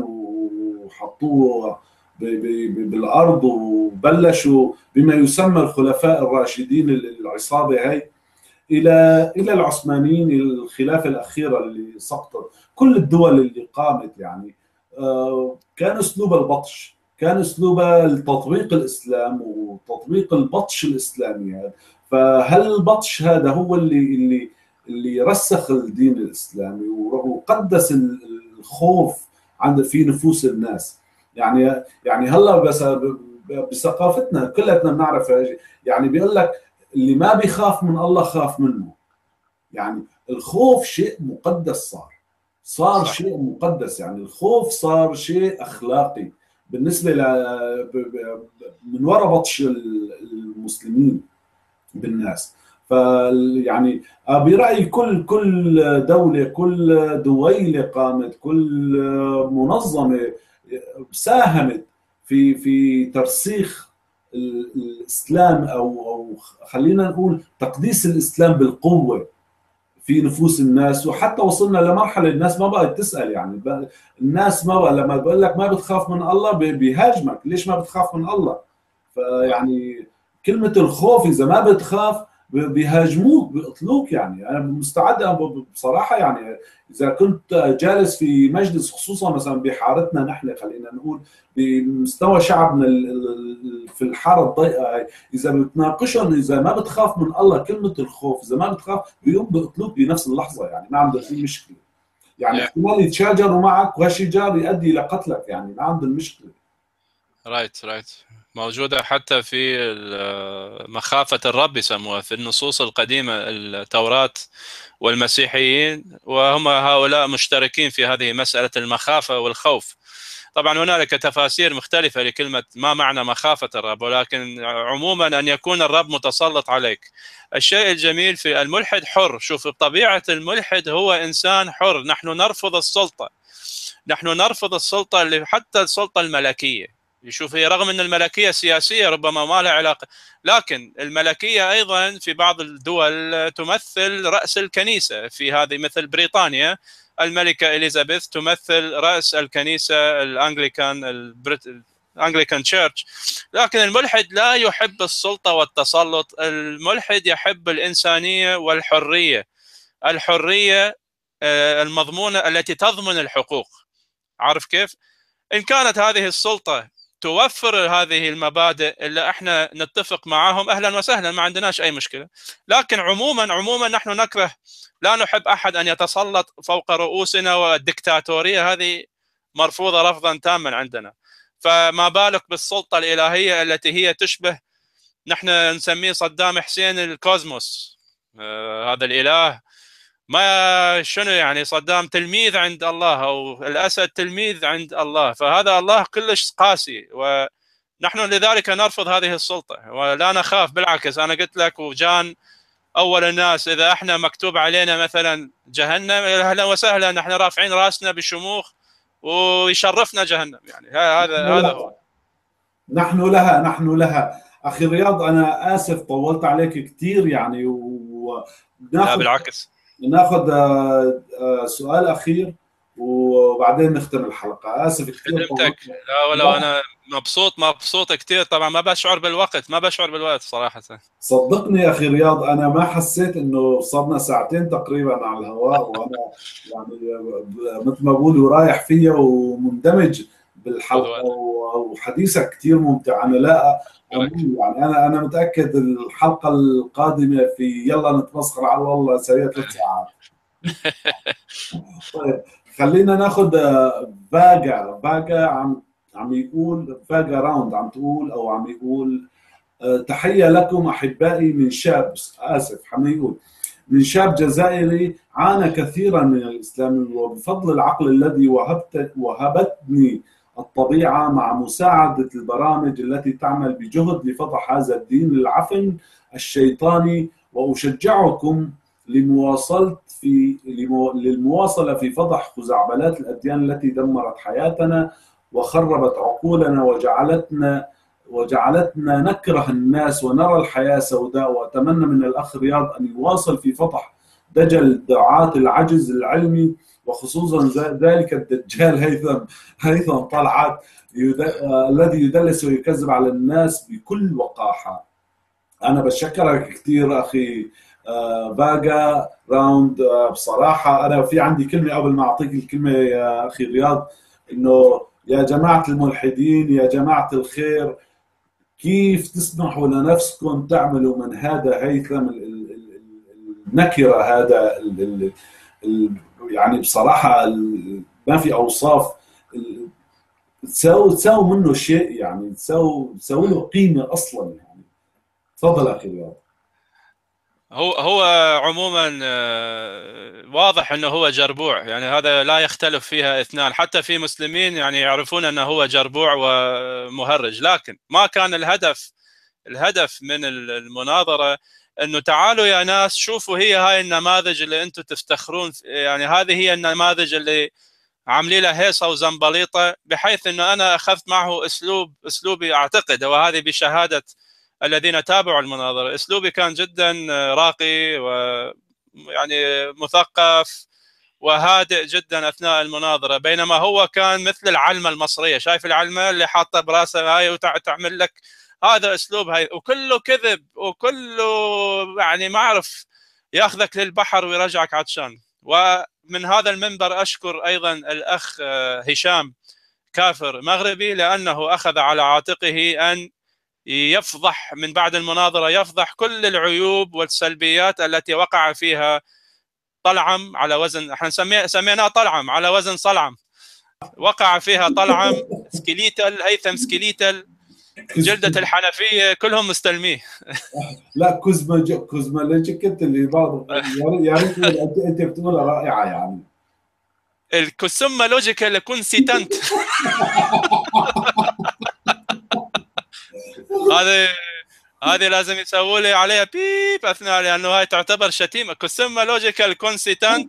وحطوه بالارض وبلشوا بما يسمى الخلفاء الراشدين، العصابه هي، الى الى العثمانيين، الخلافه الاخيره اللي سقطت. كل الدول اللي قامت يعني كان اسلوب البطش، كان اسلوب تطبيق الاسلام وتطبيق البطش الاسلامي. فهل البطش هذا هو اللي اللي اللي رسخ الدين الاسلامي وقدس الخوف عند في نفوس الناس. يعني يعني هلا بس بثقافتنا كلنا بنعرف، يعني بيقول لك اللي ما بيخاف من الله خاف منه. يعني الخوف شيء مقدس، صار صار صح. شيء مقدس، يعني الخوف صار شيء اخلاقي بالنسبه ل من وراء بطش المسلمين بالناس. فيعني برايي كل كل دوله، كل دويله قامت، كل منظمه ساهمت في في ترسيخ الاسلام، او او خلينا نقول تقديس الاسلام بالقوه في نفوس الناس. وحتى وصلنا لمرحله الناس ما بقت تسال، يعني الناس ما بقى لما بقول لك ما بتخاف من الله بيهاجمك، ليش ما بتخاف من الله؟ فيعني كلمه الخوف اذا ما بتخاف بيهاجموك بيقتلوك. يعني انا مستعد بصراحه، يعني اذا كنت جالس في مجلس، خصوصا مثلا بحارتنا نحن، خلينا نقول بمستوى شعبنا في الحاره الضيقه، اذا بتناقشهم اذا ما بتخاف من الله، كلمه الخوف اذا ما بتخاف بيقوم بيقتلوك بنفس اللحظه، يعني ما عندهم اي مشكله. يعني احتمال يتشاجروا معك وهالشجار يؤدي الى قتلك، يعني ما عندهم مشكله. رايت رايت موجودة حتى في مخافة الرب يسموها في النصوص القديمة، التوراة والمسيحيين، وهم هؤلاء مشتركين في هذه مسألة المخافة والخوف. طبعا هنالك تفاسير مختلفة لكلمة ما معنى مخافة الرب، ولكن عموما أن يكون الرب متسلط عليك. الشيء الجميل في الملحد حر، شوف بطبيعة الملحد هو إنسان حر. نحن نرفض السلطة، نحن نرفض السلطة، حتى السلطة الملكية. يشوف هي رغم ان الملكيه سياسيه ربما ما لها علاقه، لكن الملكيه ايضا في بعض الدول تمثل راس الكنيسه. في هذه مثل بريطانيا الملكه اليزابيث تمثل راس الكنيسه الانجليكان، الانجليكان تشيرش. لكن الملحد لا يحب السلطه والتسلط، الملحد يحب الانسانيه والحريه، الحريه المضمونه التي تضمن الحقوق. عارف كيف؟ ان كانت هذه السلطه توفر هذه المبادئ اللي احنا نتفق معهم، اهلا وسهلا، ما عندناش اي مشكله. لكن عموما عموما نحن نكره، لا نحب احد ان يتسلط فوق رؤوسنا، والدكتاتوريه هذه مرفوضه رفضا تاما عندنا. فما بالك بالسلطه الالهيه التي هي تشبه، نحن نسميه صدام حسين الكوزموس، آه هذا الاله ما شنو يعني صدام تلميذ عند الله او الاسد تلميذ عند الله، فهذا الله كلش قاسي، ونحن لذلك نرفض هذه السلطه ولا نخاف. بالعكس انا قلت لك وجان اول الناس اذا احنا مكتوب علينا مثلا جهنم اهلا وسهلا، نحن رافعين راسنا بشموخ ويشرفنا جهنم، يعني هذا هذا هو. نحن لها نحن لها اخي رياض، انا اسف طولت عليك كثير يعني، لا بالعكس. ناخذ سؤال اخير وبعدين نختم الحلقه. اسف كثير خدمتك. لا ولا انا مبسوط مبسوط كثير طبعا، ما بشعر بالوقت ما بشعر بالوقت صراحه. صدقني يا اخي رياض، انا ما حسيت انه صرنا ساعتين تقريبا على الهواء، وانا يعني مثل ما بقولوا رايح فيها ومندمج بالحلقه، وحديثك كثير ممتع. انا لا أقول يعني انا انا متاكد الحلقه القادمه في يلا نتمسخر على الله سويها ثلاث ساعات. طيب خلينا ناخذ فاجا. فاجا عم عم يقول، فاجا راوند عم تقول او عم يقول تحية لكم أحبائي من شاب، آسف عم يقول من شاب جزائري عانى كثيرا من الإسلام، وبفضل العقل الذي وهبت وهبتني الطبيعة مع مساعدة البرامج التي تعمل بجهد لفضح هذا الدين العفن الشيطاني، وأشجعكم لمواصلة في للمواصلة في فضح خزعبلات الأديان التي دمرت حياتنا وخربت عقولنا وجعلتنا وجعلتنا نكره الناس ونرى الحياة سوداء. وأتمنى من الأخ رياض أن يواصل في فضح دجل دعاة العجز العلمي، وخصوصا ذلك الدجال هيثم هيثم طلعت الذي يدلس ويكذب على الناس بكل وقاحة. أنا بشكرك كثير أخي باجا راوند. بصراحة أنا في عندي كلمة قبل ما أعطيك الكلمة يا أخي رياض، إنه يا جماعة الملحدين يا جماعة الخير، كيف تسمحوا لنفسكم تعملوا من هذا هيثم النكرة، هذا ال ال ال يعني بصراحة ما في أوصاف، تساووا تساووا منه شيء، يعني تساووا تساووا له قيمة أصلا يعني. تفضل أخي رياض. هو هو عموما واضح انه هو جربوع، يعني هذا لا يختلف فيها اثنان، حتى في مسلمين يعني يعرفون انه هو جربوع ومهرج، لكن ما كان الهدف الهدف من المناظره انه تعالوا يا ناس شوفوا هي هاي النماذج اللي انتم تفتخرون، يعني هذه هي النماذج اللي عاملين لها هيصه وزنبليطه، بحيث انه انا اخذت معه اسلوب اسلوبي اعتقد، وهذه بشهاده الذين تابعوا المناظرة، اسلوبي كان جدا راقي ويعني مثقف وهادئ جدا اثناء المناظرة، بينما هو كان مثل العلمة المصرية، شايف العلمة اللي حاطه براسها هاي وتعمل لك هذا اسلوب هاي، وكله كذب وكله يعني ما اعرف ياخذك للبحر ويرجعك عطشان. ومن هذا المنبر اشكر ايضا الاخ هشام كافر مغربي، لانه اخذ على عاتقه ان يفضح من بعد المناظرة، يفضح كل العيوب والسلبيات التي وقع فيها طلعم على وزن، احنا سميناه طلعم على وزن صلعم، وقع فيها طلعم سكيليتل هيثم سكيليتل، جلدة الحنفية كلهم مستلميه. لا كوزما كوزما لوجيكت اللي بعض يا ريت انت انت بتقولها رائعة يعني. الكوسما لوجيكال كونسيتنت هذه هذه لازم يسووا لي عليها بيب اثناء، لانه هاي تعتبر شتيمه. كوسما لوجيكال كونسيتنت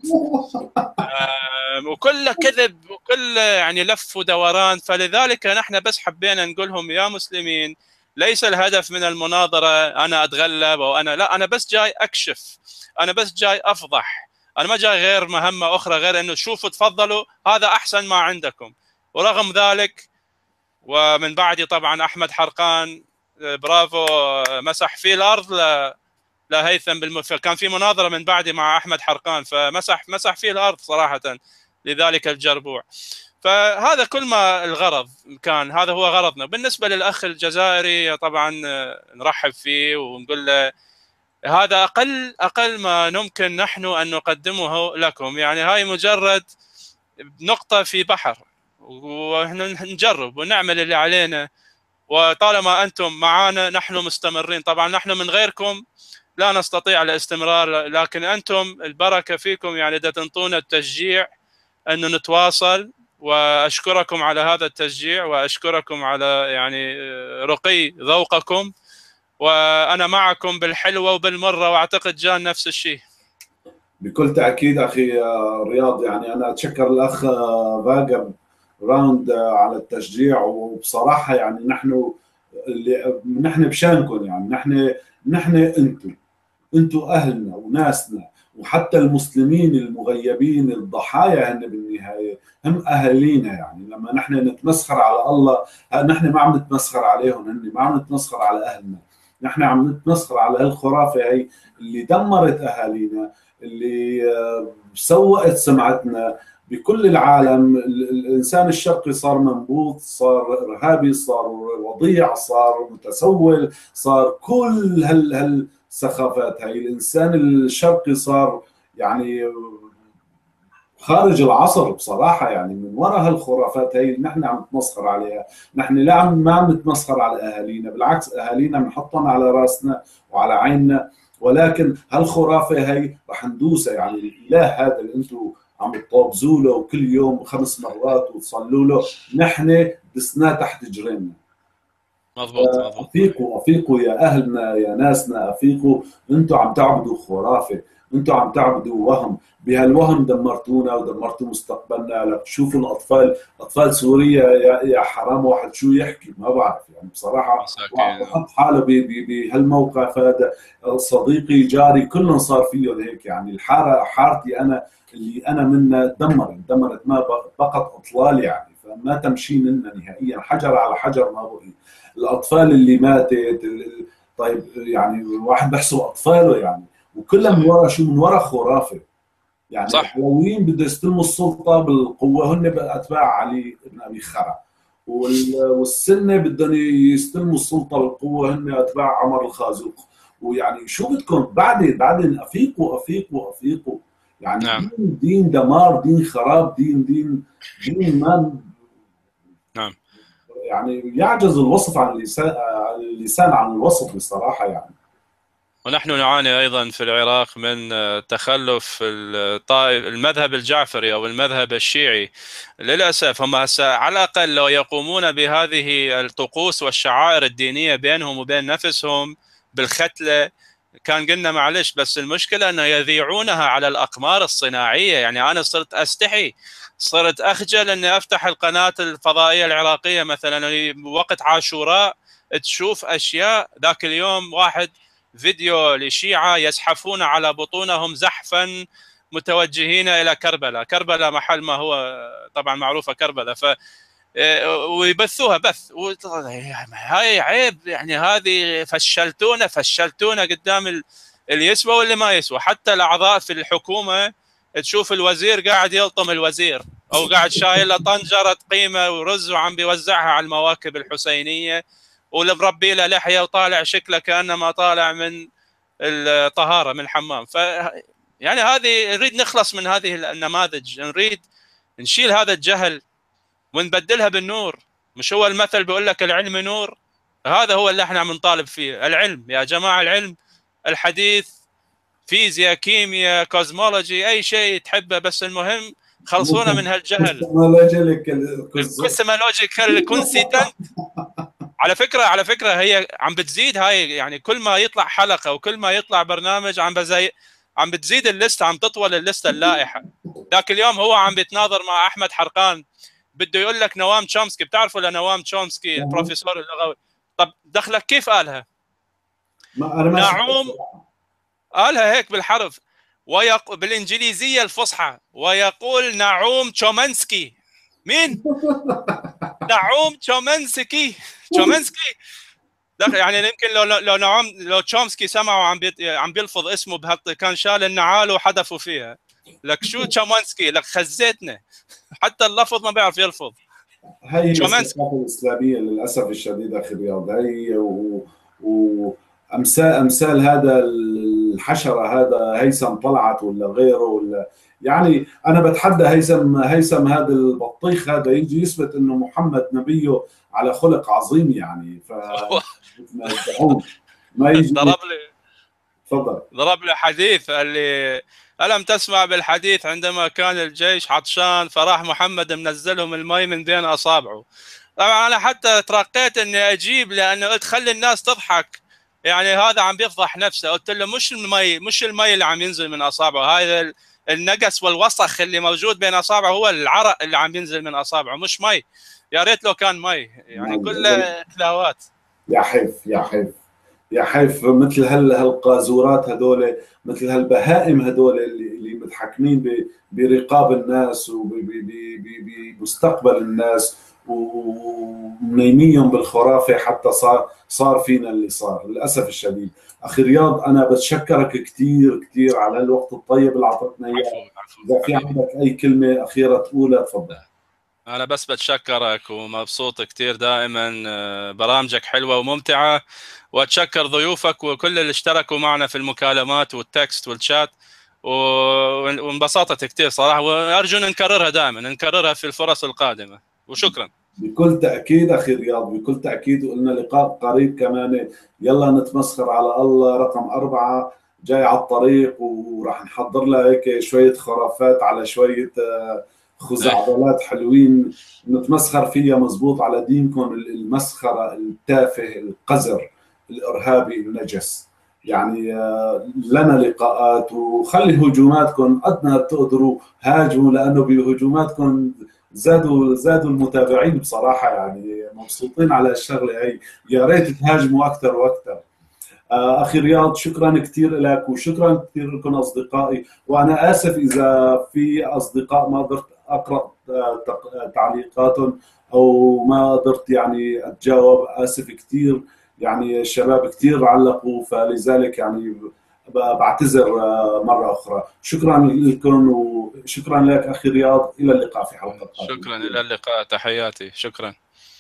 وكله كذب وكله يعني لف ودوران. فلذلك نحن بس حبينا نقولهم يا مسلمين، ليس الهدف من المناظره انا اتغلب او انا لا، انا بس جاي اكشف، انا بس جاي افضح، انا ما جاي غير مهمه اخرى غير انه شوفوا تفضلوا هذا احسن ما عندكم. ورغم ذلك ومن بعدي طبعا احمد حرقان برافو مسح في الارض لهيثم بالمفعل، كان في مناظره من بعدي مع احمد حرقان فمسح مسح في الارض صراحه لذلك الجربوع. فهذا كل ما الغرض كان، هذا هو غرضنا. بالنسبه للاخ الجزائري طبعا نرحب فيه ونقول له هذا اقل اقل ما نمكن نحن ان نقدمه لكم، يعني هاي مجرد نقطه في بحر، ونحن نجرب ونعمل اللي علينا، وطالما انتم معانا نحن مستمرين. طبعا نحن من غيركم لا نستطيع الاستمرار، لكن أنتم البركة فيكم يعني دا تنطونا التشجيع أنه نتواصل. وأشكركم على هذا التشجيع، وأشكركم على يعني رقي ذوقكم، وأنا معكم بالحلوة وبالمرة، وأعتقد جان نفس الشيء. بكل تأكيد أخي رياض، يعني أنا أتشكر الأخ فاجر راوند على التشجيع، وبصراحة يعني نحن اللي نحن بشانكم، يعني نحن نحن أنتم أنتم أهلنا وناسنا، وحتى المسلمين المغيبين الضحايا هن بالنهاية هم أهالينا. يعني لما نحن نتمسخر على الله، نحن ما عم نتمسخر عليهم، هن ما عم نتمسخر على أهلنا، نحن عم نتمسخر على هالخرافة هي اللي دمرت أهالينا، اللي سوقت سمعتنا بكل العالم. الإنسان الشرقي صار منبوذ، صار إرهابي، صار وضيع، صار متسول، صار كل هال هال السخافات هاي. الانسان الشرقي صار يعني خارج العصر بصراحه، يعني من وراء هالخرافات هاي اللي نحن عم نتمسخر عليها. نحن لا عم ما عم نتمسخر على اهالينا، بالعكس اهالينا بنحطهم على راسنا وعلى عيننا، ولكن هالخرافه هاي رح ندوسها. يعني الاله هذا اللي انتم عم تطابزوا له وكل يوم خمس مرات وتصلوا له، نحن دسناه تحت جرينا. مضبوط مضبوط. افيقوا افيقوا يا اهلنا يا ناسنا، افيقوا. انتم عم تعبدوا خرافه، انتم عم تعبدوا وهم، بهالوهم دمرتونا ودمرتوا مستقبلنا. لك تشوفوا الاطفال، اطفال سوريا يا, يا حرام واحد شو يحكي ما بعرف، يعني بصراحه بحط حاله بهالموقف هذا. صديقي جاري كلهم صار فيهم هيك، يعني الحاره حارتي انا اللي انا منها دمرت دمرت ما بقت اطلال، يعني فما تمشي منا نهائيا، حجر على حجر ما بقي. الاطفال اللي ماتت، طيب يعني الواحد بيحسب اطفاله يعني، وكلها من وراء شو؟ من وراء خرافه. يعني العلويين بده يستلموا السلطه بالقوه، هن اتباع علي بن ابي خرع، والسنه بدهم يستلموا السلطه بالقوه، هن اتباع عمر الخازوق. ويعني شو بدكم بعدين؟ بعدين افيقوا افيقوا افيقوا. يعني نعم. دين, دين دمار، دين خراب، دين دين دين ما نعم يعني يعجز الوصف عن اللسان اللسان عن الوصف بصراحه يعني. ونحن نعاني ايضا في العراق من تخلف الطائف المذهب الجعفري او المذهب الشيعي. للاسف هم هسه على الاقل لو يقومون بهذه الطقوس والشعائر الدينيه بينهم وبين نفسهم بالختله كان قلنا معلش، بس المشكله انه يذيعونها على الاقمار الصناعيه. يعني انا صرت استحي، صرت اخجل اني افتح القناه الفضائيه العراقيه مثلا وقت عاشوراء تشوف اشياء. ذاك اليوم واحد فيديو لشيعة يزحفون على بطونهم زحفا متوجهين الى كربلاء، كربلاء محل ما هو طبعا معروفه كربلاء، ف ويبثوها بث. هاي عيب يعني، هذه فشلتونا فشلتونا قدام اللي يسوى واللي ما يسوى. حتى الاعضاء في الحكومه تشوف الوزير قاعد يلطم الوزير، او قاعد شايل له طنجره قيمه ورز وعم بيوزعها على المواكب الحسينيه، واللي مربي له لحيه وطالع شكله كانما طالع من الطهاره من الحمام. ف يعني هذه نريد نخلص من هذه النماذج، نريد نشيل هذا الجهل ونبدلها بالنور. مش هو المثل بيقول لك العلم نور؟ هذا هو اللي احنا عم نطالب فيه، العلم يا جماعه، العلم الحديث، فيزياء، كيمياء، كوزمولوجي، اي شيء تحبه، بس المهم خلصونا من هالجهل. كوسمولوجيكال كونسيتنت. على فكره على فكره هي عم بتزيد هاي، يعني كل ما يطلع حلقه وكل ما يطلع برنامج عم بزي عم بتزيد اللسته، عم تطول اللسته اللائحه. ذاك اليوم هو عم بيتناظر مع احمد حرقان، بده يقول لك نوام تشومسكي، بتعرفوا لنوام تشومسكي البروفيسور اللغوي؟ طب دخلك كيف قالها؟ ما أنا نعوم قالها هيك بالحرف ويق... بالانجليزيه الفصحى، ويقول نعوم تشومنسكي. مين؟ نعوم تشومنسكي تشومنسكي دخل. يعني يمكن لو لو نعوم لو تشومسكي سمعوا عم بي... عم بيلفظ اسمه بهالط كان شال النعال وحذفوا فيها. لك شو تشومنسكي؟ لك خزيتنا، حتى اللفظ ما بيعرف يلفظ. هي الثقافه الاسلاميه للاسف الشديد اخي رياض، هي و... وامثال امثال هذا الحشره هذا هيثم طلعت ولا غيره ولا، يعني انا بتحدى هيثم هيثم هذا البطيخ هذا يجي يثبت انه محمد نبيه على خلق عظيم، يعني ف ما يجي ضرب لي تفضل. ضرب له حديث اللي ألم تسمع بالحديث عندما كان الجيش عطشان فراح محمد منزلهم المي من بين أصابعه. طبعا أنا حتى ترقيت إني أجيب لأنه قلت خلي الناس تضحك، يعني هذا عم بيفضح نفسه. قلت له مش المي مش المي اللي عم ينزل من أصابعه، هذا النقص والوسخ اللي موجود بين أصابعه هو العرق اللي عم ينزل من أصابعه مش مي. يا ريت لو كان مي، يعني كله تلاوات. يا حيف يا حيف يا حيف، مثل هال هالقازورات هذول، مثل هالبهائم هذول اللي اللي متحكمين برقاب الناس وبمستقبل الناس ومنيميهم بالخرافه، حتى صار صار فينا اللي صار للاسف الشديد. اخي رياض انا بتشكرك كثير كثير على الوقت الطيب اللي اعطيتنا اياه. اذا في عندك اي كلمه اخيره تقولها تفضل. أنا بس بتشكرك ومبسوط كتير دائما، برامجك حلوة وممتعة، وأتشكر ضيوفك وكل اللي اشتركوا معنا في المكالمات والتكست والشات، وانبسطت كتير صراحة، وأرجو نكررها دائما نكررها في الفرص القادمة، وشكرا. بكل تأكيد أخي رياض، بكل تأكيد، وقلنا لقاء قريب كمان. يلا نتمسخر على الله. رقم أربعة جاي على الطريق، وراح نحضر لها هيك شوية خرافات على شوية خزعبلات حلوين نتمسخر فيها مزبوط على دينكم المسخرة التافه القذر الإرهابي النجس. يعني لنا لقاءات، وخلي هجوماتكم قد ما تقدروا هاجموا، لأنه بهجوماتكم زادوا زادوا المتابعين بصراحة. يعني مبسوطين على الشغلة هي، يا ريت تهاجموا أكثر وأكثر. أخي رياض شكرا كثير لك، وشكرا كثير لكم أصدقائي. وأنا آسف إذا في أصدقاء ما قدرت أقرأ تعليقاتهم أو ما قدرت يعني أتجاوب، آسف كثير. يعني الشباب كثير علقوا، فلذلك يعني بعتذر مرة أخرى. شكرا لكم وشكرا لك أخي رياض. إلى اللقاء في حلقة قادمة. شكرا، إلى اللقاء، تحياتي، شكرا.